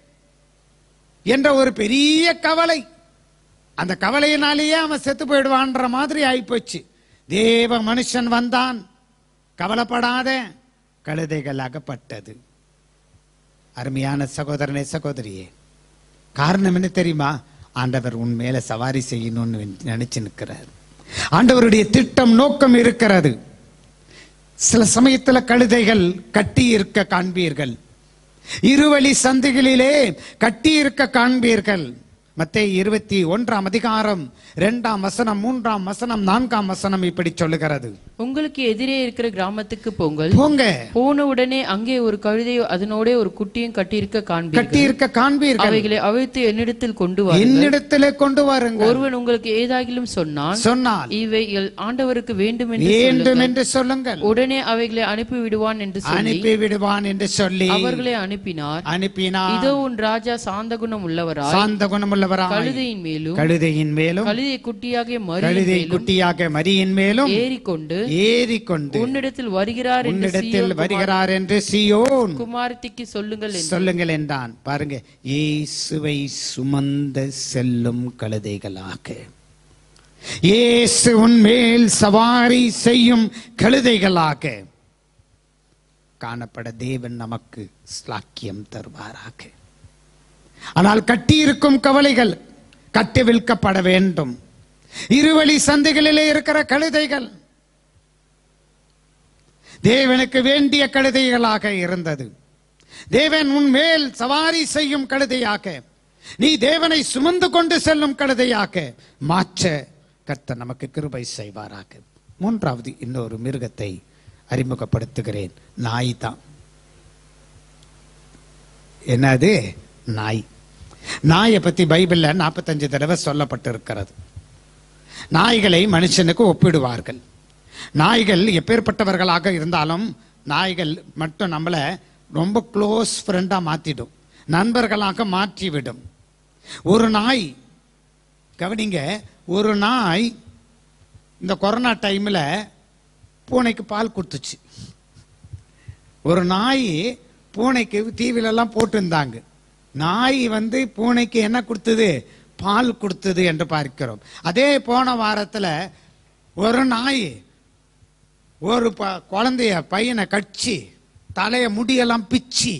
என்ற ஒரு பெரிய கவலை. அந்த கவலையினாலேயே அவன் செத்து போயிடுவான்ற மாதிரி ஆயிப்போச்சு. தேவ மனுஷன் வந்தான், கவலைப்படாத, கழுதைகள் அகப்பட்டது. அருமையான சகோதரனே, சகோதரியே, காரணம் என்ன தெரியுமா? ஆண்டவர் உன் மேல சவாரி செய்யணும்னு நினைச்சு நிற்கிறார். ஆண்டவருடைய திட்டம், நோக்கம் இருக்கிறது. சில சமயத்துல கழுதைகள் கட்டி இருக்க காண்பீர்கள், இருவழி சந்தைகளிலே கட்டி இருக்க காண்பீர்கள். மத்தேயு இருபத்தி ஒன்றாம் அதிகாரம் இரண்டாம் வசனம், மூன்றாம் வசனம், நான்காம் வசனம் இப்படி சொல்லுகிறது, உங்களுக்கு எதிரே இருக்கிற கிராமத்துக்கு போங்கள், போங்க, போன உடனே அங்கே ஒரு கழுதையும் அதனோட ஒரு குட்டியும் கட்டியிருக்க காண்பீர்கள், கட்டியிருக்க காண்பீர்கள், அவைகளை அவிழ்த்து என்னிடத்தில் கொண்டு வாருங்கள், என்னிடத்திலே கொண்டு வாருங்கள். ஒருவன் உங்களுக்கு ஏதாகிலும் சொன்னான் சொன்னால் இவைகள் ஆண்டவருக்கு வேண்டும் வேண்டும் என்று சொல்லுங்கள், உடனே அவைகளை அனுப்பி விடுவான் என்று அனுப்பி விடுவான் என்று சொல்லி அவர்களை அனுப்பினார். அனுப்பினார். இதோ உன் ராஜா சாந்த குணம் உள்ளவராய் சாந்த குணம் உள்ளவராய் கழுதையின் மேலும் கழுதையின் மேலும் கழுதை குட்டியாகிய கழுதை மரியின் குட்டியாக மரியின் மேலும் ஏறிக்கொண்டு ஏறிக்கொண்டு உன்னிடத்தில் வருகிறார் என்று உன்னிடத்தில் வருகிறார் என்று சீயோன் குமாரத்திக்கு சொல்லுங்கள் என்று சொல்லுங்கள் என்றான். பாருங்க, இயேசுவை சுமந்த செல்லும் கழுதைகளாக, இயேசு உன்மேல் சவாரி செய்யும் கழுதைகளாக காணப்பட தேவன் நமக்கு ஸ்லாக்கியம் தருவாராக. ஆனால் கட்டியிருக்கும் கவலைகள் கட்டிவிழ்க்கப்பட வேண்டும். இருவழி சந்தைகளிலே இருக்கிற கழுதைகள் தேவனுக்கு வேண்டிய கழுதைகளாக இருந்தது. தேவன் உன்மேல் சவாரி செய்யும் கழுதையாக, நீ தேவனை சுமந்து கொண்டு செல்லும் கழுதையாக மாற்ற கர்த்தர் நமக்கு கிருபை செய்வாராக. மூன்றாவது இன்னொரு மிருகத்தை அறிமுகப்படுத்துகிறேன். நாய் தான். என்னது? நாய். நாயை பத்தி பைபிள்ல நாற்பத்தஞ்சு தடவை சொல்லப்பட்டிருக்கிறது. நாய்களை மனுஷனுக்கு ஒப்பிடுவார்கள். நாய்கள் எப்பேற்பட்டவர்களாக இருந்தாலும் நாய்கள் மட்டும் நம்மளை ரொம்ப க்ளோஸ் ஃப்ரெண்டா மாத்திடும், நண்பர்களாக மாற்றிவிடும். ஒரு நாய், கவனிங்க, ஒரு நாய் இந்த கொரோனா டைம்ல பூனைக்கு பால் கொடுத்துச்சு. ஒரு நாய் பூனைக்கு தீவிலெல்லாம் போட்டிருந்தாங்க. நாய் வந்து பூனைக்கு என்ன கொடுத்தது? பால் கொடுத்தது என்று பார்க்கிறோம். அதே போன வாரத்தில் ஒரு நாய் ஒரு குழந்தைய பையனை கட்சி தலைய முடியெல்லாம் பிச்சு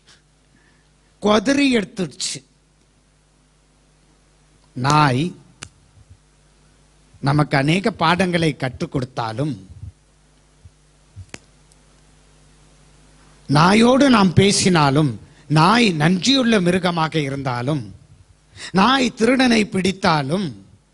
கொதறி எடுத்துடுச்சு. நாய் நமக்கு அநேக பாடங்களை கற்றுக் கொடுத்தாலும், நாயோடு நாம் பேசினாலும், நாய் நன்றியுள்ள மிருகமாக இருந்தாலும், நாய் திருடனை பிடித்தாலும்,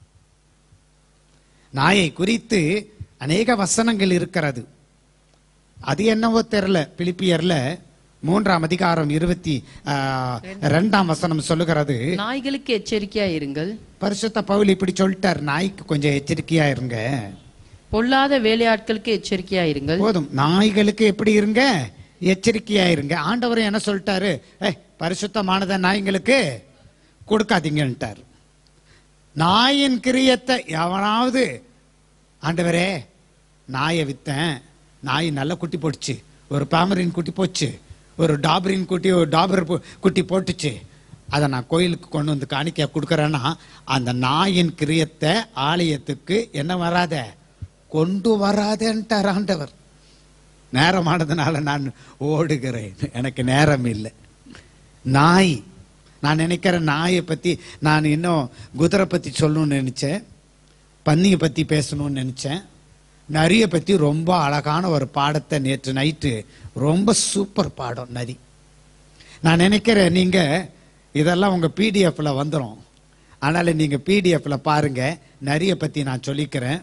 நாயை குறித்து அநேக வசனங்கள் இருக்கிறது. அது என்னவோ தெரியல. பிலிப்பியர்ல மூன்றாம் அதிகாரம் இருபத்தி ரெண்டாம் வசனம் சொல்லுகிறது, நாய்களுக்கு எச்சரிக்கையா இருங்கள். பரிசுத்த பவுல் இப்படி சொல்லிட்டார், நாய்க்கு கொஞ்சம் எச்சரிக்கையா இருங்க. பொல்லாத வேலையாட்களுக்கு எச்சரிக்கையா இருங்கள். போதும், நாய்களுக்கு எப்படி இருங்க? எச்சரிக்கையா இருங்க. ஆண்டவர் என்ன சொல்லிட்டாரு? பரிசுத்தமானத நாய்களுக்கு கொடுக்காதீங்கன்ட்டார். நாயின் கிரியத்தை எவனாவது, ஆண்டவரே நாயை வித்தேன், நாய் நல்ல குட்டி போட்டுச்சு, ஒரு பாமரின் குட்டி போச்சு, ஒரு டாபரின் குட்டி ஒரு டாபர் குட்டி போட்டுச்சு, அதை நான் கோயிலுக்கு கொண்டு வந்து காணிக்க கொடுக்கறேன்னா, அந்த நாயின் கிரியத்தை ஆலயத்துக்கு என்ன வராத, கொண்டு வராதேன்ட்டார் ஆண்டவர். நேரமானதுனால நான் ஓடுகிறேன், எனக்கு நேரம் இல்லை. நாய், நான் நினைக்கிறேன் நாயை பற்றி நான் இன்னும் குதிரை பற்றி சொல்லணும்னு நினச்சேன், பன்னியை பற்றி பேசணும்னு நினச்சேன், நரியை பற்றி ரொம்ப அழகான ஒரு பாடத்தை நேற்று நைட்டு, ரொம்ப சூப்பர் பாடம் நரி. நான் நினைக்கிறேன் நீங்கள் இதெல்லாம் உங்கள் பிடிஎஃப்ல வந்துடும். அதனால் நீங்கள் பிடிஎஃப்ல பாருங்கள். நரியை பற்றி நான் சொல்லிக்கிறேன்.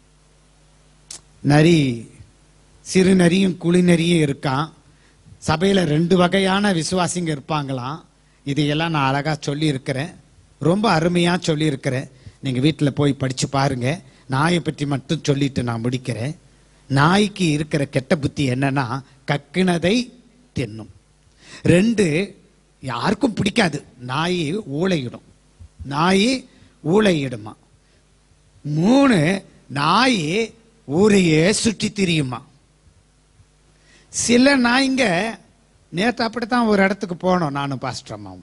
நரி சிறு நரியும் குழி நரியும் இருக்கான். சபையில் ரெண்டு வகையான விசுவாசிங்க இருப்பாங்களாம். இதையெல்லாம் நான் அழகாக சொல்லியிருக்கிறேன், ரொம்ப அருமையாக சொல்லியிருக்கிறேன். நீங்கள் வீட்டில் போய் படித்து பாருங்கள். நாயை பற்றி மட்டும் சொல்லிட்டு நான் முடிக்கிறேன். நாய்க்கு இருக்கிற கெட்ட புத்தி என்னன்னா, கக்கினதை தின்னும். ரெண்டு, யாருக்கும் பிடிக்காது, நாய் ஊளையிடும். நாய் ஊளையிடுமா. மூணு, நாய் ஊரையே சுற்றி திரியுமா. சில நாய்ங்க, நேற்று அப்படித்தான் ஒரு இடத்துக்கு போனோம், நானும் பாஸ்டர் அம்மாவும்.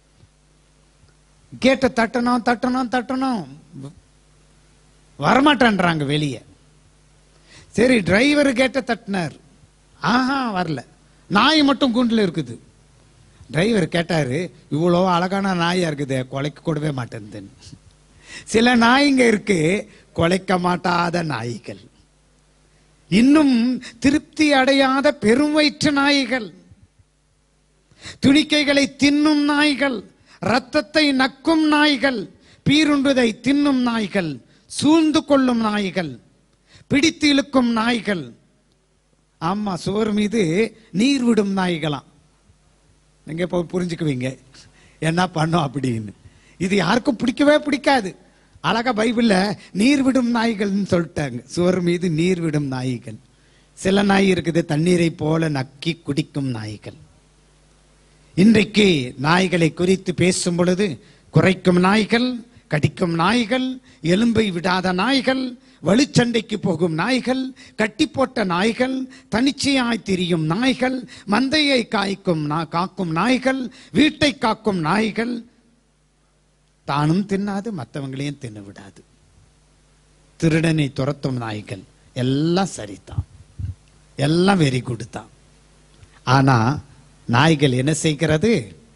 கேட்ட தட்டணும் தட்டணும் தட்டணும், வரமாட்டான்றாங்க வெளியே. சரி, டிரைவர் கேட்ட தட்டினார், ஆஹா வரல. நாய் மட்டும் கூண்டில் இருக்குது. டிரைவர் கேட்டாரு, இவ்வளோ அழகான நாயா இருக்குது, கொலைக்க கூடவே மாட்டேன். சில நாய்ங்க இருக்கு கொலைக்க மாட்டாத நாய்கள், இன்னும் திருப்தி அடையாத பெரும் வயிற்று நாய்கள், துணிக்கைகளை தின்னும் நாய்கள், இரத்தத்தை நக்கும் நாய்கள், பீருண்டுதை தின்னும் நாய்கள், சூழ்ந்து கொள்ளும் நாய்கள், பிடித்து இழுக்கும் நாய்கள். ஆமா, சுவர் மீது நீர் விடும் நாய்களாம். நீங்க இப்போ புரிஞ்சுக்குவீங்க என்ன பண்ணும் அப்படின்னு. இது யாருக்கும் பிடிக்கவே பிடிக்காது. அழகா பைபிள்ல நீர் விடும் நாய்கள்னு சொல்லிட்டாங்க. சுவர் மீது நீர் விடும் நாய்கள். சில நாய் இருக்குது தண்ணீரை போல நக்கி குடிக்கும் நாய்கள். இன்றைக்கு நாய்களை குறித்து பேசும் பொழுது குறைக்கும் நாய்கள், கடிக்கும் நாய்கள், எலும்பை விடாத நாய்கள், வலுச்சண்டைக்கு போகும் நாய்கள், கட்டி போட்ட நாய்கள், தனிச்சையாய் திரியும் நாய்கள், மந்தையை காய்க்கும் காக்கும் நாய்கள், வீட்டை காக்கும் நாய்கள், தானும் தின்னாது மற்றவங்களையும் தின்னு விடாது. திருடனை துரத்தும் நாய்கள் எல்லாம் சரிதான், எல்லாம் வெரி குட் தான். ஆனா நாய்கள் என்ன செய்கிறது?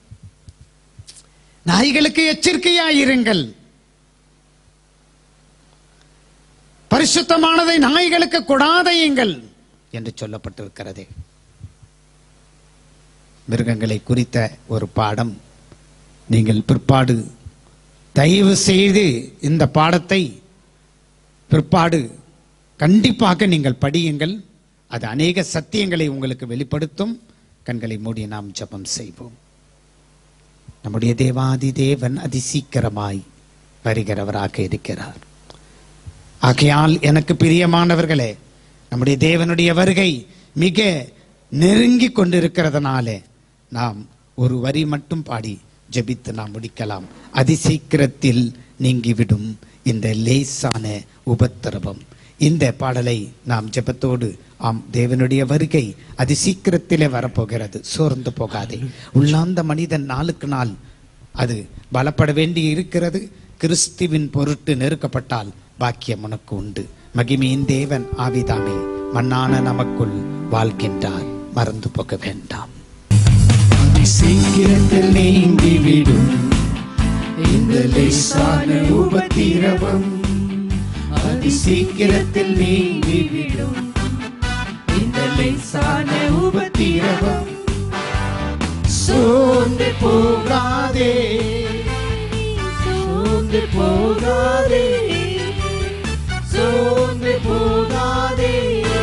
நாய்களுக்கு எச்சரிக்கையாயிருங்கள். பரிசுத்தமானதை நாய்களுக்கு கொடாதையுங்கள் என்று சொல்லப்பட்டிருக்கிறதே. மிருகங்களை குறித்த ஒரு பாடம். நீங்கள் பிற்பாடு தயவு செய்து இந்த பாடத்தை பிற்பாடு கண்டிப்பாக நீங்கள் படியுங்கள். அது அநேக சத்தியங்களை உங்களுக்கு வெளிப்படுத்தும். கண்களை மூடி நாம் ஜெபம் செய்வோம். நம்முடைய தேவாதி தேவன் அதிசீக்கிரமாய் வருகிறவராக இருக்கிறார். ஆகையால் எனக்கு பிரியமானவர்களே, நம்முடைய தேவனுடைய வருகை மிக நெருங்கி கொண்டிருக்கிறதுனாலே நாம் ஒரு வரி மட்டும் பாடி ஜெபித்து நாம் முடிக்கலாம். அதிசீக்கிரத்தில் நீங்கிவிடும் இந்த லேசான உபத்திரவம். இந்த பாடலை நாம் ஜெபத்தோடு, ஆம், தேவனுடைய வருகை அதிசீக்கிரத்திலே வரப்போகிறது, சோர்ந்து போகாதே. உள்ளாந்த மனிதன் நாளுக்கு நாள் அது பலப்பட வேண்டி இருக்கிறது. கிறிஸ்துவின் பொருட்டு நெருக்கப்பட்டால் பாக்கியம் உனக்கு உண்டு. மகிமையின் தேவன் ஆவிதாமே மண்ணான நமக்குள் வாழ்கின்றார், மறந்து போக வேண்டாம். அதிசீக்கிரத்தில் நீங்கிவிடும் இந்த லேசான உபத்திரவம், அதிசீக்கிரத்தில் நீங்கிவிடும் இந்த லேசான உபத்திரவம். சோர்ந்து போகாதே, சோர்ந்து போகாதே, சோர்ந்து போகாதே,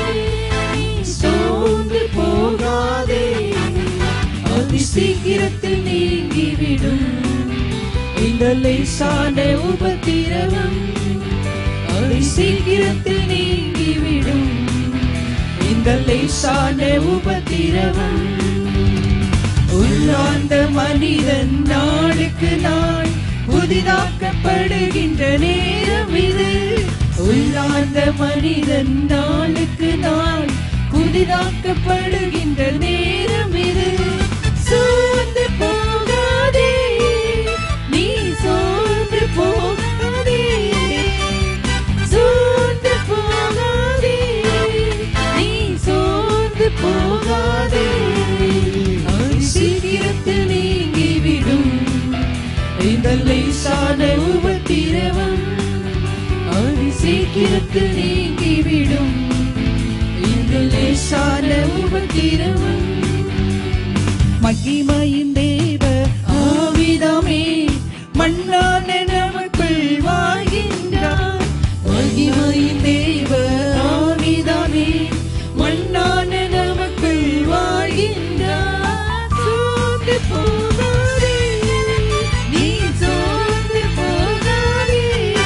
சோர்ந்து போகாதே. அதிசீக்கிரத்தில் நீங்கிவிடும் இந்த லேசான உபத்திரவம், அதிசீக்கிரத்தில் நீங்கிவிடும் இந்த லேசான உபத்திரவம். உள்ளார்ந்த மனிதன் நாளுக்கு நாள் புதிதாக்கப்படுகின்ற நேரம் இது. உள்ளார்ந்த மனிதன் நாளுக்கு நாள் புதிதாக்கப்படுகின்ற நேரம் இது. சோர்ந்து போகாதே, நீ சோர்ந்து போகாதே, சோர்ந்து போகாதே, நீ சோர்ந்து போகாதே. சீக்கிரத்தில் நீங்கிவிடும் இந்த லேசான உபத்திரவம், சீக்கிரத்தில் நீங்கிவிடும் இந்த லேசான உபத்திரவம். மகிமையின் தேவ ஆவிதாமே மண்ணான நமக்குள் வாழ்கின்றார். மகிமையின் தேவ ஆவிதாமே மண்ணான நமக்குள் வாழ்கின்றார். சோர்ந்து போகாதே, நீ சோர்ந்து போகாதே,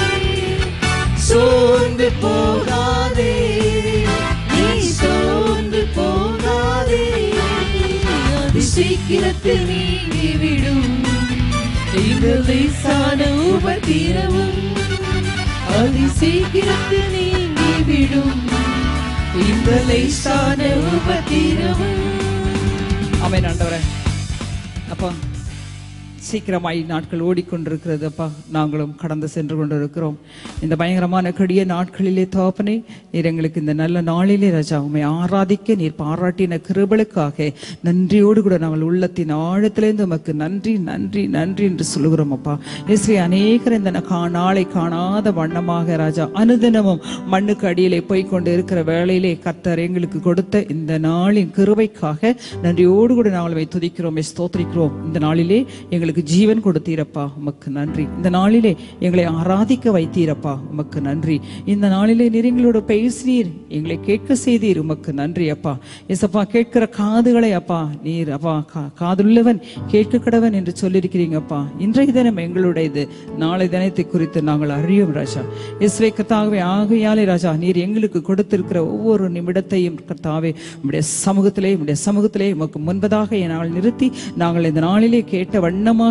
சோர்ந்து போகாதே, நீ சோர்ந்து போகாதே. சீக்கிரத்தில் நீங்கிவிடும் இந்த லேசான உபத்திரவம், அதிசீக்கிரத்தில் நீங்கிவிடும் இந்த லேசான உபத்திரவம். ஆமென் ஆண்டவரே. அப்பா, சீக்கிரமாய் நாட்கள் ஓடிக்கொண்டிருக்கிறது அப்பா, நாங்களும் கடந்து சென்று கொண்டிருக்கிறோம். இந்த பயங்கரமான கடிய நாட்களிலே தகப்பனே, நீர் எங்களுக்கு இந்த நல்ல நாளிலே ராஜா உம்மை ஆராதிக்க நீர் பாராட்டின கிருபைகளுக்காக நன்றியோடு கூட நாங்கள் உள்ளத்தின் ஆழத்திலிருந்து உமக்கு நன்றி நன்றி நன்றி என்று சொல்லுகிறோம் அப்பா. இயேசுவே, அநேகர் இந்த நாளை காணாத வண்ணமாக ராஜா அனுதினமும் மண்ணுக்கு அடியிலே போய்கொண்டு இருக்கிற வேளையிலே கர்த்தர் எங்களுக்கு கொடுத்த இந்த நாளின் கிருபைக்காக நன்றியோடு கூட நாங்கள் உம்மை துதிக்கிறோம், ஸ்தோத்திரிக்கிறோம். இந்த நாளிலே எங்களுக்கு ஜீவன் கொடுத்தீரப்பா, உமக்கு நன்றி. இந்த நாளிலே எங்களை ஆராதிக்க வைத்தீரப்பா, உமக்கு நன்றி. இந்த நாளிலே நீர் எங்களோட பேசினீர், எங்களை கேட்க செய்தீர், உமக்கு நன்றி அப்பா. எசப்பா, கேட்கிற காதுகளை அப்பா நீர் அப்பா காதுள்ளவன் கேட்க கடவன் என்று சொல்லியிருக்கிறீங்கப்பா. இன்றைய தினம் எங்களுடையது, நாளை தினத்தை குறித்து நாங்கள் அறியோம் ராஜா. இயேசுவே கர்த்தாவே, ஆகையாலே ராஜா நீர் எங்களுக்கு கொடுத்திருக்கிற ஒவ்வொரு நிமிடத்தையும் கர்த்தாவே உம்முடைய சமூகத்திலே உம்முடைய சமூகத்திலே உமக்கு முன்பதாக நாங்கள் நிறுத்தி நாங்கள் இந்த நாளிலே கேட்ட வண்ணமாக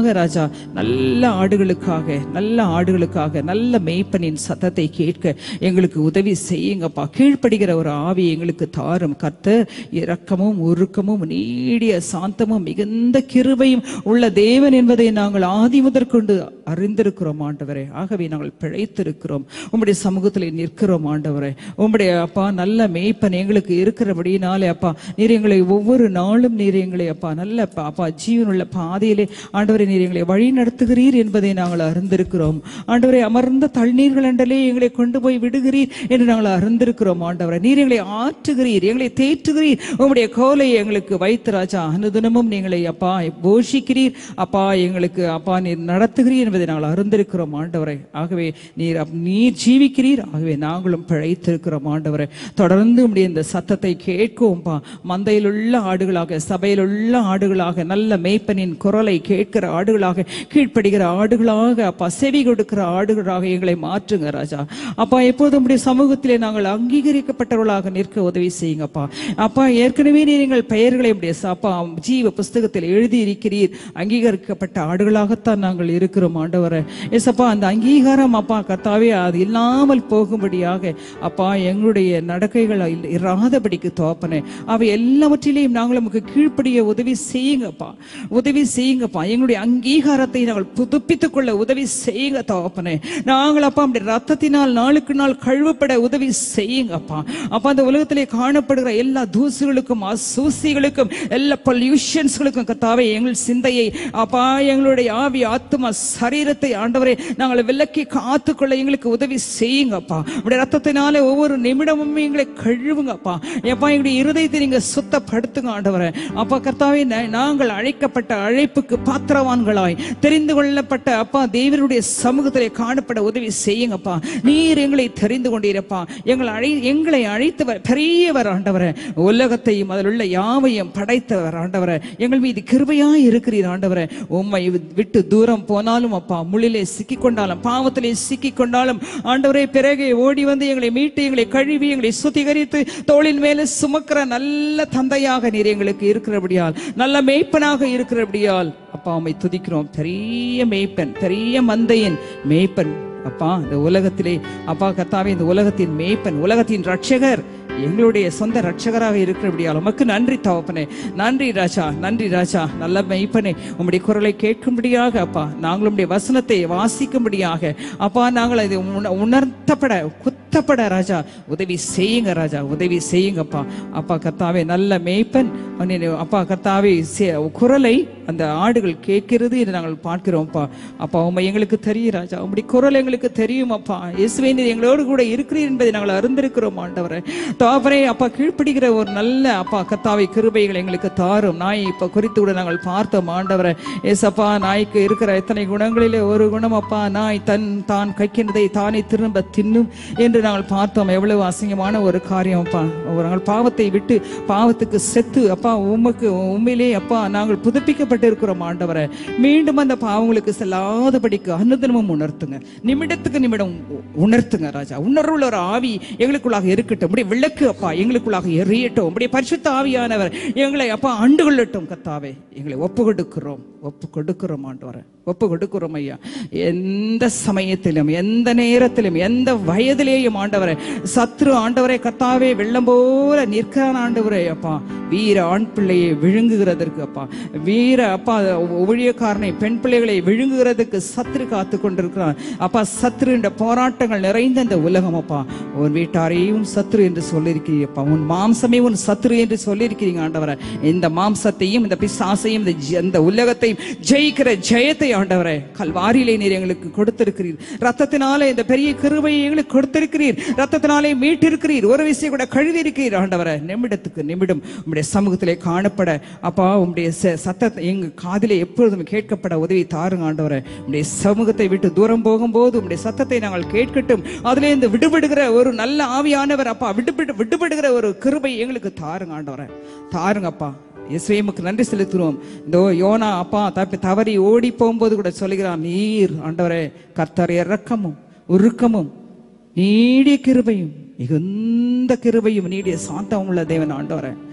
அதிகமாக ராஜா நல்ல ஆடுகளுக்காக நல்ல ஆடுகளுக்காக நல்ல மேய்ப்பனின் சத்தத்தை கேட்க எங்களுக்கு உதவி செய்யுங்கப்பா. கீழ்ப்படுகிற ஒரு ஆவி எங்களுக்கு தாரும். கர்த்தர் இரக்கமும் உருக்கமும் நீடிய சாந்தமும் மிகுந்த கிருபையும் உள்ள தேவன் என்பதை நாங்கள் ஆதி முதற்கொண்டு அறிந்திருக்கிறோம் ஆண்டவரே. ஆகவே நாங்கள் பிழைத்திருக்கிறோம், உம்முடைய சமூகத்தில் நிற்கிறோம் ஆண்டவரே. உம்முடைய அப்பா நல்ல மேய்ப்பன் எங்களுக்கு இருக்கிறபடினாலே அப்பா நீர் எங்களை ஒவ்வொரு நாளும் நீர் எங்களை அப்பா நல்ல அப்பா ஜீவனுள்ள பாதையிலே ஆண்டவரை நீர் எங்களை வழி நடத்துகிறீர் என்பதை நாங்கள் அறிந்திருக்கிறோம் ஆண்டவரை. அமர்ந்த தண்ணீர்கள் என்றலே எங்களை கொண்டு போய் விடுகிறீர் என்று நாங்கள் அறிந்திருக்கிறோம் ஆண்டவரை. நீர் எங்களை ஆற்றுகிறீர், எங்களை தேற்றுகிறீர், உம்முடைய கோலை எங்களுக்கு வைத்து ராஜா அனுதினமும் நீங்களை அப்பா போஷிக்கிறீர் அப்பா, எங்களுக்கு அப்பா நீர் நடத்துகிறீர் என்பதை நாங்கள் அறிந்திருக்கிறோம் ஆண்டவரை. ஆகவே நீர் நீர் ஜீவிக்கிறீர், ஆகவே நாங்களும் பிழைத்திருக்கிறோம் ஆண்டவரை. தொடர்ந்து உம்முடைய இந்த சத்தத்தை கேட்குவோம்பா. மந்தையில் உள்ள ஆடுகளாக, சபையில் உள்ள ஆடுகளாக, நல்ல மேய்ப்பனின் குரலை கேட்கிற ஆடுகளாக, கீழ்ப்படுகிற ஆடுகளாக அப்பா, செவி கொடுக்கிற ஆடுகளாக எங்களை மாற்றுங்க ராஜா. அப்பா எப்போதும் உம்முடைய சமூகத்திலே நாங்கள் அங்கீகரிக்கப்பட்டவர்களாக நிற்க உதவி செய்யுங்கப்பா. அப்பா ஏற்கனவே நீங்கள் பெயர்களை உடைய அப்பா ஜீவ புஸ்தகத்தில் எழுதி இருக்கிறீர். அங்கீகரிக்கப்பட்ட ஆடுகளாகத்தான் நாங்கள் இருக்கிறோம் ஆண்டவரை. எஸ்அப்பா அந்த அங்கீகாரம் அப்பா கர்த்தாவே அது இல்லாமல் போகும்படியாக அப்பா எங்களுடைய நடக்கைகள் இராதபடிக்கு தோப்பனே அவை எல்லாவற்றிலையும் நாங்கள் நமக்கு கீழ்ப்படிய உதவி செய்யுங்கப்பா, உதவி செய்யுங்கப்பா. எங்களுடைய அங்கீகாரத்தை நாங்கள் புதுப்பித்துக் கொள்ள உதவி செய்யுங்க தோப்பனே. நாங்கள் அப்பா அப்படி ரத்தத்தினால் நாளுக்கு நாள் கழுவப்பட உதவி செய்யுங்கப்பா. அப்பா அந்த உலகத்திலே காணப்படுகிற எல்லா தூசுகளுக்கும் அசூசிகளுக்கும் எல்லா பொல்யூஷன்ஸ்களுக்கும் கர்த்தாவே எங்கள் சிந்தையை அப்பா எங்களுடைய ஆவி ஆத்மா சரீரத்தை ஆண்டவரே நாங்கள் விலக்கி காத்துக்கொள்ள எங்களுக்கு உதவி செய்யுங்கப்பா. உடைய ரத்தத்தினாலே ஒவ்வொரு நிமிடமும் எங்களை கழுவுங்கப்பா. எப்பா எங்களுடைய இருதயத்தை நீங்க சுத்தப்படுத்துங்க ஆண்டவரே. அப்பா கர்த்தாவே நாங்கள் அழைக்கப்பட்ட அழைப்புக்கு பாத்திரவான்களாய் தெரிந்து கொள்ளப்பட்ட அப்பா தேவனுடைய சமூகத்திலே காணப்பட உதவி செய்யுங்கப்பா. நீர் எங்களை தெரிந்து கொண்டீரப்பா. எங்களை அழை எங்களை அழைத்தவர் பெரியவர் ஆண்டவரே. உலகத்தையும் அதில் உள்ள யாவையும் படைத்தவர் ஆண்டவரே. எங்கள் மீது கிருபையாய் இருக்கிறீர் ஆண்டவரே. உம்மை விட்டு தூரம் போனாலும் அப்பா முள்ளிலே சிக்கிக் கொண்டாலும் பாவத்திலே சிக்கிக் கொண்டாலும் ஆண்டவரே பிறகு ஓடி வந்து எங்களை மீட்டு எங்களை கழுவி எங்களை சுத்திகரித்து தோளின் மேலே சுமக்கிற நல்ல தந்தையாக நீர் எங்களுக்கு இருக்கிறபடியால், நல்ல மேய்ப்பனாக இருக்கிறபடியால் அப்பா உம்மை துதிக்கிறோம். பெரிய மேய்ப்பன், பெரிய மந்தையின் மேய்ப்பன் அப்பா இந்த உலகத்திலே அப்பா கர்த்தாவே இந்த உலகத்தின் மேய்ப்பன், உலகத்தின் ரட்சகர், எங்களுடைய சொந்த ரட்சகராக இருக்கிறபடியால் உமக்கு நன்றி தகப்பனே. நன்றி ராஜா, நன்றி ராஜா. நல்ல மெய்ப்பனே உம்முடைய குரலை கேட்கும்படியாக அப்பா நாங்கள் உம்முடைய வசனத்தை வாசிக்கும்படியாக அப்பா நாங்கள் அதை உணர்த்தப்பட குத்தப்பட ராஜா உதவி செய்யுங்க ராஜா, உதவி செய்யுங்கப்பா. அப்பா கர்த்தாவே நல்ல மேய்ப்பன் அப்பா கர்த்தாவே குரலை அந்த ஆடுகள் கேட்கிறது என்று நாங்கள் பார்க்கிறோம்ப்பா. அப்பா உண்மை எங்களுக்கு தெரியும் ராஜா, உம்முடைய குரல் எங்களுக்கு தெரியும் அப்பா. இயேசுவே நீர் எங்களோடு கூட இருக்கிறீர் என்பதை நாங்கள் அறிந்திருக்கிறோம் ஆண்டவரே. தாவரே அப்பா கீழ்ப்படுகிற ஒரு நல்ல அப்பா கர்த்தாவை கிருபைகள் எங்களுக்கு தாரும். நாய் இப்ப குறித்து கூட நாங்கள் பார்த்தோம் ஆண்டவரே. ஏசப்பா நாய்க்கு இருக்கிற எத்தனை குணங்களிலே ஒரு குணம் அப்பா நாய் தன் தான் கைக்கின்றதை தானே திரும்ப தின்னும் என்று நாங்கள் பார்த்தோம். எவ்வளவு அசிங்கமான ஒரு காரியம் அப்பா. நாங்கள் பாவத்தை விட்டு பாவத்துக்கு செத்து அப்பா உமக்கு உண்மையிலே அப்பா நாங்கள் புதுப்பிக்கப்பட்டு இருக்கிறோம் ஆண்டவரை. மீண்டும் அந்த பாவங்களுக்கு செல்லாதபடிக்கு அனுதினமும் உணர்த்துங்க, நிமிடத்துக்கு நிமிடம் உணர்த்துங்க ராஜா. உணர்வுள்ள ஒரு ஆவி எங்களுக்குள்ளாக இருக்கட்டும், உடைய விளக்கு அப்பா எங்களுக்குள்ளாக எரியட்டும். உடைய பரிசுத்த ஆவியானவர் எங்களை அப்பா ஆண்டு கொள்ளட்டும் கர்த்தாவே. எங்களை ஒப்பு கொடுக்கிறோம், ஒப்பு கொடுக்கிறோம் ஆண்டவரை, ஒப்பு கொடுக்கிறோம் ஐயா. எந்த சமயத்திலும் எந்த நேரத்திலும் எந்த வயதிலேயும் ஆண்டவரை சத்ரு ஆண்டவரை கர்த்தாவே வெள்ளம் போல நிற்கிறான் ஆண்டவரே அப்பா. வீர ஆண் பிள்ளையை விழுங்குகிறதற்கு அப்பா, வீர அப்பா ஊழியக்காரனை பெண் பிள்ளைகளை விழுங்குகிறதுக்கு சத்ரு காத்து கொண்டிருக்கிறான் அப்பா. சத்ரு என்ற போராட்டங்கள் நிறைந்த இந்த உலகம் அப்பா. உன் வீட்டாரையும் சத்ரு என்று சொல்லியிருக்கிறீப்பா, உன் மாம்சமே உன் சத்ரு என்று சொல்லியிருக்கிறீங்க ஆண்டவரை. இந்த மாம்சத்தையும் இந்த பிசாசையும் இந்த உலகத்தையும் ஜெயிக்கிற ஜெயத்தை ஆண்டவரை கல்வாரியிலே நீர் எங்களுக்கு கொடுத்திருக்கிறீர். ரத்தத்தினாலே இந்த பெரிய கிருபையை எங்களுக்கு கொடுத்திருக்கிறீர், ரத்தத்தினாலே மீட்டிருக்கிறீர், ஒரு விஷயம் கூட கழுவி இருக்கிறீர் ஆண்டவரை. நிமிடத்துக்கு நிமிடம் உம்முடைய சமூகத்திலே காணப்பட அப்பா உம்முடைய சத்தத்தை எங்க காதிலே எப்பொழுதும் கேட்கப்பட உதவி தாருங்க ஆண்டவரை. உம்முடைய சமூகத்தை விட்டு தூரம் போகும்போது உம்முடைய சத்தத்தை நாங்கள் கேட்கட்டும். அதிலே இந்த விடுபடுகிற ஒரு நல்ல ஆவியானவர் அப்பா விடுபட்டு விடுபடுகிற ஒரு கிருபை எங்களுக்கு தாருங்க ஆண்டவரை, தாருங்கப்பா. இயேசுவுக்கு நன்றி செலுத்துறோம். இந்த யோனா அப்பா தப்பி தவறி ஓடி போகும்போது கூட சொல்லுகிறான், நீர் ஆண்டவரே கர்த்தர் இரக்கமும் உருக்கமும் நீடிய கிருபையும் மிகுந்த கிருபையும் நீடிய சாந்தம் உள்ள தேவன் ஆண்டவரே.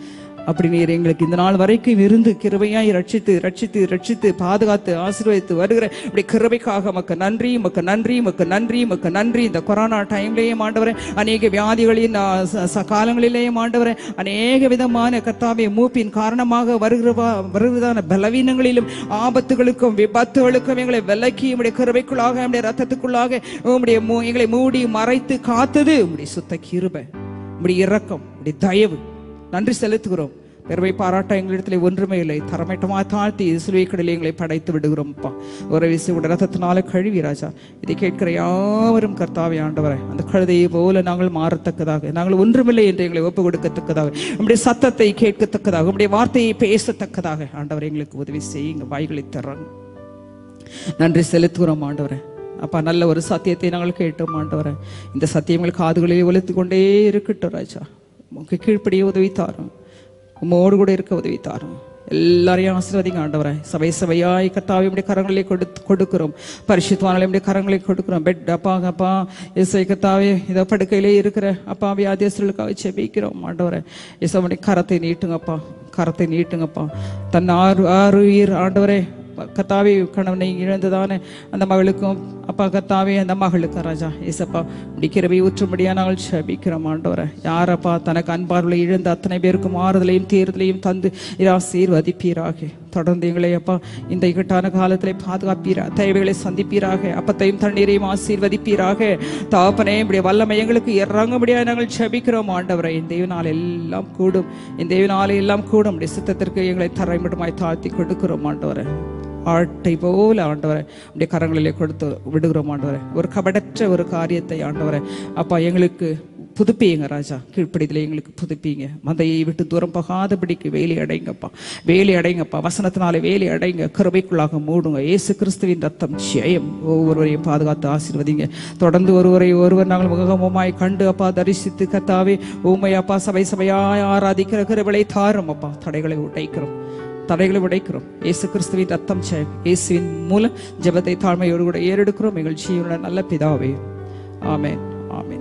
அப்படி நீர் எங்களுக்கு இந்த நாள் வரைக்கும் இருந்து கிருபையாய் ரட்சித்து ரட்சித்து ரட்சித்து பாதுகாத்து ஆசீர்வதித்து வருகிற இப்படி கிருபைக்காக மக்கு நன்றி மக்கு நன்றி மக்கு நன்றி மக்கு நன்றி. இந்த கொரோனா டைம்லேயும் ஆண்டவரே, அநேக வியாதிகளின் காலங்களிலேயும் ஆண்டவரே, அநேக விதமான கர்த்தாவே மூப்பின் காரணமாக வருகிற வருவதான பலவீனங்களிலும் ஆபத்துகளுக்கும் விபத்துகளுக்கும் எங்களை விலக்கி உம்முடைய கிருபைக்குள்ளாக உம்முடைய ரத்தத்துக்குள்ளாக உம்முடைய எங்களை மூடி மறைத்து காத்தது உம்முடைய சுத்த கிருபை, உம்முடைய இரக்கம், உம்முடைய தயவு. நன்றி செலுத்துகிறோம். பெருமை பாராட்ட எங்களிடத்தில் ஒன்றுமே இல்லை. தரமட்டமா தாழ்த்தி சிலுவை கடலில் எங்களை படைத்து விடுகிறோம்ப்பா. ஒரு விசையோட ரத்தத்தினால கழுவி ராஜா, இதை கேட்கிற யாவரும் கர்த்தாவே ஆண்டவரை, அந்த கழுதையை போல நாங்கள் மாறத்தக்கதாக, நாங்கள் ஒன்றுமில்லை என்று எங்களை ஒப்பு கொடுக்கத்தக்கதாக, நம்முடைய சத்தத்தை கேட்கத்தக்கதாக, நம்முடைய வார்த்தையை பேசத்தக்கதாக ஆண்டவரை எங்களுக்கு உதவி செய்யுங்க. வாய்களை தர்றாங்க. நன்றி செலுத்துகிறோம் ஆண்டவரை. அப்பா, நல்ல ஒரு சத்தியத்தை நாங்கள் கேட்டோம் ஆண்டவரை. இந்த சத்தியங்கள் காதுகளில் ஒலித்து கொண்டே இருக்கட்டும் ராஜா. உங்க கீழ்ப்படிய உதவி தாரும், உம்மோடு கூட இருக்க உதவி தாரும். எல்லாரையும் ஆசீர்வதிங்க ஆண்டவரை. சபை சபையாய் கர்த்தாவே உம்முடைய கரங்களை கொடுத்து கொடுக்கிறோம். பரிசுத்தவான்களை உம்முடைய கரங்களை கொடுக்கிறோம். பெட் அப்பா அப்பா இயேசுவை கர்த்தாவே, இதை படுக்கையிலே இருக்கிற அப்பா வியாதியஸ்தர்களுக்காக ஜெபிக்கிறோம் ஆண்டவரை. இயேசுவுடைய கரத்தை நீட்டுங்கப்பா, கரத்தை நீட்டுங்கப்பா. தன் ஆறு ஆறு உயிர் ஆண்டவரே கர்த்தாவே கணவனை இழந்ததான அந்த மகளுக்கும் அப்பா கர்த்தாவே அந்த மகளுக்கும் ராஜா ஏசப்பா இப்படி கிருபை ஊற்றும்படியா நாங்கள் ஜெபிக்கிறோம் ஆண்டவரை. யாரப்பா தனக்கு அன்பார்களை இழந்த அத்தனை பேருக்கும் ஆறுதலையும் தேர்தலையும் தந்து ஆசீர்வதிப்பீராக. தொடர்ந்து எங்களை அப்பா இந்த இக்கட்டான காலத்திலே பாதுகாப்பீரா, தேவைகளை சந்திப்பீராக, அப்பத்தையும் தண்ணீரையும் ஆசீர்வதிப்பீராக. தாப்பனே இப்படி வல்லமை எங்களுக்கு இறங்கும்படியா நாங்கள் ஜெபிக்கிறோம் ஆண்டவரை. இந்த தேவனால் எல்லாம் கூடும், இந்த தேவனாலே எல்லாம் கூடும். அப்படி சித்தத்திற்கு எங்களை தரைமட்டமாய் தாழ்த்தி கொடுக்கிறோம் ஆண்டவரை. ஆட்டை போல ஆண்டவரை உடைய கரங்களிலே கொடுத்து விடுகிறோம் ஆண்டவரை. ஒரு கபடற்ற ஒரு காரியத்தை ஆண்டவரை அப்பா எங்களுக்கு புதுப்பிங்க ராஜா. கீழ்ப்படிதலை எங்களுக்கு புதுப்பிங்க. மந்தையை விட்டு தூரம் போகாதபடிக்கு வேலி அடைங்கப்பா, வேலி அடைங்கப்பா. வசனத்தினாலே வேலி அடைங்க, கிருபைக்குள்ளாக மூடுங்க. இயேசு கிறிஸ்துவின் ரத்தம் ஜெயம். ஒவ்வொருவரையும் பாதுகாத்து ஆசீர்வதிங்க. தொடர்ந்து ஒருவரை ஒருவர் நாங்கள் முகமுகமாய் கண்டு அப்பா தரிசித்து கர்த்தாவே உம்மை அப்பா சபை சபையாய் ஆராதிக்கிற கிருபையை தாரும் அப்பா. தடைகளை உடைக்கிறோம், தடைகளை உடைக்கிறோம். இயேசு கிறிஸ்துவின் ரத்தம் ஜெயம். இயேசுவின் மூலம் ஜெபத்தை தாழ்மையோடு கூட ஏறெடுக்கிறோம் எங்கள் ஜீவனுள்ள நல்ல பிதாவே. ஆமென், ஆமென்.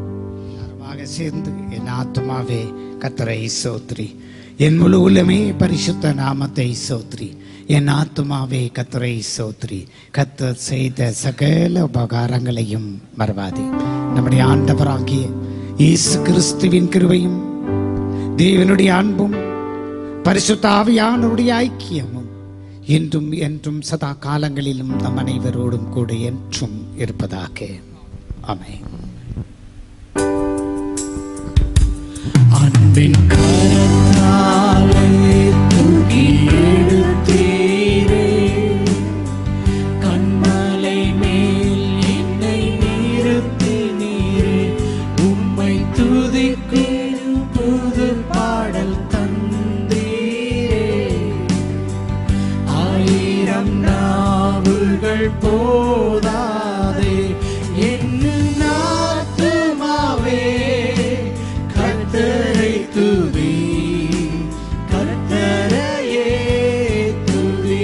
சேர்ந்து என் ஆத்மாவே கர்த்தரை ஸ்தோத்திரி, என் முழு உள்ளமே பரிசுத்த நாமத்தை ஸ்தோத்திரி. என் ஆத்மாவே கர்த்தரை ஸ்தோத்திரி. கர்த்தர் செய்த சகல உபகாரங்களையும் மறவாதே. நம்முடைய ஆண்டவராகிய இயேசு கிறிஸ்துவின் கிருபையும் தேவனுடைய அன்பும் பரிசுத்த ஆவியானவருடைய ஐக்கியமும் என்றும் என்றும் சதா காலங்களிலும் நம் அனைவரோடும் கூட என்றும் இருப்பதாக. ஆமென். அன்பின் கரத்தாலே தூக்கி எடுத்தீரே, கண்மலை மேல் என்னை நிறுத்தினீரே. உம்மை துதிக்கும் புது பாடல் தந்தீரே. ஆயிரம் நாவுகள் போதாதே என் ஆத்துமாவே கர்த்தரை துதி, கர்த்தரையே துதி.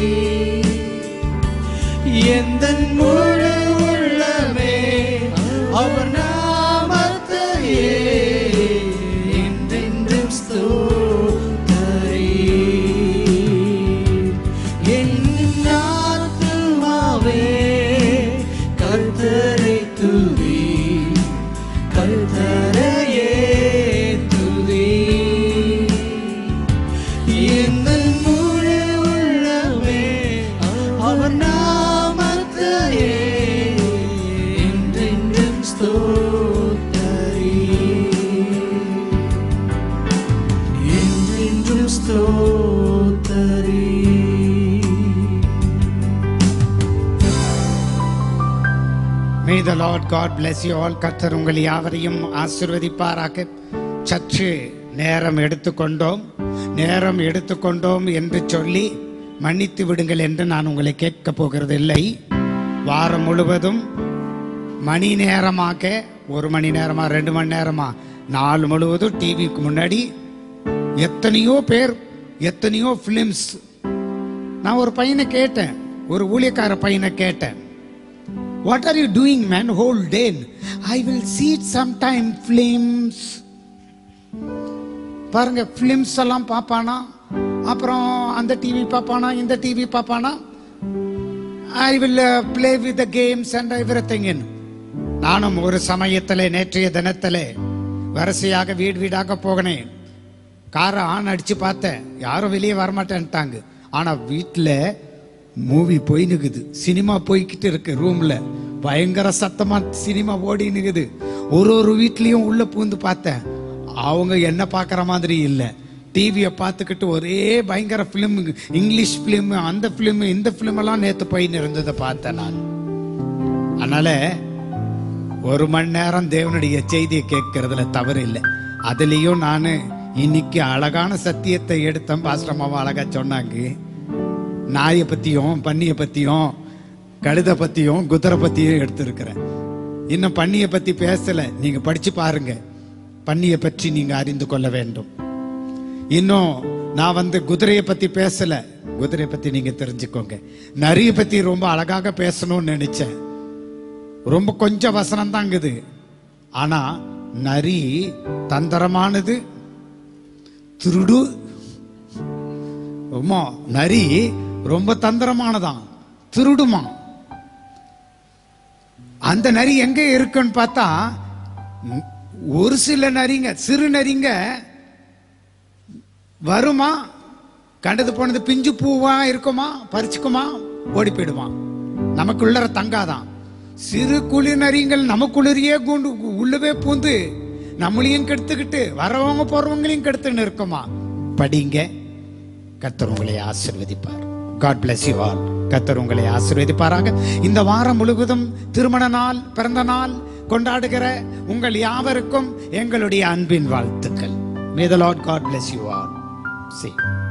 எந்தன் முழு உள்ளமே அவர் நாமத்தையே என்றென்றும் ஸ்தோத்தரி. என் ஆத்துமாவே கர்த்தரை துதி, கர்த்தரையே துதி. எந்தன் முழு உள்ளமே அவர் நாமத்தையே என்றென்றும் ஸ்தோத்தரி, என்றென்றும் ஸ்தோத்தரி. May the Lord God bless you all. கர்த்தர் உங்கள் யாவரையும் ஆசீர்வதிப்பாராக. சற்று நேரம் எடுத்துக்கொண்டோம், நேரம் எடுத்துக்கொண்டோம் என்று சொல்லி மன்னித்து விடுங்கள் என்று நான் உங்களை கேட்க போகிறது இல்லை. வாரம் முழுவதும் மணி நேரமாக, ஒரு மணி நேரமா ரெண்டு மணி நேரமா, நாலு முழுவதும் டிவிக்கு முன்னாடி எத்தனையோ பேர், எத்தனையோ பிலிம்ஸ். நான் ஒரு பையனை கேட்டேன், ஒரு ஊழியக்கார பையனை கேட்டேன், what are you doing man whole day? I will see sometime films. பாருங்க, பிலிம்ஸ் எல்லாம் பார்ப்பானா, அப்புறம் அந்த டிவி பார்ப்பானா, இந்த டிவி பார்ப்பானா. I will play with the games and everything. நானும் ஒரு சமயத்திலே, நேற்றைய தினத்திலே வரிசையாக வீடு வீடாக போகினேன். காரை ஆன் அடிச்சு பார்த்தேன், யாரும் வெளியே வரமாட்டேன்ட்டாங்க. ஆனா வீட்டுல மூவி போய் நிக்குது, சினிமா போய்கிட்டு இருக்கு. ரூம்ல பயங்கர சத்தமா சினிமா ஓடி நிக்குது. ஒரு ஒரு வீட்லயும் உள்ள பூந்து பார்த்தேன், அவங்க என்ன பாக்குற மாதிரி இல்ல. டிவியை பார்த்துக்கிட்டு ஒரே பயங்கர பிலிம், இங்கிலீஷ் பிலிம், அந்த பிலிம், இந்த பிலிம் எல்லாம் நேத்து போய் இருந்ததை பார்த்தேன் நான். அதனால ஒரு மணி நேரம் தேவனுடைய செய்தியை கேட்கறதுல தவறு இல்லை. அதுலயும் நானு இன்னைக்கு அழகான சத்தியத்தை எடுத்தேன். பாஸ்டர் மாமா அழகா சொன்னாங்க. நாயை பத்தியும், பன்னியை பத்தியும், கழுதை பத்தியும், குதிரை பத்தியும் எடுத்திருக்கிறேன். இன்னும் பன்னியை பத்தி பேசல, நீங்க படிச்சு பாருங்க. பன்னியை பற்றி நீங்க அறிந்து கொள்ள வேண்டும். இன்னும் நான் வந்து குதிரையை பத்தி பேசல, குதிரையை பத்தி நீங்க தெரிஞ்சுக்கோங்க. நரியை பத்தி ரொம்ப அழகாக பேசணும்னு நினைச்சேன். ரொம்ப கொஞ்சம் வசனம் தாங்குது. ஆனா நரி தந்திரமானது, திருடு. நரி ரொம்ப தந்திரமானதான், திருடுமா. அந்த நரி எங்க இருக்குன்னு பார்த்தா, ஒரு சில நரிங்க, சிறு நரிங்க வருமா, கண்டது போனது பிஞ்சு பூவா இருக்குமா, பறிச்சுக்குமா, ஓடி போயிடுமா. நமக்குள்ள தங்காதான். சிறு குளிர் நரிங்கள் நமக்குள்ளேயே கூண்டு உள்ளவே பூந்து நம்மளையும் கெடுத்துக்கிட்டு வரவங்க போறவங்களையும் கெடுத்துன்னு இருக்குமா. படிங்க, கர்த்தர் உங்களை ஆசீர்வதிப்பார். God bless you all. கர்த்தர் உங்களை ஆசீர்வதிப்பாராக. இந்த வாரம் முழுவதும் திருமண நாள், பிறந்த நாள் கொண்டாடுகிற உங்கள் யாவருக்கும் எங்களுடைய அன்பின் வாழ்த்துக்கள். May the Lord God bless you all. See.